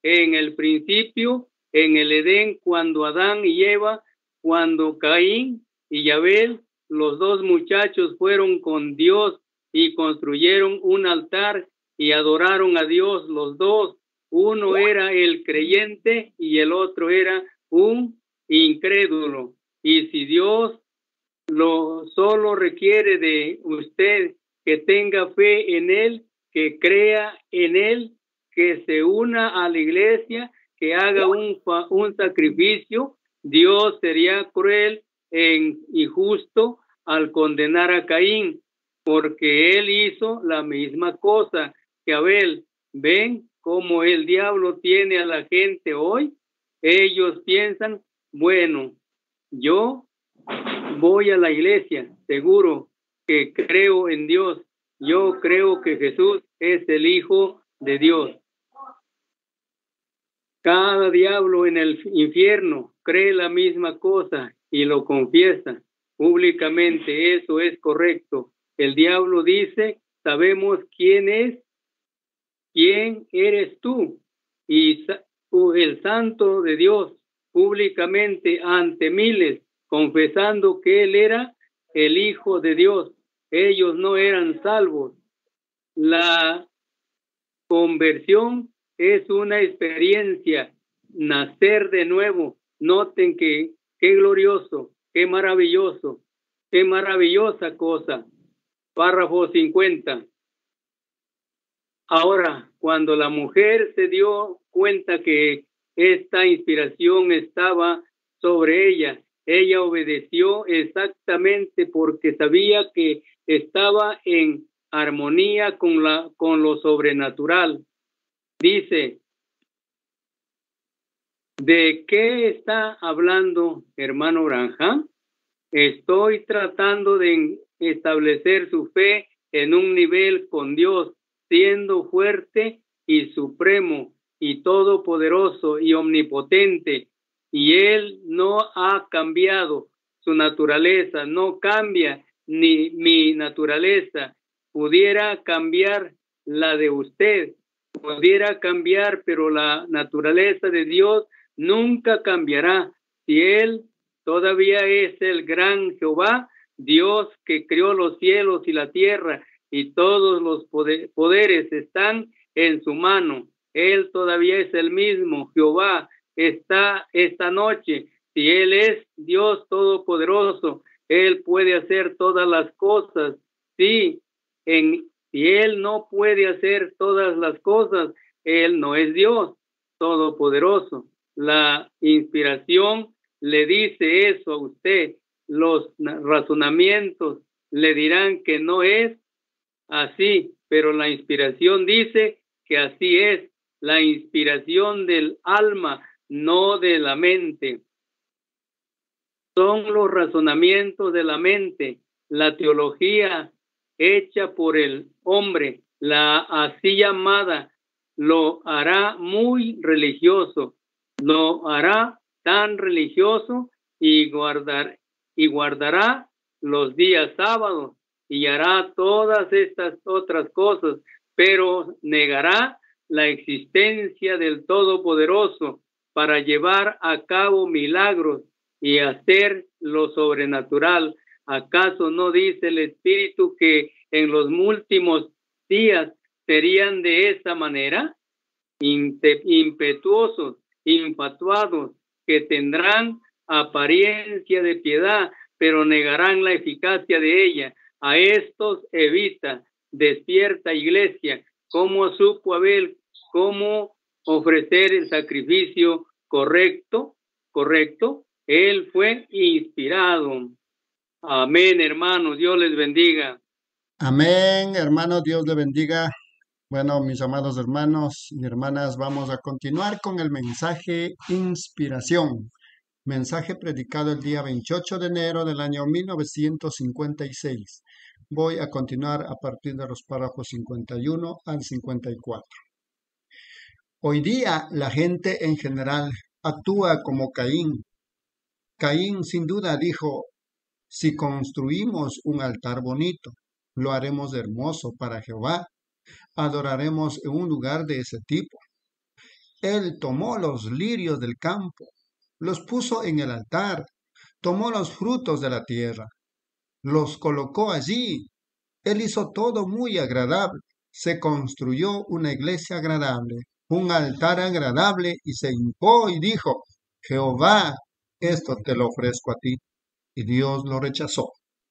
Speaker 11: en el principio, en el Edén, cuando Adán y Eva, cuando Caín y Abel, los dos muchachos fueron con Dios y construyeron un altar y adoraron a Dios los dos. Uno era el creyente y el otro era un incrédulo. Y si Dios lo solo requiere de usted que tenga fe en Él, que crea en Él, que se una a la iglesia, que haga un, un sacrificio, Dios sería cruel e injusto al condenar a Caín, porque él hizo la misma cosa que Abel. ¿Ven cómo el diablo tiene a la gente hoy? Ellos piensan, bueno, yo voy a la iglesia, seguro que creo en Dios, yo creo que Jesús es el Hijo de Dios. Cada diablo en el infierno cree la misma cosa y lo confiesa públicamente. Eso es correcto. El diablo dice, sabemos quién es, quién eres tú. Y el santo de Dios públicamente ante miles, confesando que él era el Hijo de Dios. Ellos no eran salvos. La conversión es una experiencia, nacer de nuevo. Noten que qué glorioso, qué maravilloso, qué maravillosa cosa. Párrafo cincuenta. Ahora, cuando la mujer se dio cuenta que esta inspiración estaba sobre ella, ella obedeció exactamente porque sabía que estaba en armonía con, la, con lo sobrenatural. Dice, ¿de qué está hablando, hermano Branham? Estoy tratando de establecer su fe en un nivel con Dios, siendo fuerte y supremo y todopoderoso y omnipotente. Y Él no ha cambiado su naturaleza, no cambia ni mi naturaleza. Pudiera cambiar la de usted, pudiera cambiar, pero la naturaleza de Dios nunca cambiará. Si Él todavía es el gran Jehová, Dios que creó los cielos y la tierra, y todos los poderes están en su mano. Él todavía es el mismo Jehová. Está esta noche. Si Él es Dios todopoderoso, Él puede hacer todas las cosas. Sí, en, si Él no puede hacer todas las cosas, Él no es Dios todopoderoso. La inspiración le dice eso a usted. Los razonamientos le dirán que no es así, pero la inspiración dice que así es. La inspiración del alma, no de la mente. Son los razonamientos de la mente, la teología hecha por el hombre, la así llamada, lo hará muy religioso, lo hará tan religioso y, guardar, y guardará los días sábados y hará todas estas otras cosas, pero negará la existencia del Todopoderoso para llevar a cabo milagros y hacer lo sobrenatural. ¿Acaso no dice el Espíritu que en los últimos días serían de esa manera? Impetuosos, infatuados, que tendrán apariencia de piedad, pero negarán la eficacia de ella. A estos evita, despierta iglesia. ¿Cómo supo Abel cómo ofrecer el sacrificio correcto? Correcto. Él fue inspirado. Amén, hermanos. Dios les bendiga.
Speaker 3: Amén, hermano. Dios le bendiga. Bueno, mis amados hermanos y hermanas, vamos a continuar con el mensaje Inspiración. Mensaje predicado el día veintiocho de enero del año mil novecientos cincuenta y seis. Voy a continuar a partir de los párrafos cincuenta y uno al cincuenta y cuatro. Hoy día la gente en general actúa como Caín. Caín sin duda dijo, si construimos un altar bonito, lo haremos hermoso para Jehová, adoraremos en un lugar de ese tipo. Él tomó los lirios del campo, los puso en el altar, tomó los frutos de la tierra, los colocó allí. Él hizo todo muy agradable. Se construyó una iglesia agradable, un altar agradable, y se hincó y dijo: Jehová, esto te lo ofrezco a ti. Y Dios lo rechazó.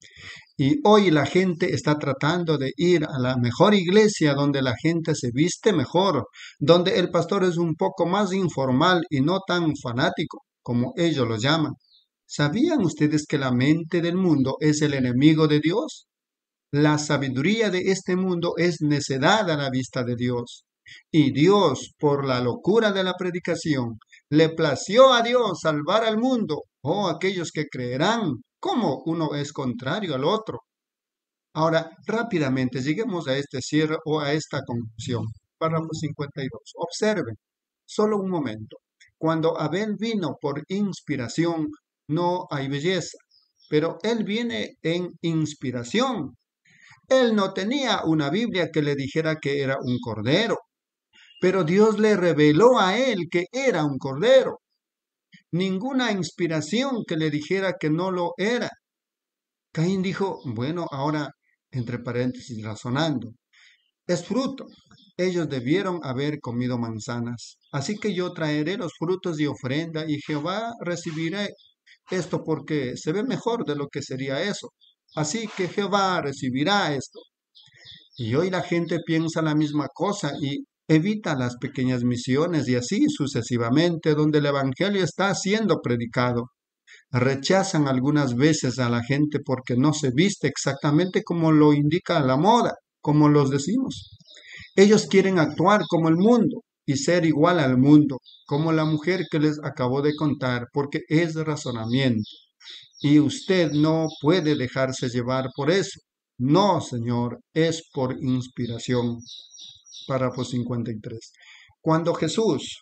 Speaker 3: Y hoy la gente está tratando de ir a la mejor iglesia, donde la gente se viste mejor, donde el pastor es un poco más informal y no tan fanático, como ellos lo llaman. ¿Sabían ustedes que la mente del mundo es el enemigo de Dios? La sabiduría de este mundo es necedad a la vista de Dios. Y Dios, por la locura de la predicación, le plació a Dios salvar al mundo. Oh, aquellos que creerán, cómo uno es contrario al otro. Ahora, rápidamente, lleguemos a este cierre o a esta conclusión. Párrafo cincuenta y dos. Observen, solo un momento. Cuando Abel vino por inspiración, no hay belleza, pero él viene en inspiración. Él no tenía una Biblia que le dijera que era un cordero, pero Dios le reveló a él que era un cordero. Ninguna inspiración que le dijera que no lo era. Caín dijo, bueno, ahora, entre paréntesis, razonando, es fruto. Ellos debieron haber comido manzanas. Así que yo traeré los frutos de ofrenda y Jehová recibirá esto porque se ve mejor de lo que sería eso. Así que Jehová recibirá esto. Y hoy la gente piensa la misma cosa y evita las pequeñas misiones y así sucesivamente donde el evangelio está siendo predicado. Rechazan algunas veces a la gente porque no se viste exactamente como lo indica la moda, como los decimos. Ellos quieren actuar como el mundo y ser igual al mundo, como la mujer que les acabo de contar, porque es razonamiento. Y usted no puede dejarse llevar por eso. No, Señor, es por inspiración. Párrafo cincuenta y tres. Cuando Jesús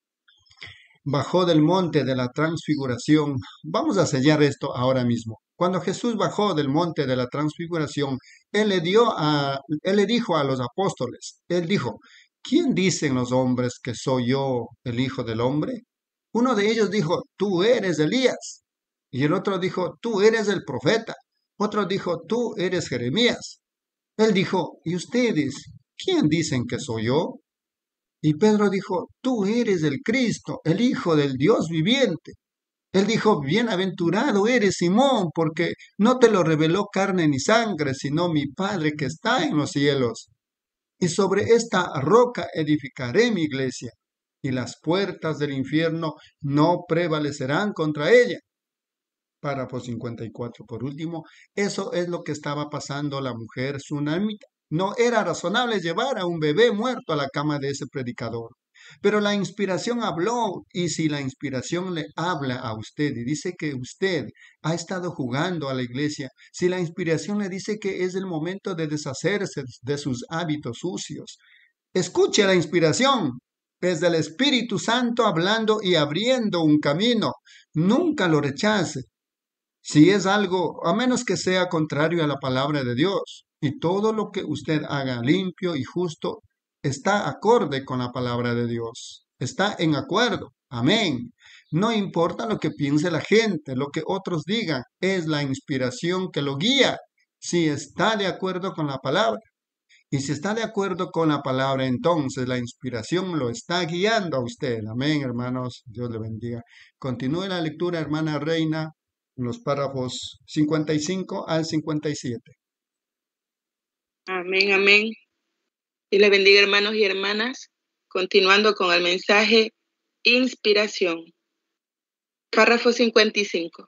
Speaker 3: bajó del monte de la transfiguración, vamos a sellar esto ahora mismo. Cuando Jesús bajó del monte de la transfiguración, Él le dio a, Él le dijo a los apóstoles, Él dijo, ¿quién dicen los hombres que soy yo, el Hijo del Hombre? Uno de ellos dijo, tú eres Elías. Y el otro dijo, tú eres el profeta. Otro dijo, tú eres Jeremías. Él dijo, ¿y ustedes quién dicen que soy yo? Y Pedro dijo, tú eres el Cristo, el Hijo del Dios viviente. Él dijo, bienaventurado eres Simón, porque no te lo reveló carne ni sangre, sino mi Padre que está en los cielos. Y sobre esta roca edificaré mi iglesia, y las puertas del infierno no prevalecerán contra ella. Párrafo cincuenta y cuatro, por último, eso es lo que estaba pasando a la mujer sunamita. No era razonable llevar a un bebé muerto a la cama de ese predicador. Pero la inspiración habló, y si la inspiración le habla a usted y dice que usted ha estado jugando a la iglesia, si la inspiración le dice que es el momento de deshacerse de sus hábitos sucios, escuche la inspiración. Es del Espíritu Santo hablando y abriendo un camino. Nunca lo rechace. Si es algo, a menos que sea contrario a la palabra de Dios, y todo lo que usted haga limpio y justo está acorde con la palabra de Dios. Está en acuerdo. Amén. No importa lo que piense la gente, lo que otros digan, es la inspiración que lo guía, si está de acuerdo con la palabra. Y si está de acuerdo con la palabra, entonces la inspiración lo está guiando a usted. Amén, hermanos. Dios le bendiga. Continúe la lectura, hermana Reina, en los párrafos cincuenta y cinco al cincuenta y siete.
Speaker 6: Amén, amén. Dios le bendiga, hermanos y hermanas. Continuando con el mensaje, inspiración. Párrafo cincuenta y cinco.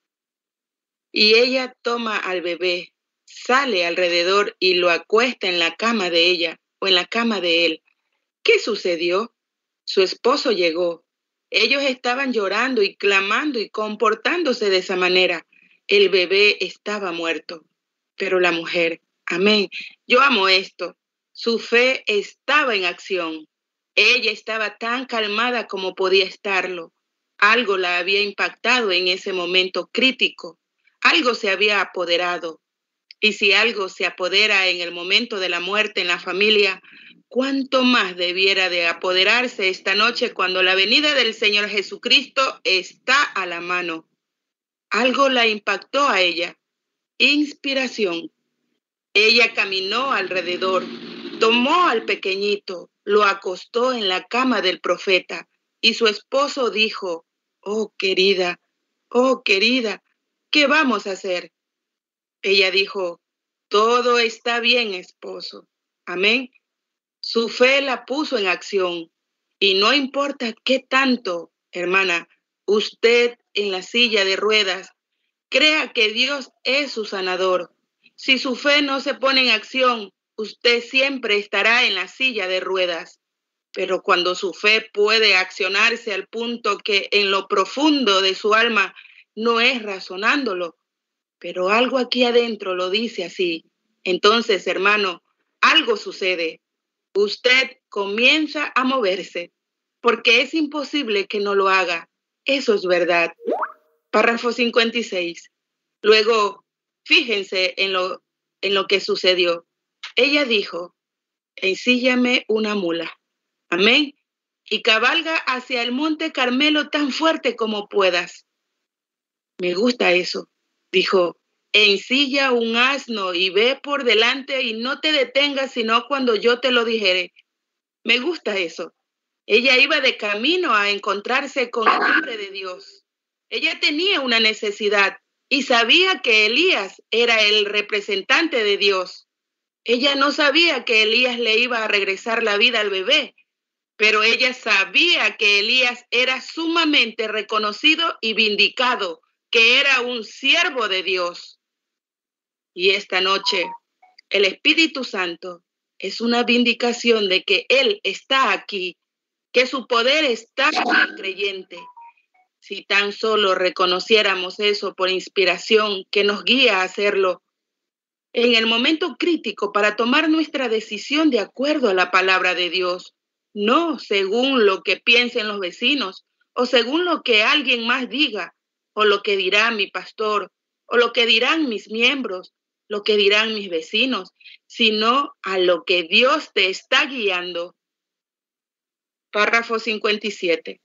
Speaker 6: Y ella toma al bebé, sale alrededor y lo acuesta en la cama de ella o en la cama de él. ¿Qué sucedió? Su esposo llegó. Ellos estaban llorando y clamando y comportándose de esa manera. El bebé estaba muerto. Pero la mujer, amén, yo amo esto. Su fe estaba en acción. Ella estaba tan calmada como podía estarlo. Algo la había impactado en ese momento crítico. Algo se había apoderado. Y si algo se apodera en el momento de la muerte en la familia, cuánto más debiera de apoderarse esta noche cuando la venida del Señor Jesucristo está a la mano. Algo la impactó a ella. Inspiración. Ella caminó alrededor, tomó al pequeñito, lo acostó en la cama del profeta y su esposo dijo, oh querida, oh querida, ¿qué vamos a hacer? Ella dijo, todo está bien, esposo. Amén. Su fe la puso en acción y no importa qué tanto, hermana, usted en la silla de ruedas, crea que Dios es su sanador. Si su fe no se pone en acción, usted siempre estará en la silla de ruedas. Pero cuando su fe puede accionarse al punto que en lo profundo de su alma no es razonándolo, pero algo aquí adentro lo dice así, entonces, hermano, algo sucede. Usted comienza a moverse, porque es imposible que no lo haga. Eso es verdad. Párrafo cincuenta y seis. Luego, fíjense en lo, en lo que sucedió. Ella dijo, ensíllame una mula. Amén. Y cabalga hacia el monte Carmelo tan fuerte como puedas. Me gusta eso. Dijo, ensilla un asno y ve por delante y no te detengas sino cuando yo te lo dijere. Me gusta eso. Ella iba de camino a encontrarse con el hombre de Dios. Ella tenía una necesidad y sabía que Elías era el representante de Dios. Ella no sabía que Elías le iba a regresar la vida al bebé, pero ella sabía que Elías era sumamente reconocido y vindicado, que era un siervo de Dios. Y esta noche, el Espíritu Santo es una vindicación de que Él está aquí, que su poder está en el creyente. Si tan solo reconociéramos eso por inspiración que nos guía a hacerlo, en el momento crítico para tomar nuestra decisión de acuerdo a la palabra de Dios, no según lo que piensen los vecinos o según lo que alguien más diga, o lo que dirá mi pastor, o lo que dirán mis miembros, lo que dirán mis vecinos, sino a lo que Dios te está guiando. Párrafo cincuenta y siete.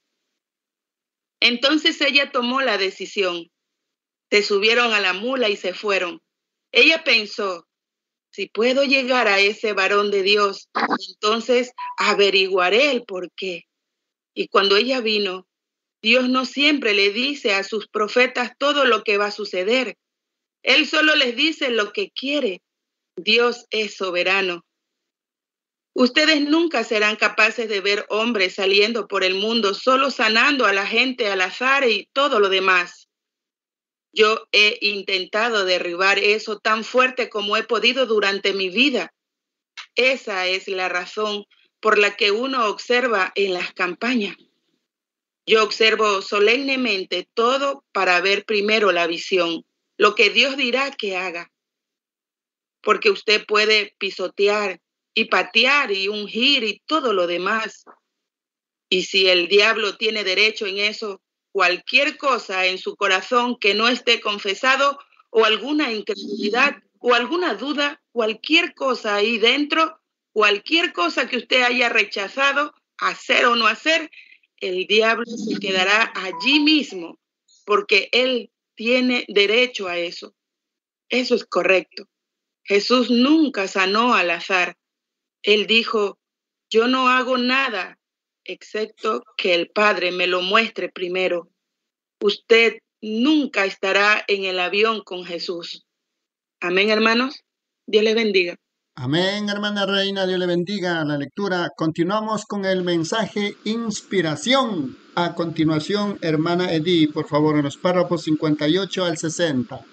Speaker 6: Entonces ella tomó la decisión. Se subieron a la mula y se fueron. Ella pensó, si puedo llegar a ese varón de Dios, entonces averiguaré el por qué. Y cuando ella vino, Dios no siempre le dice a sus profetas todo lo que va a suceder. Él solo les dice lo que quiere. Dios es soberano. Ustedes nunca serán capaces de ver hombres saliendo por el mundo solo sanando a la gente al azar y todo lo demás. Yo he intentado derribar eso tan fuerte como he podido durante mi vida. Esa es la razón por la que uno observa en las campañas. Yo observo solemnemente todo para ver primero la visión, lo que Dios dirá que haga. Porque usted puede pisotear y patear y ungir y todo lo demás. Y si el diablo tiene derecho en eso, cualquier cosa en su corazón que no esté confesado o alguna incredulidad o alguna duda, cualquier cosa ahí dentro, cualquier cosa que usted haya rechazado, hacer o no hacer, el diablo se quedará allí mismo porque él tiene derecho a eso. Eso es correcto. Jesús nunca sanó al azar. Él dijo, yo no hago nada excepto que el Padre me lo muestre primero. Usted nunca estará en el avión con Jesús. Amén, hermanos. Dios les bendiga.
Speaker 3: Amén, hermana Reina, Dios le bendiga la lectura. Continuamos con el mensaje inspiración. A continuación, hermana Edith, por favor, en los párrafos cincuenta y ocho al sesenta.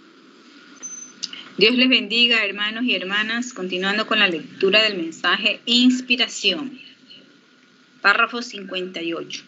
Speaker 5: Dios les bendiga, hermanos y hermanas, continuando con la lectura del mensaje inspiración. Párrafo cincuenta y ocho.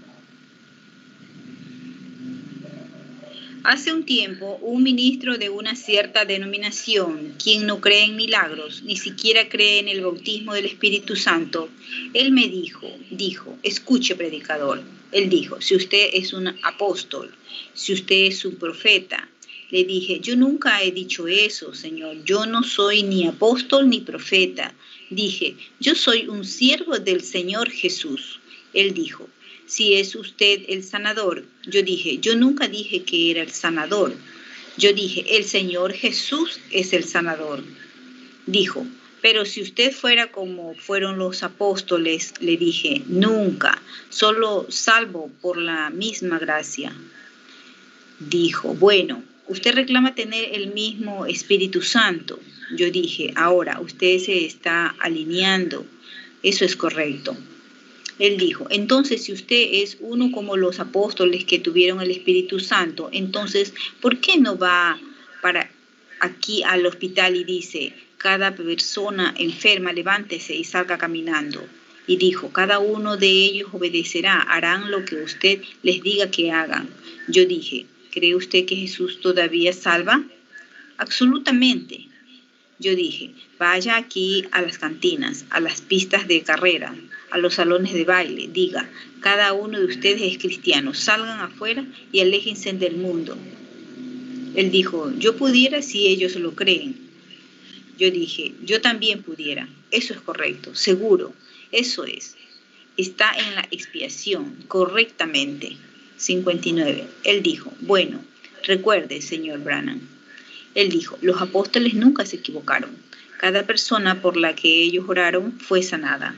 Speaker 5: Hace un tiempo, un ministro de una cierta denominación, quien no cree en milagros, ni siquiera cree en el bautismo del Espíritu Santo, él me dijo, dijo, escuche, predicador. Él dijo, si usted es un apóstol, si usted es un profeta. Le dije, yo nunca he dicho eso, Señor. Yo no soy ni apóstol ni profeta. Dije, yo soy un siervo del Señor Jesús. Él dijo, si es usted el sanador. Yo dije, yo nunca dije que era el sanador. Yo dije, el Señor Jesús es el sanador. Dijo, pero si usted fuera como fueron los apóstoles, le dije, nunca, solo salvo por la misma gracia. Dijo, bueno, usted reclama tener el mismo Espíritu Santo. Yo dije, ahora usted se está alineando. Eso es correcto. Él dijo, entonces si usted es uno como los apóstoles que tuvieron el Espíritu Santo, entonces, ¿por qué no va para aquí al hospital y dice, cada persona enferma, levántese y salga caminando? Y dijo, cada uno de ellos obedecerá, harán lo que usted les diga que hagan. Yo dije, ¿cree usted que Jesús todavía salva? Absolutamente. Yo dije, vaya aquí a las cantinas, a las pistas de carrera, a los salones de baile, diga, cada uno de ustedes es cristiano, salgan afuera y aléjense del mundo. Él dijo, yo pudiera si ellos lo creen. Yo dije, yo también pudiera. Eso es correcto, seguro, eso es. Está en la expiación, correctamente. cincuenta y nueve. Él dijo, bueno, recuerde, señor Branham. Él dijo, los apóstoles nunca se equivocaron. Cada persona por la que ellos oraron fue sanada.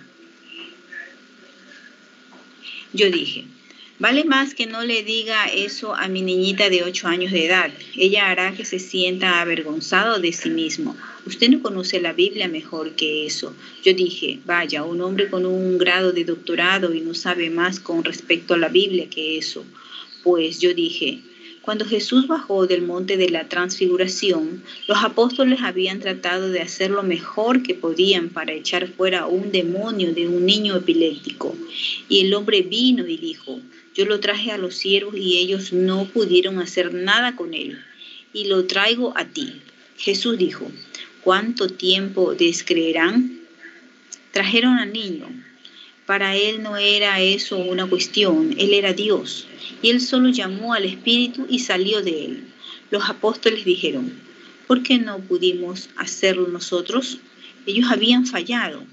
Speaker 5: Yo dije, vale más que no le diga eso a mi niñita de ocho años de edad. Ella hará que se sienta avergonzado de sí mismo. Usted no conoce la Biblia mejor que eso. Yo dije, vaya, un hombre con un grado de doctorado y no sabe más con respecto a la Biblia que eso. Pues yo dije, cuando Jesús bajó del monte de la transfiguración, los apóstoles habían tratado de hacer lo mejor que podían para echar fuera un demonio de un niño epiléptico. Y el hombre vino y dijo, yo lo traje a los siervos y ellos no pudieron hacer nada con él. Y lo traigo a ti. Jesús dijo, ¿cuánto tiempo descreerán? Trajeron al niño. Para él no era eso una cuestión, él era Dios. Y él solo llamó al Espíritu y salió de él. Los apóstoles dijeron, ¿por qué no pudimos hacerlo nosotros? Ellos habían fallado.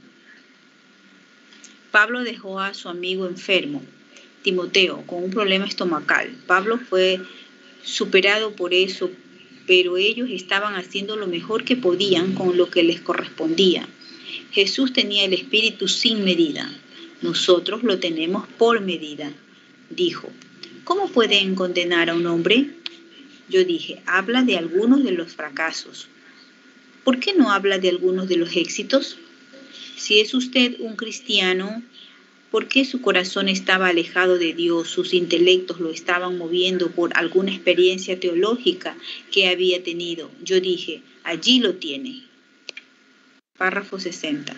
Speaker 5: Pablo dejó a su amigo enfermo, Timoteo, con un problema estomacal. Pablo fue superado por eso, pero ellos estaban haciendo lo mejor que podían con lo que les correspondía. Jesús tenía el Espíritu sin medida. Nosotros lo tenemos por medida. Dijo, ¿cómo pueden condenar a un hombre? Yo dije, habla de algunos de los fracasos. ¿Por qué no habla de algunos de los éxitos? Si es usted un cristiano, ¿por qué su corazón estaba alejado de Dios? Sus intelectos lo estaban moviendo por alguna experiencia teológica que había tenido. Yo dije, allí lo tiene. Párrafo sesenta.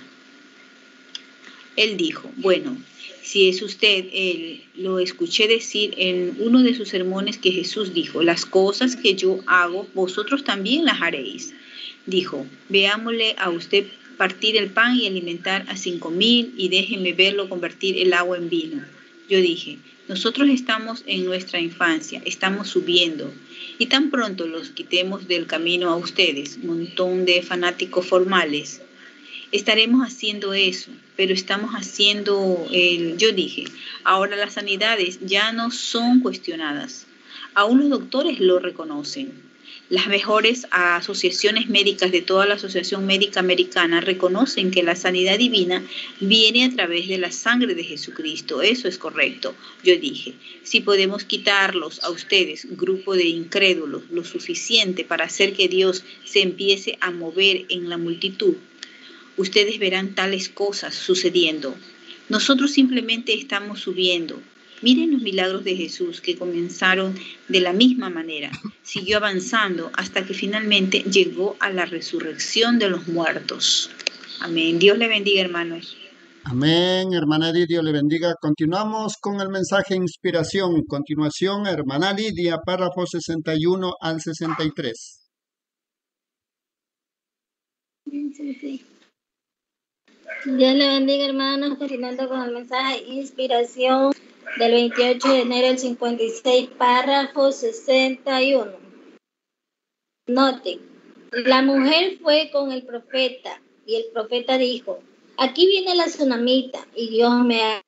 Speaker 5: Él dijo, bueno, si es usted, él, lo escuché decir en uno de sus sermones que Jesús dijo, las cosas que yo hago, vosotros también las haréis. Dijo, veámosle a usted partir el pan y alimentar a cinco mil y déjeme verlo convertir el agua en vino. Yo dije, nosotros estamos en nuestra infancia, estamos subiendo y tan pronto los quitemos del camino a ustedes, montón de fanáticos formales, estaremos haciendo eso, pero estamos haciendo, el, yo dije, ahora las sanidades ya no son cuestionadas. Aún los doctores lo reconocen. Las mejores asociaciones médicas de toda la Asociación Médica Americana reconocen que la sanidad divina viene a través de la sangre de Jesucristo. Eso es correcto. Yo dije, si podemos quitarlos a ustedes, grupo de incrédulos, lo suficiente para hacer que Dios se empiece a mover en la multitud, ustedes verán tales cosas sucediendo. Nosotros simplemente estamos subiendo. Miren los milagros de Jesús que comenzaron de la misma manera. Siguió avanzando hasta que finalmente llegó a la resurrección de los muertos. Amén. Dios le bendiga, hermanos.
Speaker 3: Amén, hermana Lidia, le bendiga. Continuamos con el mensaje inspiración. Continuación, hermana Lidia, párrafo sesenta y uno al sesenta y tres.
Speaker 7: Dios le bendiga, hermanos. Continuando con el mensaje inspiración del veintiocho de enero del cincuenta y seis, párrafo sesenta y uno. Noten, la mujer fue con el profeta y el profeta dijo, Aquí viene la tsunamita y Dios me ha,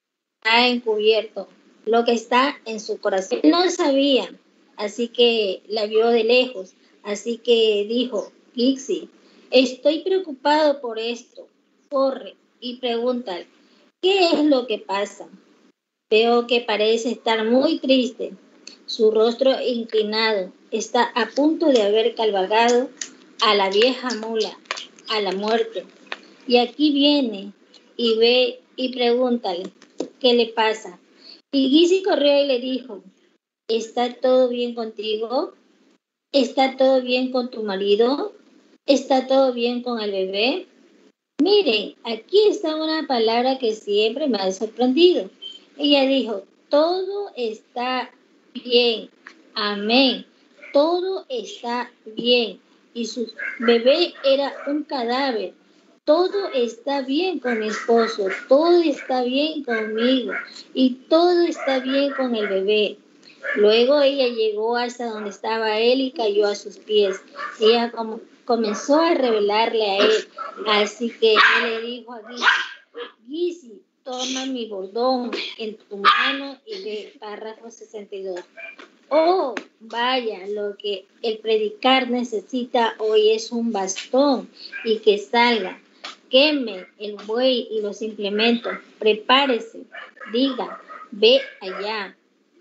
Speaker 7: ha encubierto lo que está en su corazón. Él no sabía, así que la vio de lejos, así que dijo, Gixi, estoy preocupado por esto. Corre y pregúntale, ¿qué es lo que pasa? Veo que parece estar muy triste. Su rostro inclinado está a punto de haber cabalgado a la vieja mula, a la muerte. Y aquí viene y ve y pregúntale, ¿qué le pasa? Y Gixi corrió y le dijo, ¿está todo bien contigo? ¿Está todo bien con tu marido? ¿Está todo bien con el bebé? Miren, aquí está una palabra que siempre me ha sorprendido. Ella dijo, todo está bien. Amén. Todo está bien. Y su bebé era un cadáver. Todo está bien con mi esposo. Todo está bien conmigo. Y todo está bien con el bebé. Luego ella llegó hasta donde estaba él y cayó a sus pies. Ella como comenzó a revelarle a él. Así que él le dijo a Gixi, Gixi, toma mi bordón en tu mano y ve, párrafo sesenta y dos. Oh, vaya, lo que el predicar necesita hoy es un bastón y que salga. Queme el buey y los implementos. Prepárese. Diga, ve allá.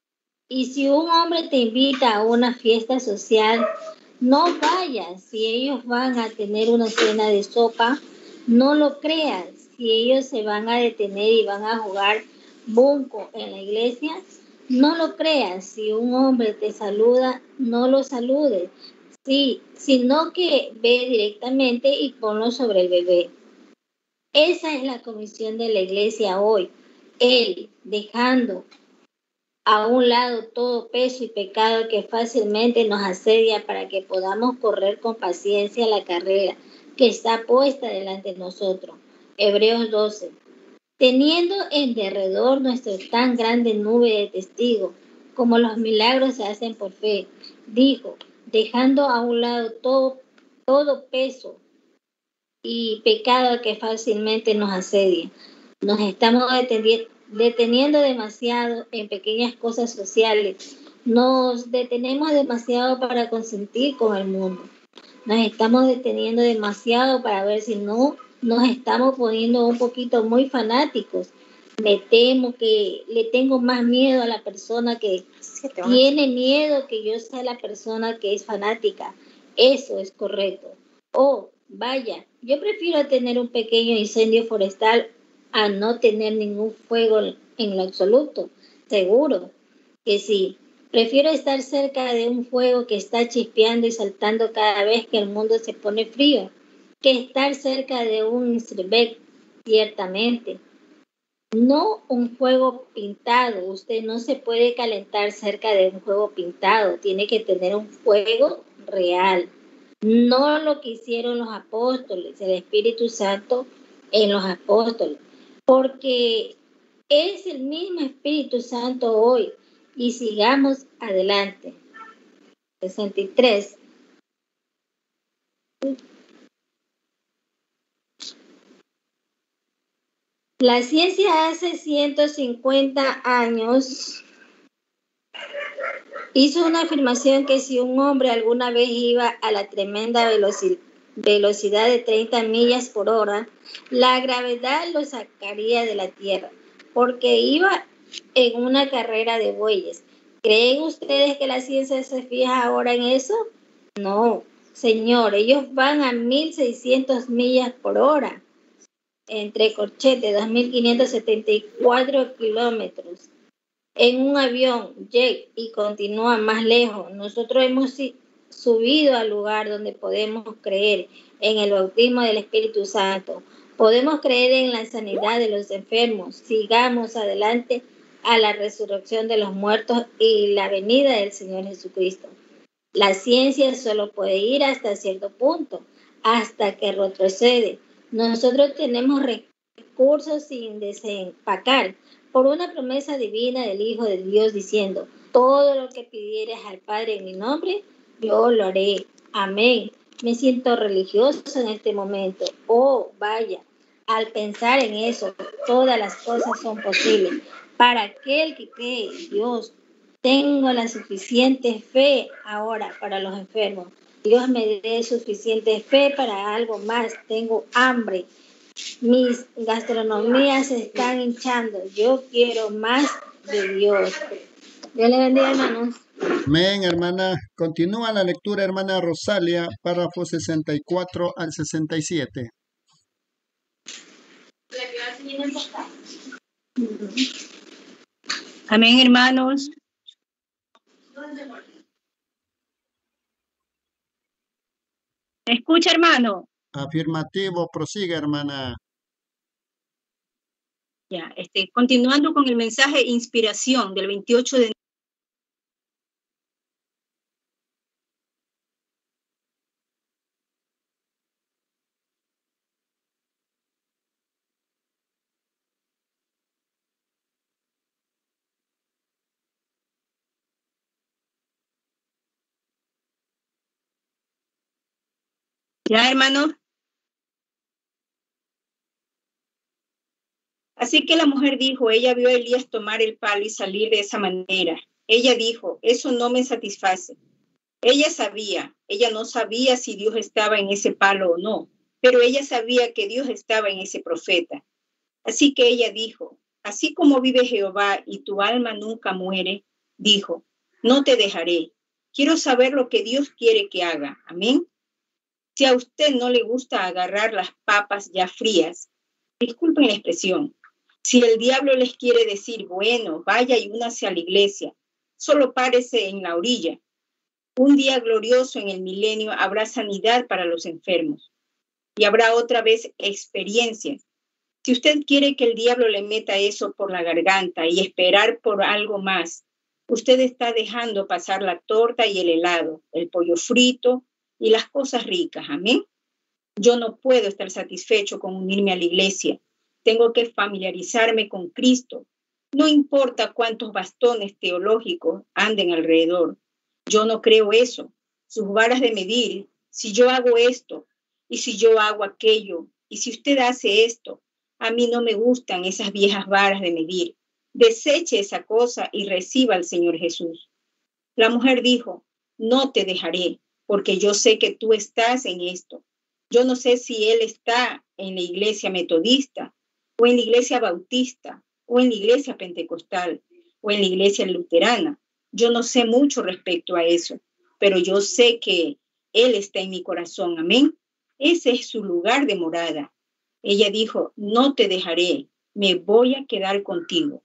Speaker 7: Y si un hombre te invita a una fiesta social, no vayas. Si ellos van a tener una cena de sopa, no lo creas. Si ellos se van a detener y van a jugar bunco en la iglesia, no lo creas. Si un hombre te saluda, no lo saludes. Sí, sino que ve directamente y ponlo sobre el bebé. Esa es la comisión de la iglesia hoy. Él, dejando a un lado todo peso y pecado que fácilmente nos asedia para que podamos correr con paciencia la carrera que está puesta delante de nosotros. Hebreos doce. Teniendo en derredor nuestra tan grande nube de testigos, como los milagros se hacen por fe, dijo, dejando a un lado todo, todo peso y pecado que fácilmente nos asedia. Nos estamos deteniendo deteniendo demasiado en pequeñas cosas sociales. Nos detenemos demasiado para consentir con el mundo. Nos estamos deteniendo demasiado para ver si no nos estamos poniendo un poquito muy fanáticos. Me temo que le tengo más miedo a la persona que tiene miedo que yo sea la persona que es fanática. Eso es correcto. Oh, vaya, yo prefiero tener un pequeño incendio forestal a no tener ningún fuego en lo absoluto. Seguro que sí. Prefiero estar cerca de un fuego que está chispeando y saltando cada vez que el mundo se pone frío, que estar cerca de un Instrebek, ciertamente. No un fuego pintado. Usted no se puede calentar cerca de un fuego pintado. Tiene que tener un fuego real. No lo que hicieron los apóstoles, el Espíritu Santo en los apóstoles. Porque es el mismo Espíritu Santo hoy. Y sigamos adelante. sesenta y tres. La ciencia hace ciento cincuenta años hizo una afirmación que si un hombre alguna vez iba a la tremenda veloci- velocidad de treinta millas por hora, la gravedad lo sacaría de la Tierra, porque iba en una carrera de bueyes. ¿Creen ustedes que la ciencia se fija ahora en eso? No, señor, ellos van a mil seiscientas millas por hora, entre corchetes, dos mil quinientos setenta y cuatro kilómetros, en un avión jet y continúan más lejos. Nosotros hemos subido al lugar donde podemos creer en el bautismo del Espíritu Santo. Podemos creer en la sanidad de los enfermos. Sigamos adelante a la resurrección de los muertos y la venida del Señor Jesucristo. La ciencia solo puede ir hasta cierto punto, hasta que retrocede. Nosotros tenemos recursos sin desempacar por una promesa divina del Hijo de Dios diciendo, todo lo que pidieres al Padre en mi nombre, yo lo haré. Amén. Me siento religioso en este momento. Oh, vaya. Al pensar en eso, todas las cosas son posibles. Para aquel que cree en Dios, tengo la suficiente fe ahora para los enfermos. Dios me dé suficiente fe para algo más. Tengo hambre. Mis gastronomías se están hinchando. Yo quiero más de Dios. Dios le bendiga, hermanos.
Speaker 3: Amén, hermana. Continúa la lectura, hermana Rosalia, párrafo sesenta y cuatro al sesenta y siete.
Speaker 12: Amén, hermanos. ¿Me escucha, hermano?
Speaker 3: Afirmativo, prosigue, hermana.
Speaker 12: Ya, este, continuando con el mensaje inspiración del veintiocho de Ya, hermano. Así que la mujer dijo, ella vio a Elías tomar el palo y salir de esa manera. Ella dijo, eso no me satisface. Ella sabía, ella no sabía si Dios estaba en ese palo o no, pero ella sabía que Dios estaba en ese profeta. Así que ella dijo, así como vive Jehová y tu alma nunca muere, dijo, no te dejaré. Quiero saber lo que Dios quiere que haga. Amén. Si a usted no le gusta agarrar las papas ya frías, disculpen la expresión, si el diablo les quiere decir, bueno, vaya y únase a la iglesia, solo párese en la orilla. Un día glorioso en el milenio habrá sanidad para los enfermos y habrá otra vez experiencias. Si usted quiere que el diablo le meta eso por la garganta y esperar por algo más, usted está dejando pasar la torta y el helado, el pollo frito y las cosas ricas. Amén. Yo no puedo estar satisfecho con unirme a la iglesia. Tengo que familiarizarme con Cristo. No importa cuántos bastones teológicos anden alrededor. Yo no creo eso. Sus varas de medir, si yo hago esto y si yo hago aquello y si usted hace esto, a mí no me gustan esas viejas varas de medir. Deseche esa cosa y reciba al Señor Jesús. La mujer dijo, no te dejaré, porque yo sé que tú estás en esto. Yo no sé si él está en la iglesia metodista o en la iglesia bautista o en la iglesia pentecostal o en la iglesia luterana. Yo no sé mucho respecto a eso, pero yo sé que él está en mi corazón. Amén. Ese es su lugar de morada. Ella dijo, no te dejaré, me voy a quedar contigo.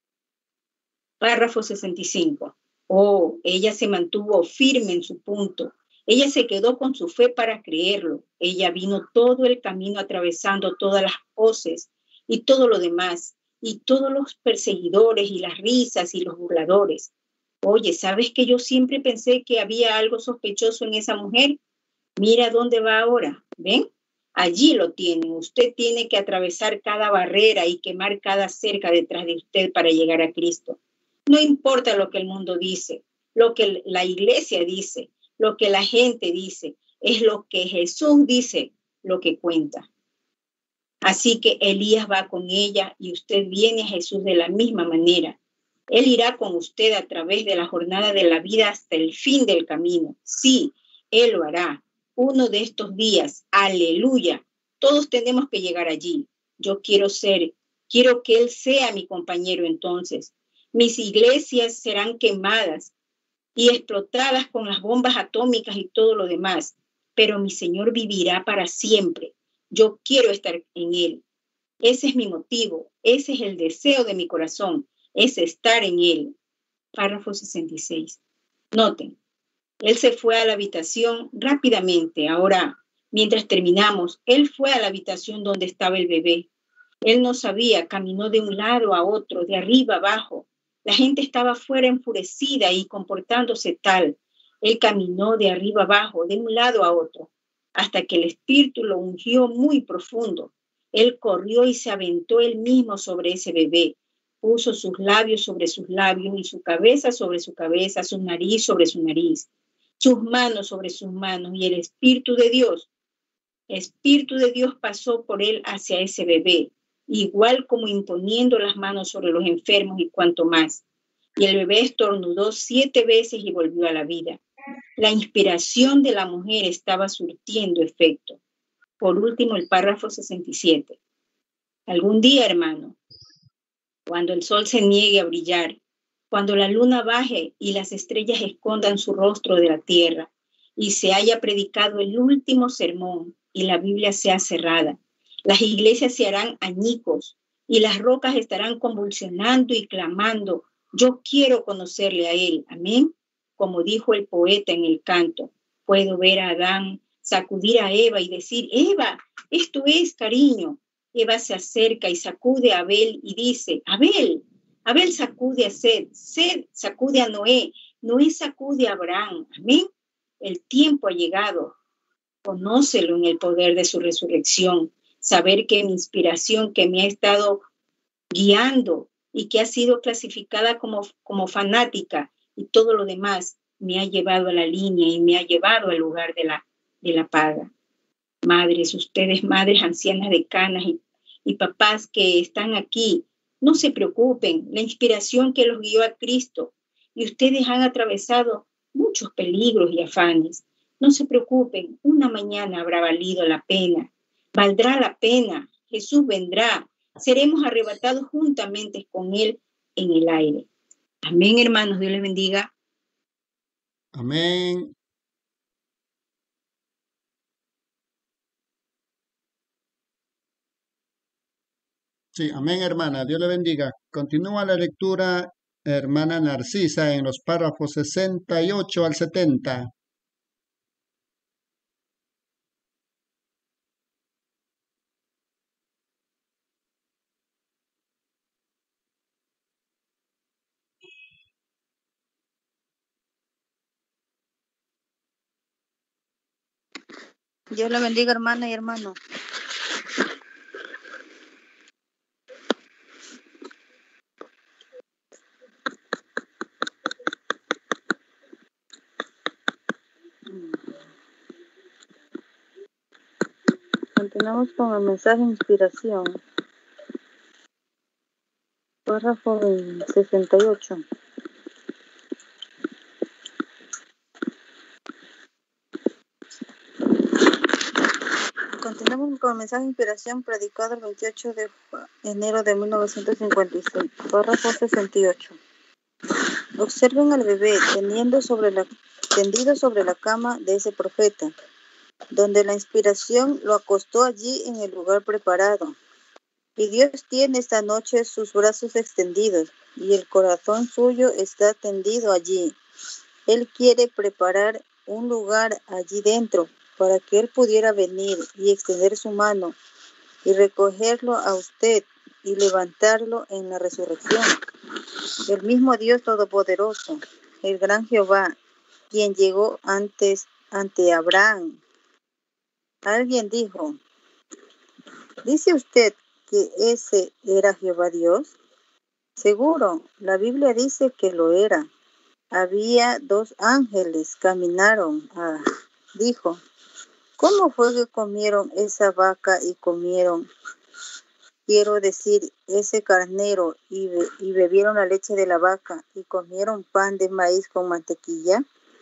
Speaker 12: Párrafo sesenta y cinco. Oh, ella se mantuvo firme en su punto. Ella se quedó con su fe para creerlo. Ella vino todo el camino atravesando todas las voces y todo lo demás, y todos los perseguidores y las risas y los burladores. Oye, ¿sabes que yo siempre pensé que había algo sospechoso en esa mujer? Mira dónde va ahora. ¿Ven? Allí lo tienen. Usted tiene que atravesar cada barrera y quemar cada cerca detrás de usted para llegar a Cristo. No importa lo que el mundo dice, lo que la iglesia dice, lo que la gente dice, es lo que Jesús dice, lo que cuenta. Así que Elías va con ella y usted viene a Jesús de la misma manera. Él irá con usted a través de la jornada de la vida hasta el fin del camino. Sí, Él lo hará. Uno de estos días, aleluya, todos tenemos que llegar allí. Yo quiero ser, quiero que Él sea mi compañero entonces. Mis iglesias serán quemadas y explotadas con las bombas atómicas y todo lo demás, pero mi Señor vivirá para siempre. Yo quiero estar en Él. Ese es mi motivo, ese es el deseo de mi corazón, es estar en Él. Párrafo sesenta y seis. Noten, Él se fue a la habitación rápidamente. Ahora, mientras terminamos, Él fue a la habitación donde estaba el bebé. Él no sabía, caminó de un lado a otro, de arriba a abajo. La gente estaba fuera enfurecida y comportándose tal. Él caminó de arriba abajo, de un lado a otro, hasta que el Espíritu lo ungió muy profundo. Él corrió y se aventó él mismo sobre ese bebé. Puso sus labios sobre sus labios y su cabeza sobre su cabeza, su nariz sobre su nariz, sus manos sobre sus manos, y el Espíritu de Dios El Espíritu de Dios pasó por él hacia ese bebé, igual como imponiendo las manos sobre los enfermos y cuanto más. Y el bebé estornudó siete veces y volvió a la vida. La inspiración de la mujer estaba surtiendo efecto. Por último, el párrafo sesenta y siete. Algún día, hermano, cuando el sol se niegue a brillar, cuando la luna baje y las estrellas escondan su rostro de la tierra, y se haya predicado el último sermón y la Biblia sea cerrada, las iglesias se harán añicos y las rocas estarán convulsionando y clamando, yo quiero conocerle a él, amén. Como dijo el poeta en el canto, puedo ver a Adán sacudir a Eva y decir, Eva, esto es cariño. Eva se acerca y sacude a Abel y dice, Abel, Abel sacude a Sed, Sed sacude a Noé, Noé sacude a Abraham, amén. El tiempo ha llegado, conócelo en el poder de su resurrección, saber que mi inspiración que me ha estado guiando y que ha sido clasificada como, como fanática y todo lo demás, me ha llevado a la línea y me ha llevado al lugar de la, de la paga. Madres, ustedes madres ancianas decanas y, y papás que están aquí, no se preocupen, la inspiración que los guió a Cristo y ustedes han atravesado muchos peligros y afanes. No se preocupen, una mañana habrá valido la pena, valdrá la pena, Jesús vendrá, seremos arrebatados juntamente con Él en el aire. Amén, hermanos, Dios les bendiga.
Speaker 3: Amén. Sí, amén, hermana. Dios le bendiga. Continúa la lectura, hermana Narcisa, en los párrafos sesenta y ocho al setenta.
Speaker 13: Dios le bendiga, hermana y hermano. Continuamos con el mensaje de inspiración. Párrafo sesenta y ocho. Continuamos con el mensaje de inspiración predicado el veintiocho de enero de mil novecientos cincuenta y seis. Párrafo sesenta y ocho. Observen al bebé tendiendo sobre la, tendido sobre la cama de ese profeta, donde la inspiración lo acostó allí en el lugar preparado. Y Dios tiene esta noche sus brazos extendidos y el corazón suyo está tendido allí. Él quiere preparar un lugar allí dentro para que Él pudiera venir y extender su mano y recogerlo a usted y levantarlo en la resurrección. El mismo Dios Todopoderoso, el gran Jehová, quien llegó antes ante Abraham. Alguien dijo, ¿dice usted que ese era Jehová Dios? Seguro, la Biblia dice que lo era. Había dos ángeles, caminaron. Ah, dijo, ¿cómo fue que comieron esa vaca y comieron, quiero decir, ese carnero y, be y bebieron la leche de la vaca y comieron pan de maíz con mantequilla?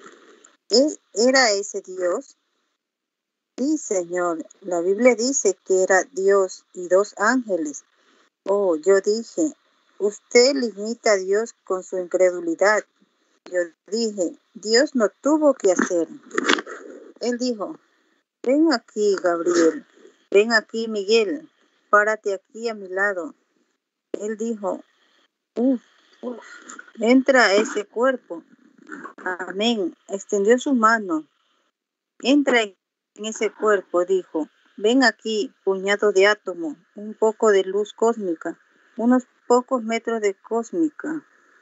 Speaker 13: ¿Era ese Dios? Sí, Señor, la Biblia dice que era Dios y dos ángeles. Oh, yo dije, usted limita a Dios con su incredulidad. Yo dije, Dios no tuvo que hacer. Él dijo, ven aquí, Gabriel, ven aquí, Miguel, párate aquí a mi lado. Él dijo, uff, uf, entra a ese cuerpo. Amén, extendió su mano. Entra en ese cuerpo, dijo, ven aquí, puñado de átomo, un poco de luz cósmica, unos pocos metros de cósmica,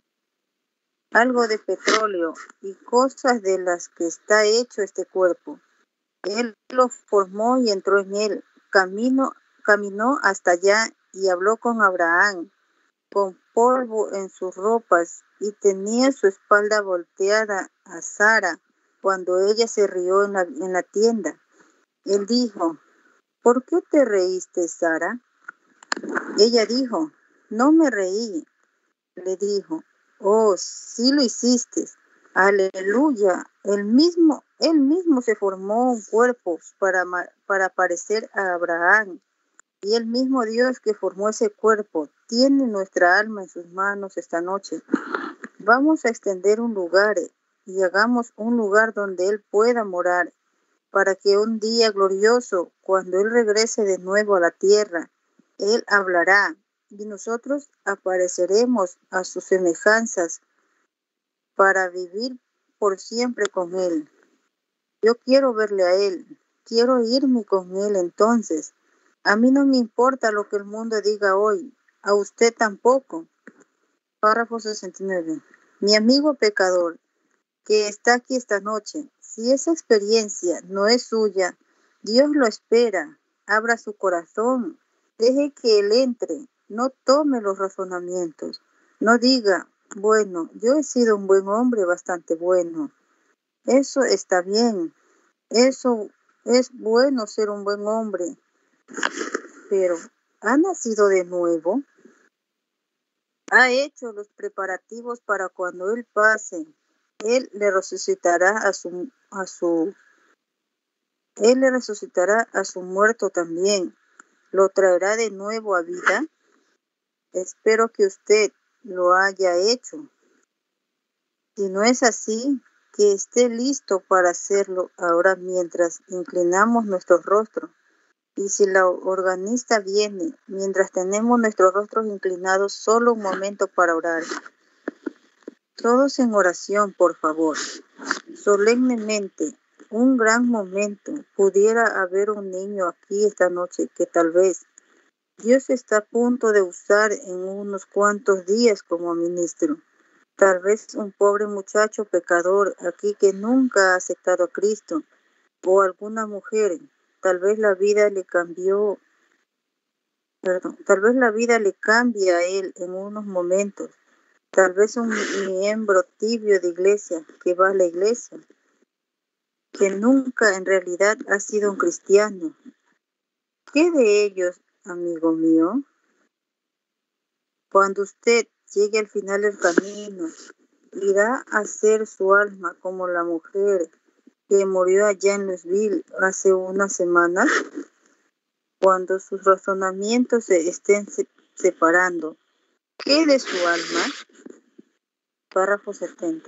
Speaker 13: algo de petróleo y cosas de las que está hecho este cuerpo. Él lo formó y entró en él, Camino, caminó hasta allá y habló con Abraham, con polvo en sus ropas, y tenía su espalda volteada a Sara cuando ella se rió en la, en la tienda. Él dijo, ¿por qué te reíste, Sara? Ella dijo, no me reí. Le dijo, oh, sí lo hiciste. Aleluya. Él mismo, él mismo se formó un cuerpo para, para parecer a Abraham. Y el mismo Dios que formó ese cuerpo tiene nuestra alma en sus manos esta noche. Vamos a extender un lugar y hagamos un lugar donde Él pueda morar, para que un día glorioso, cuando Él regrese de nuevo a la tierra, Él hablará y nosotros apareceremos a sus semejanzas para vivir por siempre con Él. Yo quiero verle a Él, quiero irme con Él entonces. A mí no me importa lo que el mundo diga hoy, a usted tampoco. Párrafo sesenta y nueve. Mi amigo pecador, que está aquí esta noche, si esa experiencia no es suya, Dios lo espera. Abra su corazón, deje que Él entre, no tome los razonamientos. No diga, bueno, yo he sido un buen hombre, bastante bueno. Eso está bien, eso es bueno ser un buen hombre. Pero, ¿ha nacido de nuevo? ¿Ha hecho los preparativos para cuando Él pase? Él le resucitará a su, a su, Él le resucitará a su muerto también. ¿Lo traerá de nuevo a vida? Espero que usted lo haya hecho. Si no es así, que esté listo para hacerlo ahora mientras inclinamos nuestro rostro. Y si la organista viene, mientras tenemos nuestros rostros inclinados, solo un momento para orar. Todos en oración, por favor. Solemnemente, un gran momento. Pudiera haber un niño aquí esta noche que tal vez Dios está a punto de usar en unos cuantos días como ministro. Tal vez un pobre muchacho pecador aquí que nunca ha aceptado a Cristo, o alguna mujer. Tal vez la vida le cambió, perdón, tal vez la vida le cambie a él en unos momentos. Tal vez un miembro tibio de iglesia que va a la iglesia, que nunca en realidad ha sido un cristiano. ¿Qué de ellos, amigo mío? Cuando usted llegue al final del camino, irá a hacer su alma como la mujer que murió allá en Louisville hace unas semanas. Cuando sus razonamientos se estén se separando, ¿qué de su alma? Párrafo setenta.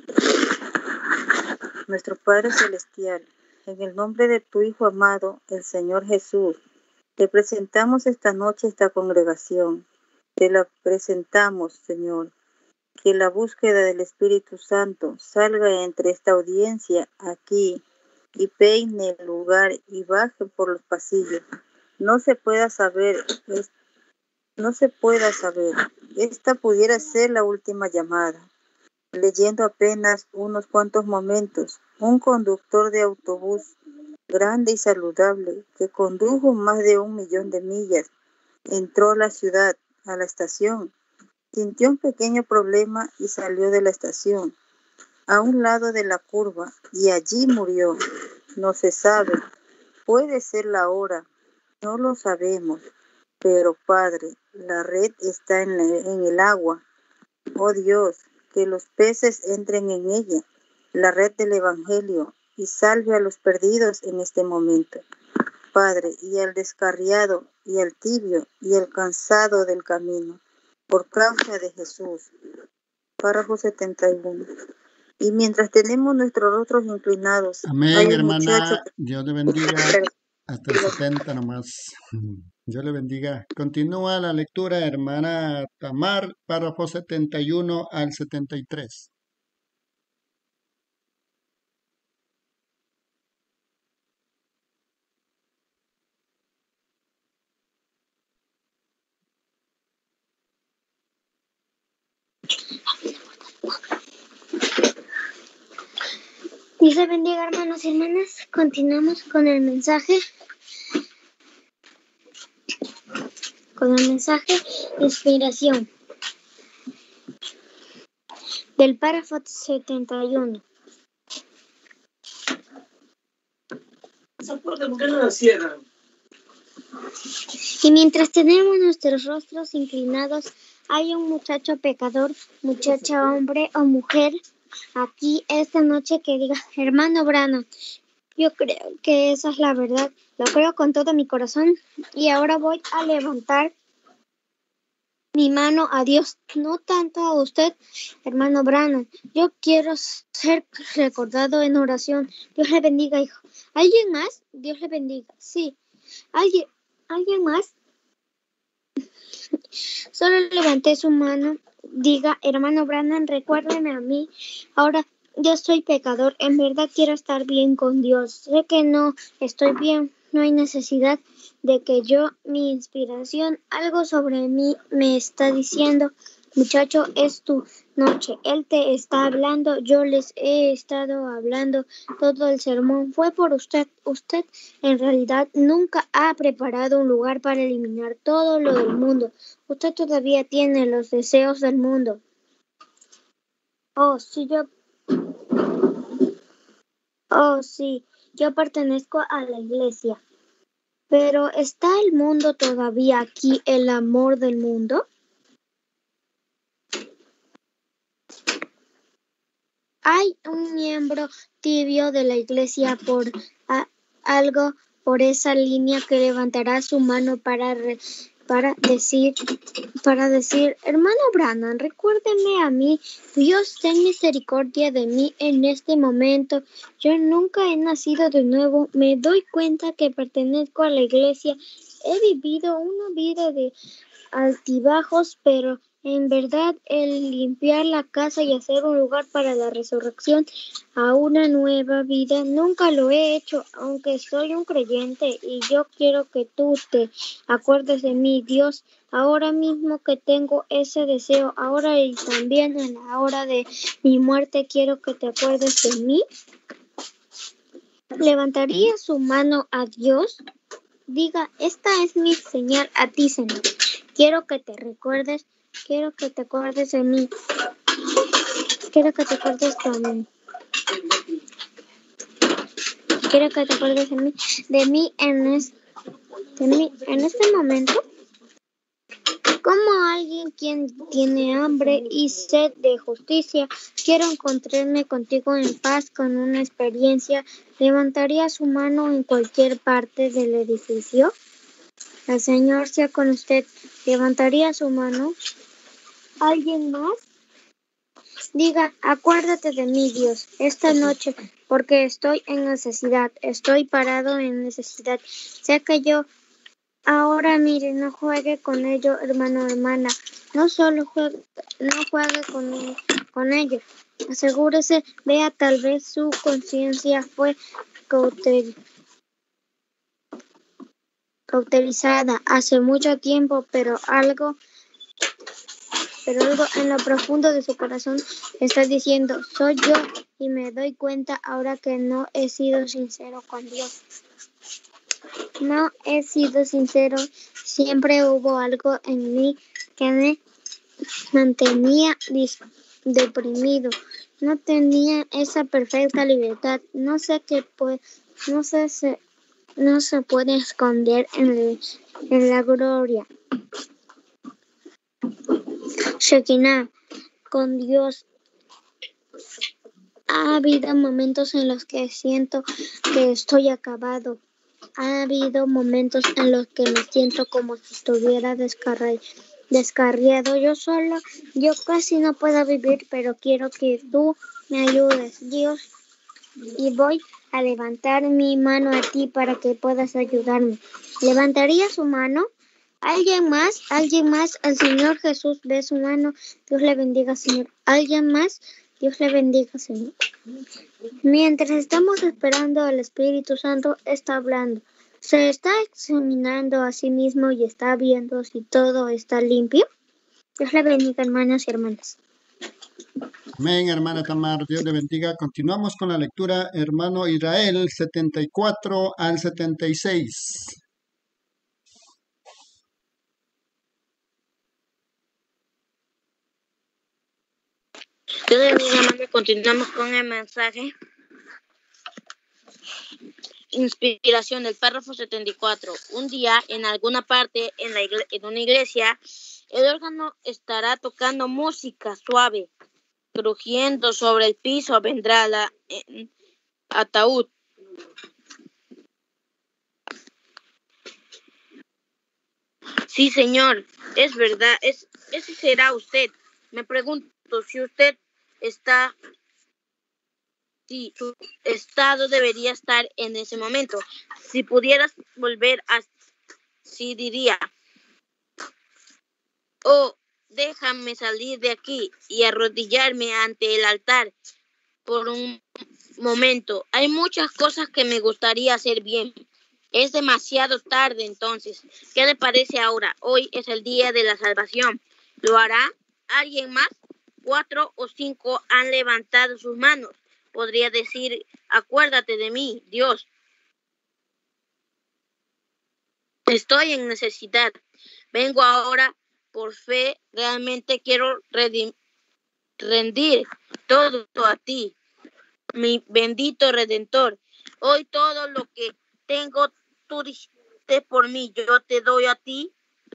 Speaker 13: Nuestro Padre Celestial, en el nombre de tu Hijo amado, el Señor Jesús, te presentamos esta noche esta congregación. Te la presentamos, Señor. Que la búsqueda del Espíritu Santo salga entre esta audiencia aquí y peine el lugar y baje por los pasillos. No se pueda saber, es, no se pueda saber. Esta pudiera ser la última llamada. Leyendo apenas unos cuantos momentos, un conductor de autobús grande y saludable que condujo más de un millón de millas entró a la ciudad, a la estación. Sintió un pequeño problema y salió de la estación, a un lado de la curva, y allí murió. No se sabe. Puede ser la hora. No lo sabemos. Pero, Padre, la red está en, la, en el agua. Oh Dios, que los peces entren en ella, la red del Evangelio, y salve a los perdidos en este momento. Padre, y al descarriado, y al tibio, y al cansado del camino, por causa de Jesús. Párrafo setenta y uno. Y mientras tenemos nuestros rostros inclinados,
Speaker 3: amén,
Speaker 13: hay un
Speaker 3: hermana.
Speaker 13: muchacho...
Speaker 3: Dios le bendiga. Hasta el setenta nomás. Dios le bendiga. Continúa la lectura, hermana Tamar, párrafo setenta y uno al setenta y tres.
Speaker 7: Dios les bendiga, hermanos y hermanas. Continuamos con el mensaje. Con el mensaje de inspiración. Del párrafo setenta y uno.
Speaker 14: ¿Esa puerta por qué no la cierran?
Speaker 7: Y mientras tenemos nuestros rostros inclinados, hay un muchacho pecador, muchacha, hombre o mujer, aquí esta noche que diga, hermano Branham, yo creo que esa es la verdad, lo creo con todo mi corazón y ahora voy a levantar mi mano a Dios, no tanto a usted, hermano Branham. Yo quiero ser recordado en oración. Dios le bendiga, hijo. ¿Alguien más? Dios le bendiga. Sí. ¿Alguien, ¿alguien más? Solo levanté su mano. Diga, hermano Branham, recuérdeme a mí. Ahora, yo soy pecador. En verdad quiero estar bien con Dios. Sé que no estoy bien. No hay necesidad de que yo, mi inspiración, algo sobre mí me está diciendo, muchacho, es tu noche. Él te está hablando, yo les he estado hablando. Todo el sermón fue por usted. Usted en realidad nunca ha preparado un lugar para eliminar todo lo del mundo. Usted todavía tiene los deseos del mundo. Oh, sí, yo... Oh, sí, yo pertenezco a la iglesia. Pero ¿está el mundo todavía aquí, el amor del mundo? ¿Hay un miembro tibio de la iglesia por a, algo por esa línea que levantará su mano para, re, para decir, para decir, hermano Branham, recuérdeme a mí, Dios ten misericordia de mí en este momento, yo nunca he nacido de nuevo, me doy cuenta que pertenezco a la iglesia, he vivido una vida de altibajos, pero en verdad el limpiar la casa y hacer un lugar para la resurrección a una nueva vida, nunca lo he hecho, aunque soy un creyente y yo quiero que tú te acuerdes de mí, Dios, ahora mismo que tengo ese deseo, ahora y también en la hora de mi muerte quiero que te acuerdes de mí. ¿Levantaría su mano a Dios? Diga, esta es mi señal a ti, Señor. Quiero que te recuerdes, quiero que te acuerdes de mí. Quiero que te acuerdes de mí. Quiero que te acuerdes de mí, de mí en, es, de mí en este momento. Como alguien quien tiene hambre y sed de justicia, quiero encontrarme contigo en paz con una experiencia. ¿Levantaría su mano en cualquier parte del edificio? El Señor sea con usted. ¿Levantaría su mano? ¿Alguien más? Diga, acuérdate de mí, Dios, esta noche, porque estoy en necesidad, estoy parado en necesidad. Sé que yo, ahora mire, no juegue con ello, hermano, hermana. No solo juegue, no juegue con, con ello. Asegúrese, vea, tal vez su conciencia fue cautel. cautelizada hace mucho tiempo, pero algo, pero algo en lo profundo de su corazón está diciendo, soy yo, y me doy cuenta ahora que no he sido sincero con Dios. No he sido sincero, siempre hubo algo en mí que me mantenía deprimido. No tenía esa perfecta libertad. No sé qué pues, no sé si no se puede esconder en, el, en la gloria. Shekinah, con Dios. Ha habido momentos en los que siento que estoy acabado. Ha habido momentos en los que me siento como si estuviera descarri- descarriado. Yo solo, yo casi no puedo vivir, pero quiero que tú me ayudes, Dios. Y voy a levantar mi mano a ti para que puedas ayudarme. ¿Levantaría su mano? ¿Alguien más? ¿Alguien más? El Señor Jesús ve su mano. Dios le bendiga, Señor. ¿Alguien más? Dios le bendiga, Señor. Mientras estamos esperando, el Espíritu Santo está hablando. Se está examinando a sí mismo y está viendo si todo está limpio. Dios le bendiga, hermanos y hermanas.
Speaker 3: Amén, hermana Tamar, Dios le bendiga. Continuamos con la lectura, hermano Israel, setenta y cuatro al setenta y seis.
Speaker 9: Dios le bendiga, hermano. Continuamos con el mensaje. inspiración del párrafo setenta y cuatro. Un día, en alguna parte, en, la igle- en una iglesia, el órgano estará tocando música suave, crujiendo sobre el piso vendrá la eh, ataúd. Sí, señor, es verdad, es, ese será usted. Me pregunto si usted está, si su estado debería estar en ese momento. Si pudieras volver a, sí diría, oh, déjame salir de aquí y arrodillarme ante el altar por un momento. Hay muchas cosas que me gustaría hacer bien. Es demasiado tarde entonces. ¿Qué le parece ahora? Hoy es el día de la salvación. ¿Lo hará alguien más? Cuatro o cinco han levantado sus manos. Podría decir, acuérdate de mí, Dios. Estoy en necesidad. Vengo ahora por fe. Realmente quiero redim- rendir todo a ti, mi bendito Redentor. Hoy todo lo que tengo, tú diste por mí, yo te doy a ti.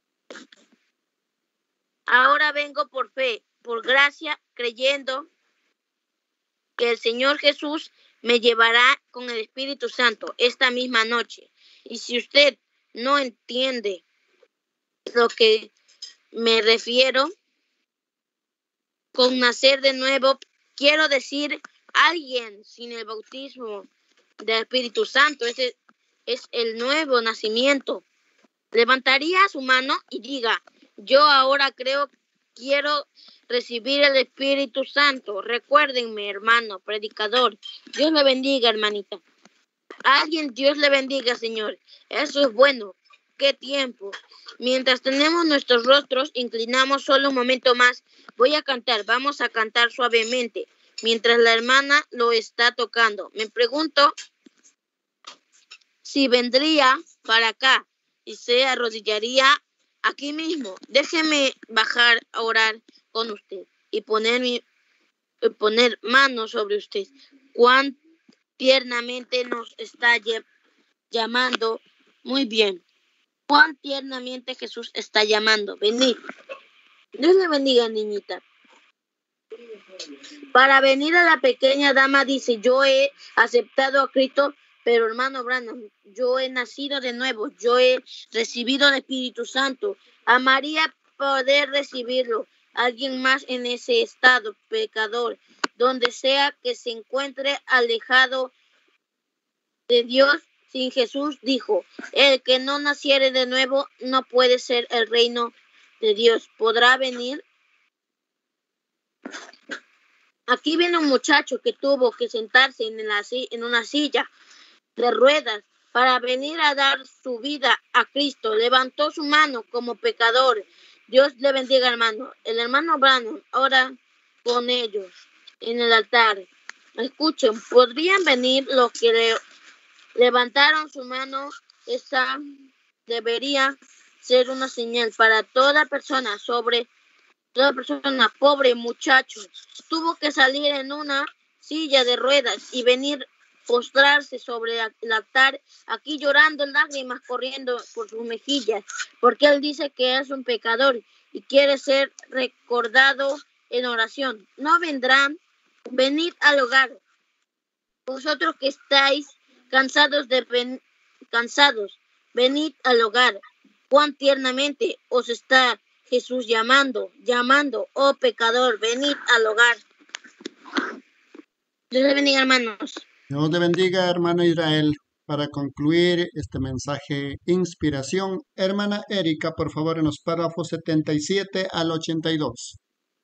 Speaker 9: Ahora vengo por fe, por gracia, creyendo que el Señor Jesús me llevará con el Espíritu Santo esta misma noche. Y si usted no entiende lo que me refiero con nacer de nuevo, quiero decir, alguien sin el bautismo del Espíritu Santo, ese es el nuevo nacimiento. Levantaría su mano y diga, yo ahora creo, quiero recibir el Espíritu Santo. Recuérdenme, hermano, predicador. Dios le bendiga, hermanita. Alguien, Dios le bendiga, Señor. Eso es bueno. Qué tiempo. Mientras tenemos nuestros rostros, inclinamos solo un momento más. Voy a cantar. Vamos a cantar suavemente mientras la hermana lo está tocando. Me pregunto si vendría para acá y se arrodillaría aquí mismo. Déjeme bajar a orar con usted y poner, mi, poner manos sobre usted. Cuán tiernamente nos está llamando. Muy bien. Cuán tiernamente Jesús está llamando. Venid. Dios le bendiga, niñita. Para venir a la pequeña dama dice, yo he aceptado a Cristo, pero hermano Branham, yo he nacido de nuevo, yo he recibido el Espíritu Santo. Amaría poder recibirlo. Alguien más en ese estado, pecador, donde sea que se encuentre alejado de Dios, sin Jesús, dijo, el que no naciere de nuevo no puede ser el reino de Dios. ¿Podrá venir? Aquí viene un muchacho que tuvo que sentarse en, la, en una silla de ruedas para venir a dar su vida a Cristo. Levantó su mano como pecador. Dios le bendiga, hermano. El hermano Branham ora con ellos en el altar. Escuchen, podrían venir los que le levantaron su mano. Esa debería ser una señal para toda persona sobre toda persona. Pobre muchacho tuvo que salir en una silla de ruedas y venir postrarse sobre el altar, aquí llorando, lágrimas corriendo por sus mejillas, porque él dice que es un pecador y quiere ser recordado en oración. No vendrán, venid al hogar, vosotros que estáis cansados de ven, cansados, venid al hogar. Cuán tiernamente os está Jesús llamando, llamando, oh pecador, venid al hogar. Dios le bendiga, hermanos.
Speaker 3: Dios te bendiga, hermano Israel. Para concluir este mensaje, inspiración, hermana Erika, por favor, en los párrafos setenta y siete al ochenta y dos.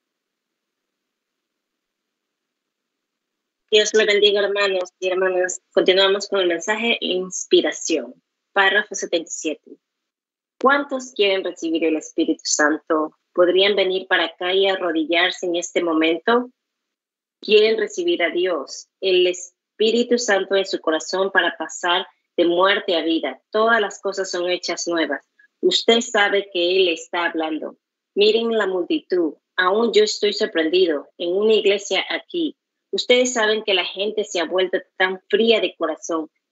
Speaker 10: Dios le bendiga, hermanos y hermanas. Continuamos con el mensaje inspiración. Párrafo setenta y siete. ¿Cuántos quieren recibir el Espíritu Santo? ¿Podrían venir para acá y arrodillarse en este momento? ¿Quieren recibir a Dios, el Espíritu Santo en su corazón para pasar de muerte a vida? Todas las cosas son hechas nuevas. Usted sabe que Él está hablando. Miren la multitud. Aún yo estoy sorprendido en una iglesia aquí. Ustedes saben que la gente se ha vuelto tan fría de corazón.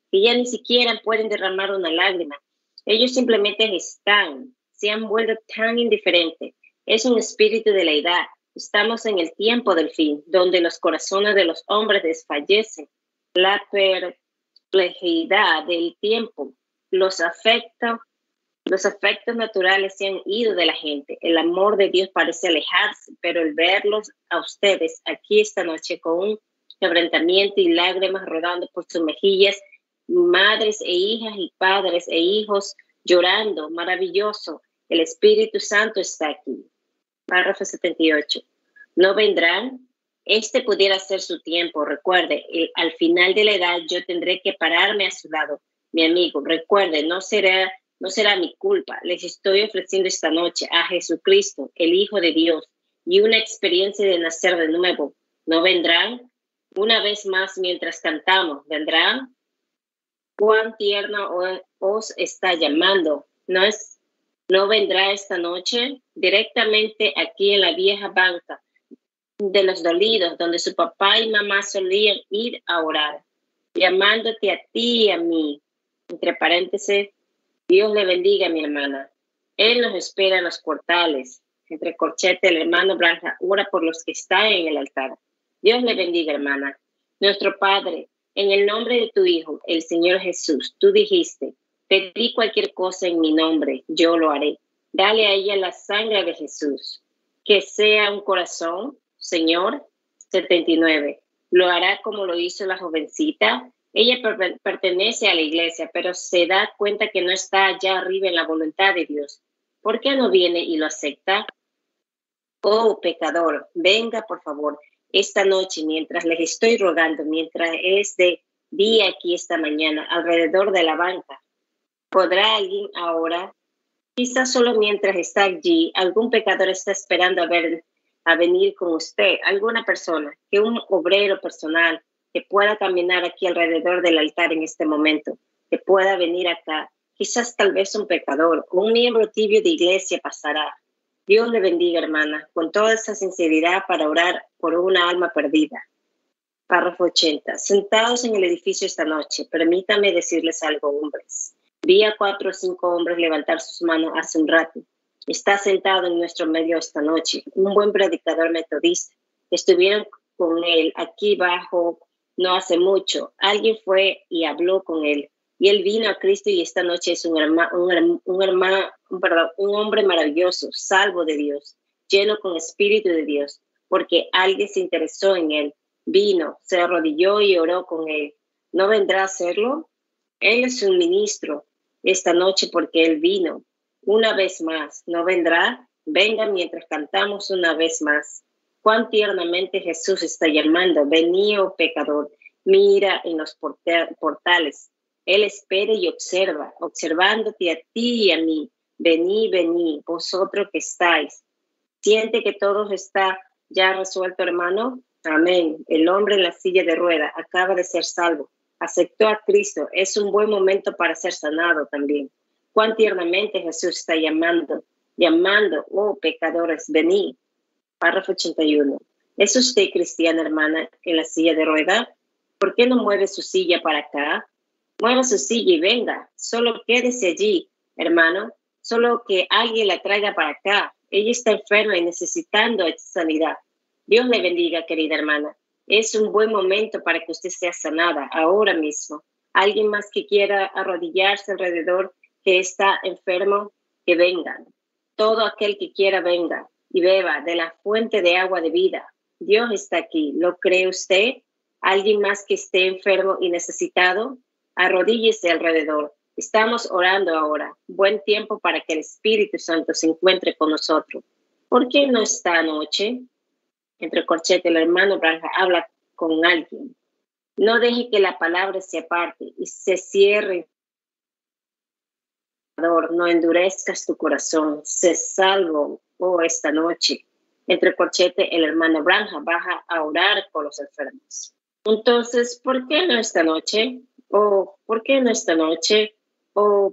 Speaker 10: que ya ni siquiera pueden derramar una lágrima. Ellos simplemente están, se han vuelto tan indiferentes. Es un espíritu de la edad. Estamos en el tiempo del fin, donde los corazones de los hombres desfallecen. La perplejidad del tiempo, los afectos, los afectos naturales se han ido de la gente. El amor de Dios parece alejarse, pero el verlos a ustedes aquí esta noche con un quebrantamiento y lágrimas rodando por sus mejillas, madres e hijas y padres e hijos llorando, maravilloso. El Espíritu Santo está aquí. Párrafo setenta y ocho. ¿No vendrán? Este pudiera ser su tiempo. Recuerde, el, al final de la edad yo tendré que pararme a su lado. Mi amigo, recuerde, no será, no será mi culpa. Les estoy ofreciendo esta noche a Jesucristo, el Hijo de Dios, y una experiencia de nacer de nuevo. ¿No vendrán? Una vez más mientras cantamos, ¿vendrán? ¿Cuán tierno os está llamando? ¿No es? ¿No vendrá esta noche? Directamente aquí en la vieja banca de los dolidos, donde su papá y mamá solían ir a orar, llamándote a ti y a mí. Entre paréntesis, Dios le bendiga, mi hermana. Él nos espera en los portales. Entre corchetes, el hermano Branja ora por los que están en el altar. Dios le bendiga, hermana. Nuestro Padre, en el nombre de tu Hijo, el Señor Jesús, tú dijiste, pedí cualquier cosa en mi nombre, yo lo haré. Dale a ella la sangre de Jesús. Que sea un corazón, Señor. setenta y nueve. Lo hará como lo hizo la jovencita. Ella per- pertenece a la iglesia, pero se da cuenta que no está allá arriba en la voluntad de Dios. ¿Por qué no viene y lo acepta? Oh, pecador, venga por favor esta noche mientras les estoy rogando, mientras es de día aquí esta mañana, alrededor de la banca. ¿Podrá alguien ahora? Quizás solo mientras está allí, algún pecador está esperando a, ver, a venir con usted, alguna persona, que un obrero personal que pueda caminar aquí alrededor del altar en este momento, que pueda venir acá. Quizás tal vez un pecador o un miembro tibio de iglesia pasará. Dios le bendiga, hermana, con toda esa sinceridad para orar por una alma perdida. Párrafo ochenta. Sentados en el edificio esta noche, permítame decirles algo, hombres. Vi a cuatro o cinco hombres levantar sus manos hace un rato. Está sentado en nuestro medio esta noche, un buen predicador metodista. Estuvieron con él aquí bajo no hace mucho. Alguien fue y habló con él. Y él vino a Cristo y esta noche es un, herma, un, herma, un, herma, un, perdón, un hombre maravilloso, salvo de Dios, lleno con espíritu de Dios, porque alguien se interesó en él. Vino, se arrodilló y oró con él. ¿No vendrá a hacerlo? Él es un ministro esta noche porque él vino. Una vez más, ¿no vendrá? Venga mientras cantamos una vez más. Cuán tiernamente Jesús está llamando. Vení, oh pecador, mira en los portales. Él espera y observa, observándote a ti y a mí. Vení, vení, vosotros que estáis. ¿Siente que todo está ya resuelto, hermano? Amén. El hombre en la silla de rueda acaba de ser salvo. Aceptó a Cristo. Es un buen momento para ser sanado también. Cuán tiernamente Jesús está llamando, llamando, oh pecadores, vení. Párrafo ochenta y uno. ¿Es usted cristiana, hermana, en la silla de rueda? ¿Por qué no mueve su silla para acá? Mueva su silla y venga. Solo quédese allí, hermano. Solo que alguien la traiga para acá. Ella está enferma y necesitando sanidad. Dios le bendiga, querida hermana. Es un buen momento para que usted sea sanada ahora mismo. Alguien más que quiera arrodillarse alrededor que está enfermo, que venga. Todo aquel que quiera venga y beba de la fuente de agua de vida. Dios está aquí. ¿Lo cree usted? ¿Alguien más que esté enfermo y necesitado? Arrodíllese alrededor. Estamos orando ahora. Buen tiempo para que el Espíritu Santo se encuentre con nosotros. ¿Por qué no esta noche? Entre corchetes, el hermano Branja habla con alguien. No deje que la palabra se aparte y se cierre. No endurezcas tu corazón. Sé salvo, oh, esta noche. Entre corchetes, el hermano Branja baja a orar por los enfermos. Entonces, ¿por qué no esta noche? Oh, ¿por qué no esta noche? Oh,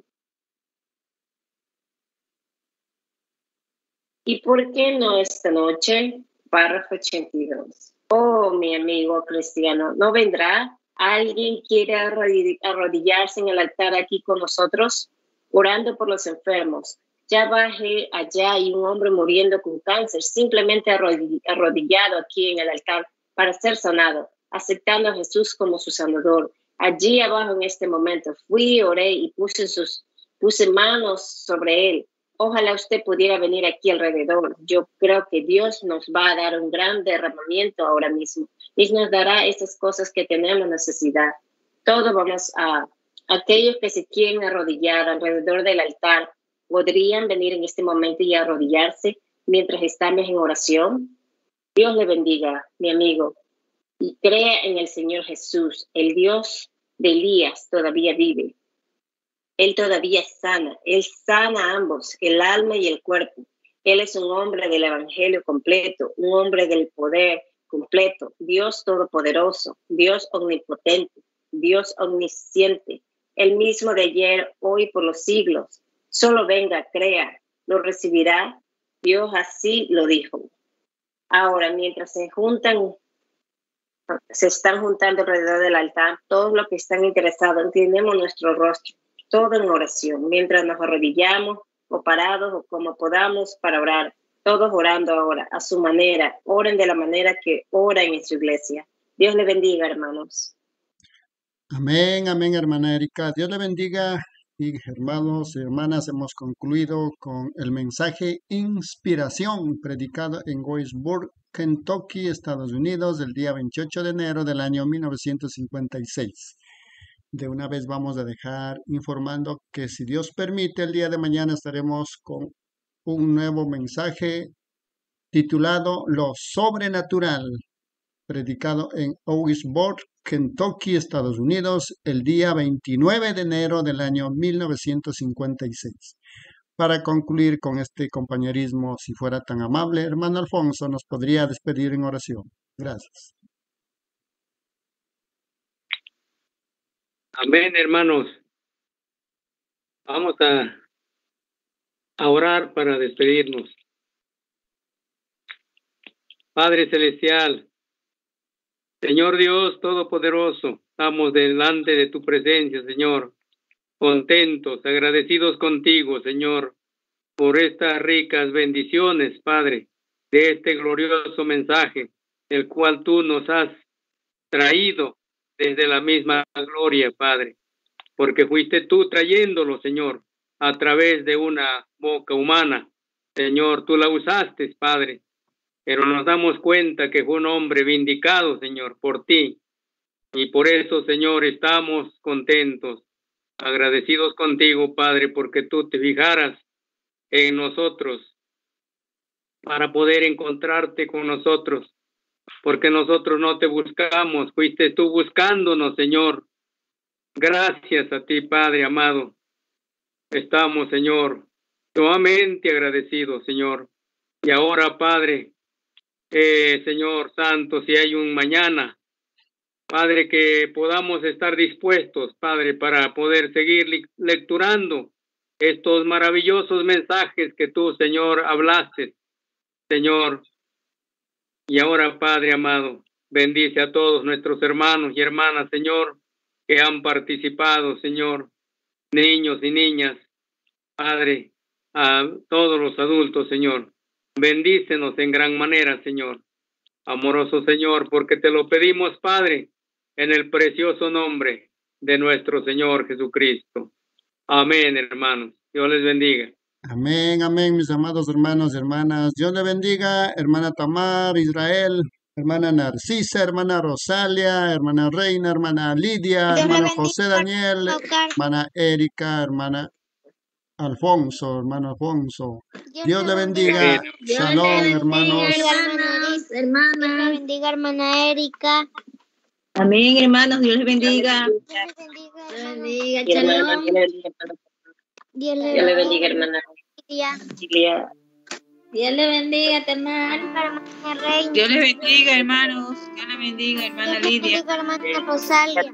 Speaker 10: ¿y por qué no esta noche? Párrafo ochenta y dos. Oh, mi amigo cristiano, ¿no vendrá? ¿Alguien quiere arrodillarse en el altar aquí con nosotros? Orando por los enfermos. Ya bajé allá hay un hombre muriendo con cáncer, simplemente arrodillado aquí en el altar para ser sanado, aceptando a Jesús como su sanador. Allí abajo en este momento fui, oré y puse, sus, puse manos sobre él. Ojalá usted pudiera venir aquí alrededor. Yo creo que Dios nos va a dar un gran derramamiento ahora mismo y nos dará esas cosas que tenemos necesidad. Todos vamos a, aquellos que se quieren arrodillar alrededor del altar, ¿podrían venir en este momento y arrodillarse mientras estamos en oración? Dios le bendiga, mi amigo, y crea en el Señor Jesús. El Dios de Elías todavía vive. Él todavía sana. Él sana a ambos, el alma y el cuerpo. Él es un hombre del evangelio completo, un hombre del poder completo, Dios todopoderoso, Dios omnipotente, Dios omnisciente, el mismo de ayer, hoy, por los siglos. Solo venga, crea, lo recibirá. Dios así lo dijo. Ahora, mientras se juntan, se están juntando alrededor del altar, todos los que están interesados, inclinemos nuestro rostro, todo en oración, mientras nos arrodillamos o parados o como podamos para orar, todos orando ahora a su manera. Oren de la manera que oran en su iglesia. Dios le bendiga, hermanos.
Speaker 3: Amén, amén, hermana Erika. Dios le bendiga. Y hermanos y hermanas, hemos concluido con el mensaje Inspiración, predicado en Louisburg, Kentucky, Estados Unidos, el día veintiocho de enero del año mil novecientos cincuenta y seis. De una vez vamos a dejar informando que si Dios permite, el día de mañana estaremos con un nuevo mensaje titulado Lo Sobrenatural, predicado en Louisburg, Kentucky, Estados Unidos, el día veintinueve de enero del año mil novecientos cincuenta y seis. Para concluir con este compañerismo, si fuera tan amable, hermano Alfonso, nos podría despedir en oración. Gracias.
Speaker 11: Amén, hermanos. Vamos a, a orar para despedirnos. Padre Celestial, Señor Dios Todopoderoso, estamos delante de tu presencia, Señor, contentos, agradecidos contigo, Señor, por estas ricas bendiciones, Padre, de este glorioso mensaje, el cual tú nos has traído desde la misma gloria, Padre, porque fuiste tú trayéndolo, Señor, a través de una boca humana. Señor, tú la usaste, Padre, pero nos damos cuenta que fue un hombre vindicado, Señor, por ti. Y por eso, Señor, estamos contentos, agradecidos contigo, Padre, porque tú te fijaras en nosotros para poder encontrarte con nosotros, porque nosotros no te buscamos, fuiste tú buscándonos, Señor. Gracias a ti, Padre amado. Estamos, Señor, sumamente agradecidos, Señor. Y ahora, Padre, eh, Señor Santo, si hay un mañana, Padre, que podamos estar dispuestos, Padre, para poder seguir lecturando estos maravillosos mensajes que tú, Señor, hablaste, Señor. Y ahora, Padre amado, bendice a todos nuestros hermanos y hermanas, Señor, que han participado, Señor, niños y niñas, Padre, a todos los adultos, Señor. Bendícenos en gran manera, Señor. Amoroso Señor, porque te lo pedimos, Padre, en el precioso nombre de nuestro Señor Jesucristo. Amén, hermanos. Dios les bendiga.
Speaker 3: Amén, amén, mis amados hermanos y hermanas. Dios le bendiga, hermana Tamar, Israel, hermana Narcisa, hermana Rosalia, hermana Reina, hermana Lidia, hermano José Daniel, hermana Erika, hermana Alfonso, hermano Alfonso. Dios le bendiga. Shalom, hermanos.
Speaker 7: Hermanos, hermanas. Dios le bendiga, hermana Erika.
Speaker 12: Amén, hermanos. Dios les bendiga.
Speaker 7: Dios le bendiga, hermana.
Speaker 10: Dios le bendiga, hermana.
Speaker 7: Cecilia. Dios le bendiga, hermana Reina.
Speaker 14: Dios le bendiga, hermanos. Dios le bendiga, hermana Lidia.
Speaker 7: Dios le bendiga, hermana Rosalia.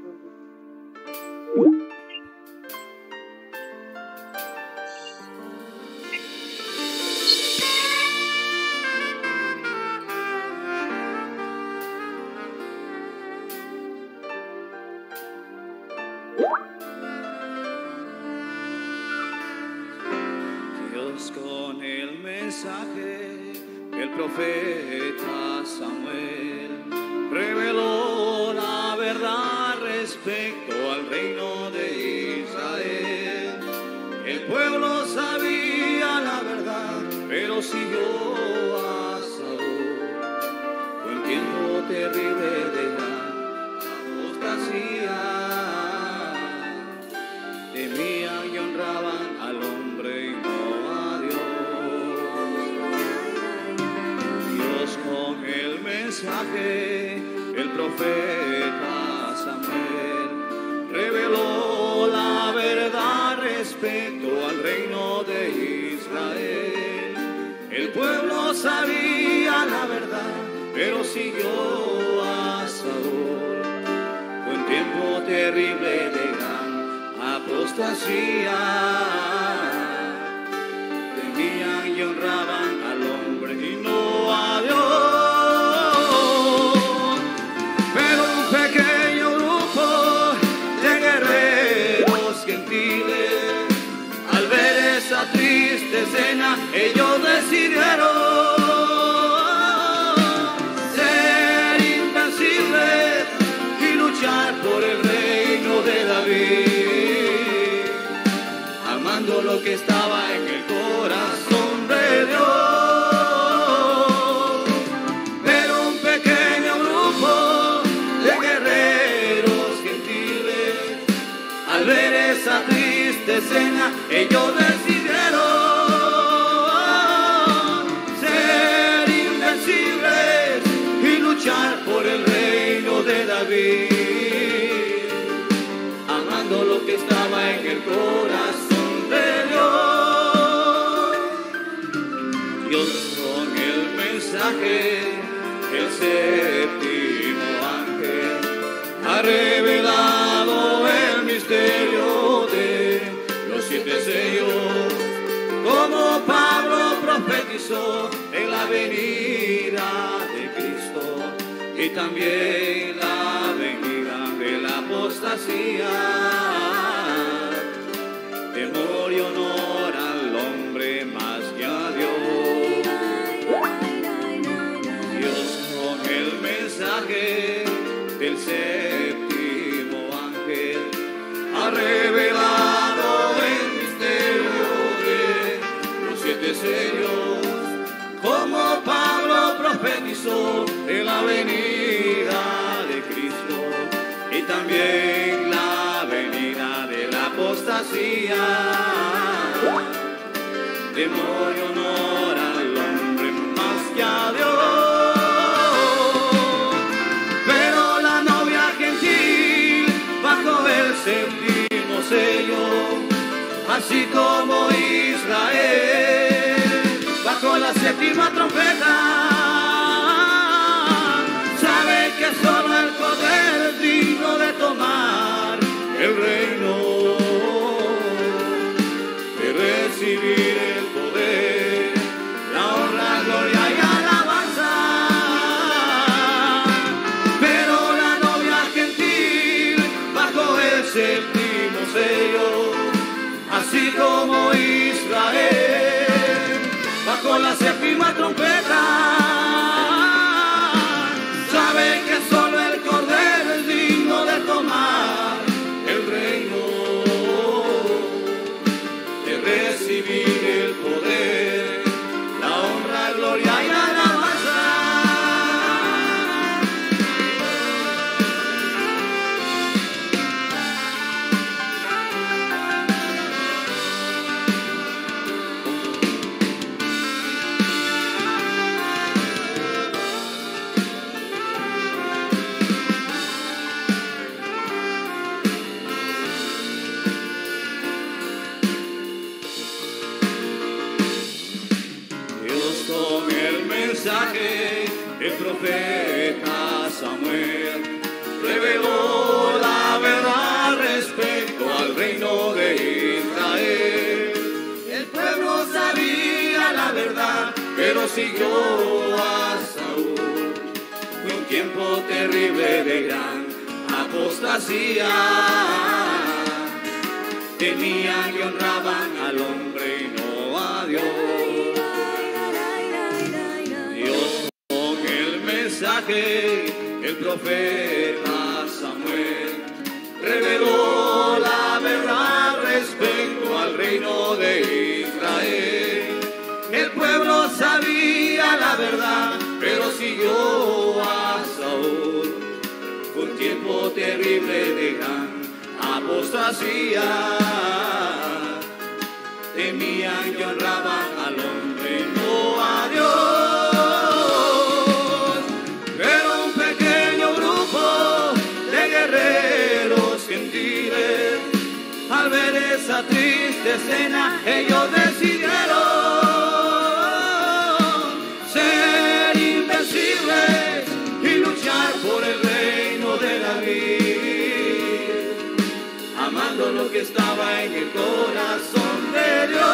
Speaker 2: Dios con el mensaje el profeta Samuel reveló la verdad respecto al reino de Israel. El pueblo sabía la verdad, pero siguió a Saúl. Fue un tiempo terrible de gran apostasía. Temían y honraban al hombre y no a Dios. Dios con el mensaje, el profeta Samuel reveló la verdad respecto al reino de Israel. El pueblo sabía la verdad, pero siguió a Saúl. Fue un tiempo terrible de gran apostasía. Temían y honraban al hombre y no a Dios. Pero un pequeño grupo de guerreros gentiles, al ver esa triste escena, ellos decidieron ser invencibles y luchar por el reino de David, amando lo que estaba en el corazón de Dios. Pero un pequeño grupo de guerreros gentiles, al ver esa triste escena, ellos decidieron ser invencibles y luchar por el reino de David, amando lo que estaba en el corazón de Dios. Dios con el mensaje, el séptimo ángel ha revelado el misterio de los siete sellos, como Pablo profetizó en la venida de Cristo y también la venida de la apostasía. Temor y honor al hombre más que a Dios. Dios con el mensaje del séptimo ángel ha revelado el misterio de los siete sellos, como Pablo profetizó en la venida de Cristo y también la venida de la apostasía. Temor y honor al hombre más que a Dios. Pero la novia gentil bajo el séptimo sello, así como Israel bajo la séptima trompeta, sabe que solo el poder es digno de tomar el reino, de recibir el poder, la honra, gloria y alabanza. Pero la novia gentil bajo el séptimo sello, así como Israel bajo la séptima trompeta, sabe que solo el Cordero es digno de tomar el reino, de recibir el poder, la honra, gloria y alabanza. El profeta Samuel reveló la verdad respecto al reino de Israel. El pueblo sabía la verdad, pero siguió a Saúl. Fue un tiempo terrible de gran apostasía. Temían y honraban al hombre y no a Dios. mensaje, el profeta Samuel reveló la verdad respecto al reino de Israel. El pueblo sabía la verdad, pero siguió a Saúl. Fue un tiempo terrible de gran apostasía. Temían y honraban al hombre, no a Dios. Pero un pequeño grupo de guerreros gentiles, al ver esa triste escena, ellos decidieron ser invencibles y luchar por el reino de David, amando lo que estaba en el corazón de Dios.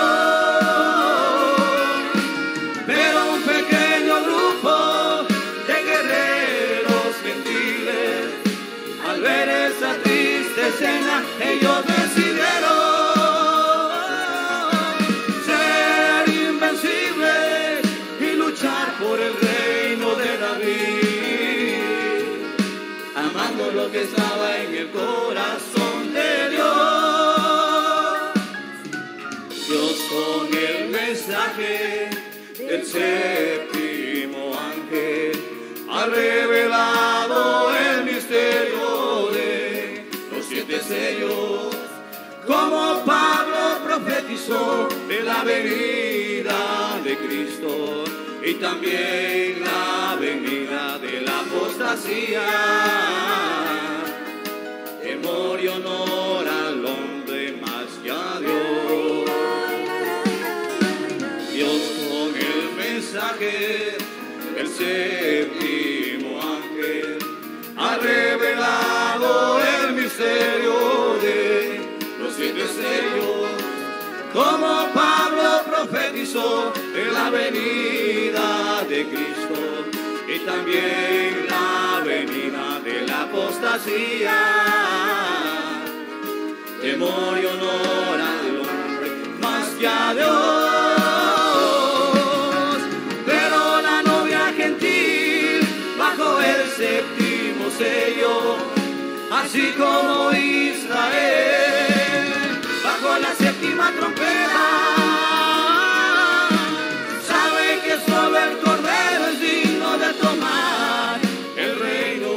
Speaker 2: Pero un pequeño grupo de guerreros gentiles, al ver esa triste escena, ellos decidieron ser invencibles y luchar por el reino de David, amando lo que estaba en el corazón de Dios. Dios con el mensaje del séptimo ángel ha revelado el misterio de los siete sellos, como Pablo profetizó de la venida de Cristo y también la venida de la apostasía. Temor y honor al hombre más que a Dios. Dios con el mensaje, el séptimo ángel ha revelado el misterio de los siete sellos, como Pablo profetizó de la venida de Cristo y también la venida de la apostasía. Temor y honor al hombre más que a Dios. Pero la novia gentil bajo el séptimo sello, así como Israel bajo la séptima trompeta, sabe que solo el Cordero es digno de tomar el reino,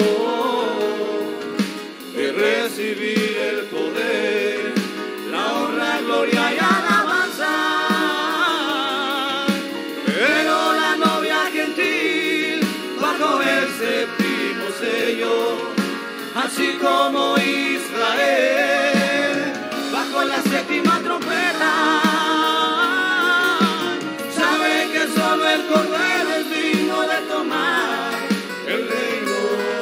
Speaker 2: de recibir el poder, la honra, gloria y alabanza. Pero la novia gentil bajo el séptimo sello, así como Israel bajo la séptima trompeta, sabe que solo el Cordero es digno de tomar el reino,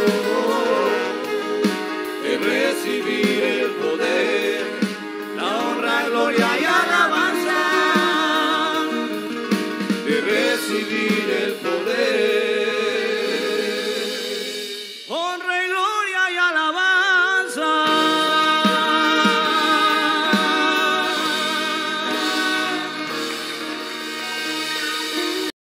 Speaker 2: de recibir el poder, la honra, gloria y alabanza, de recibir el poder.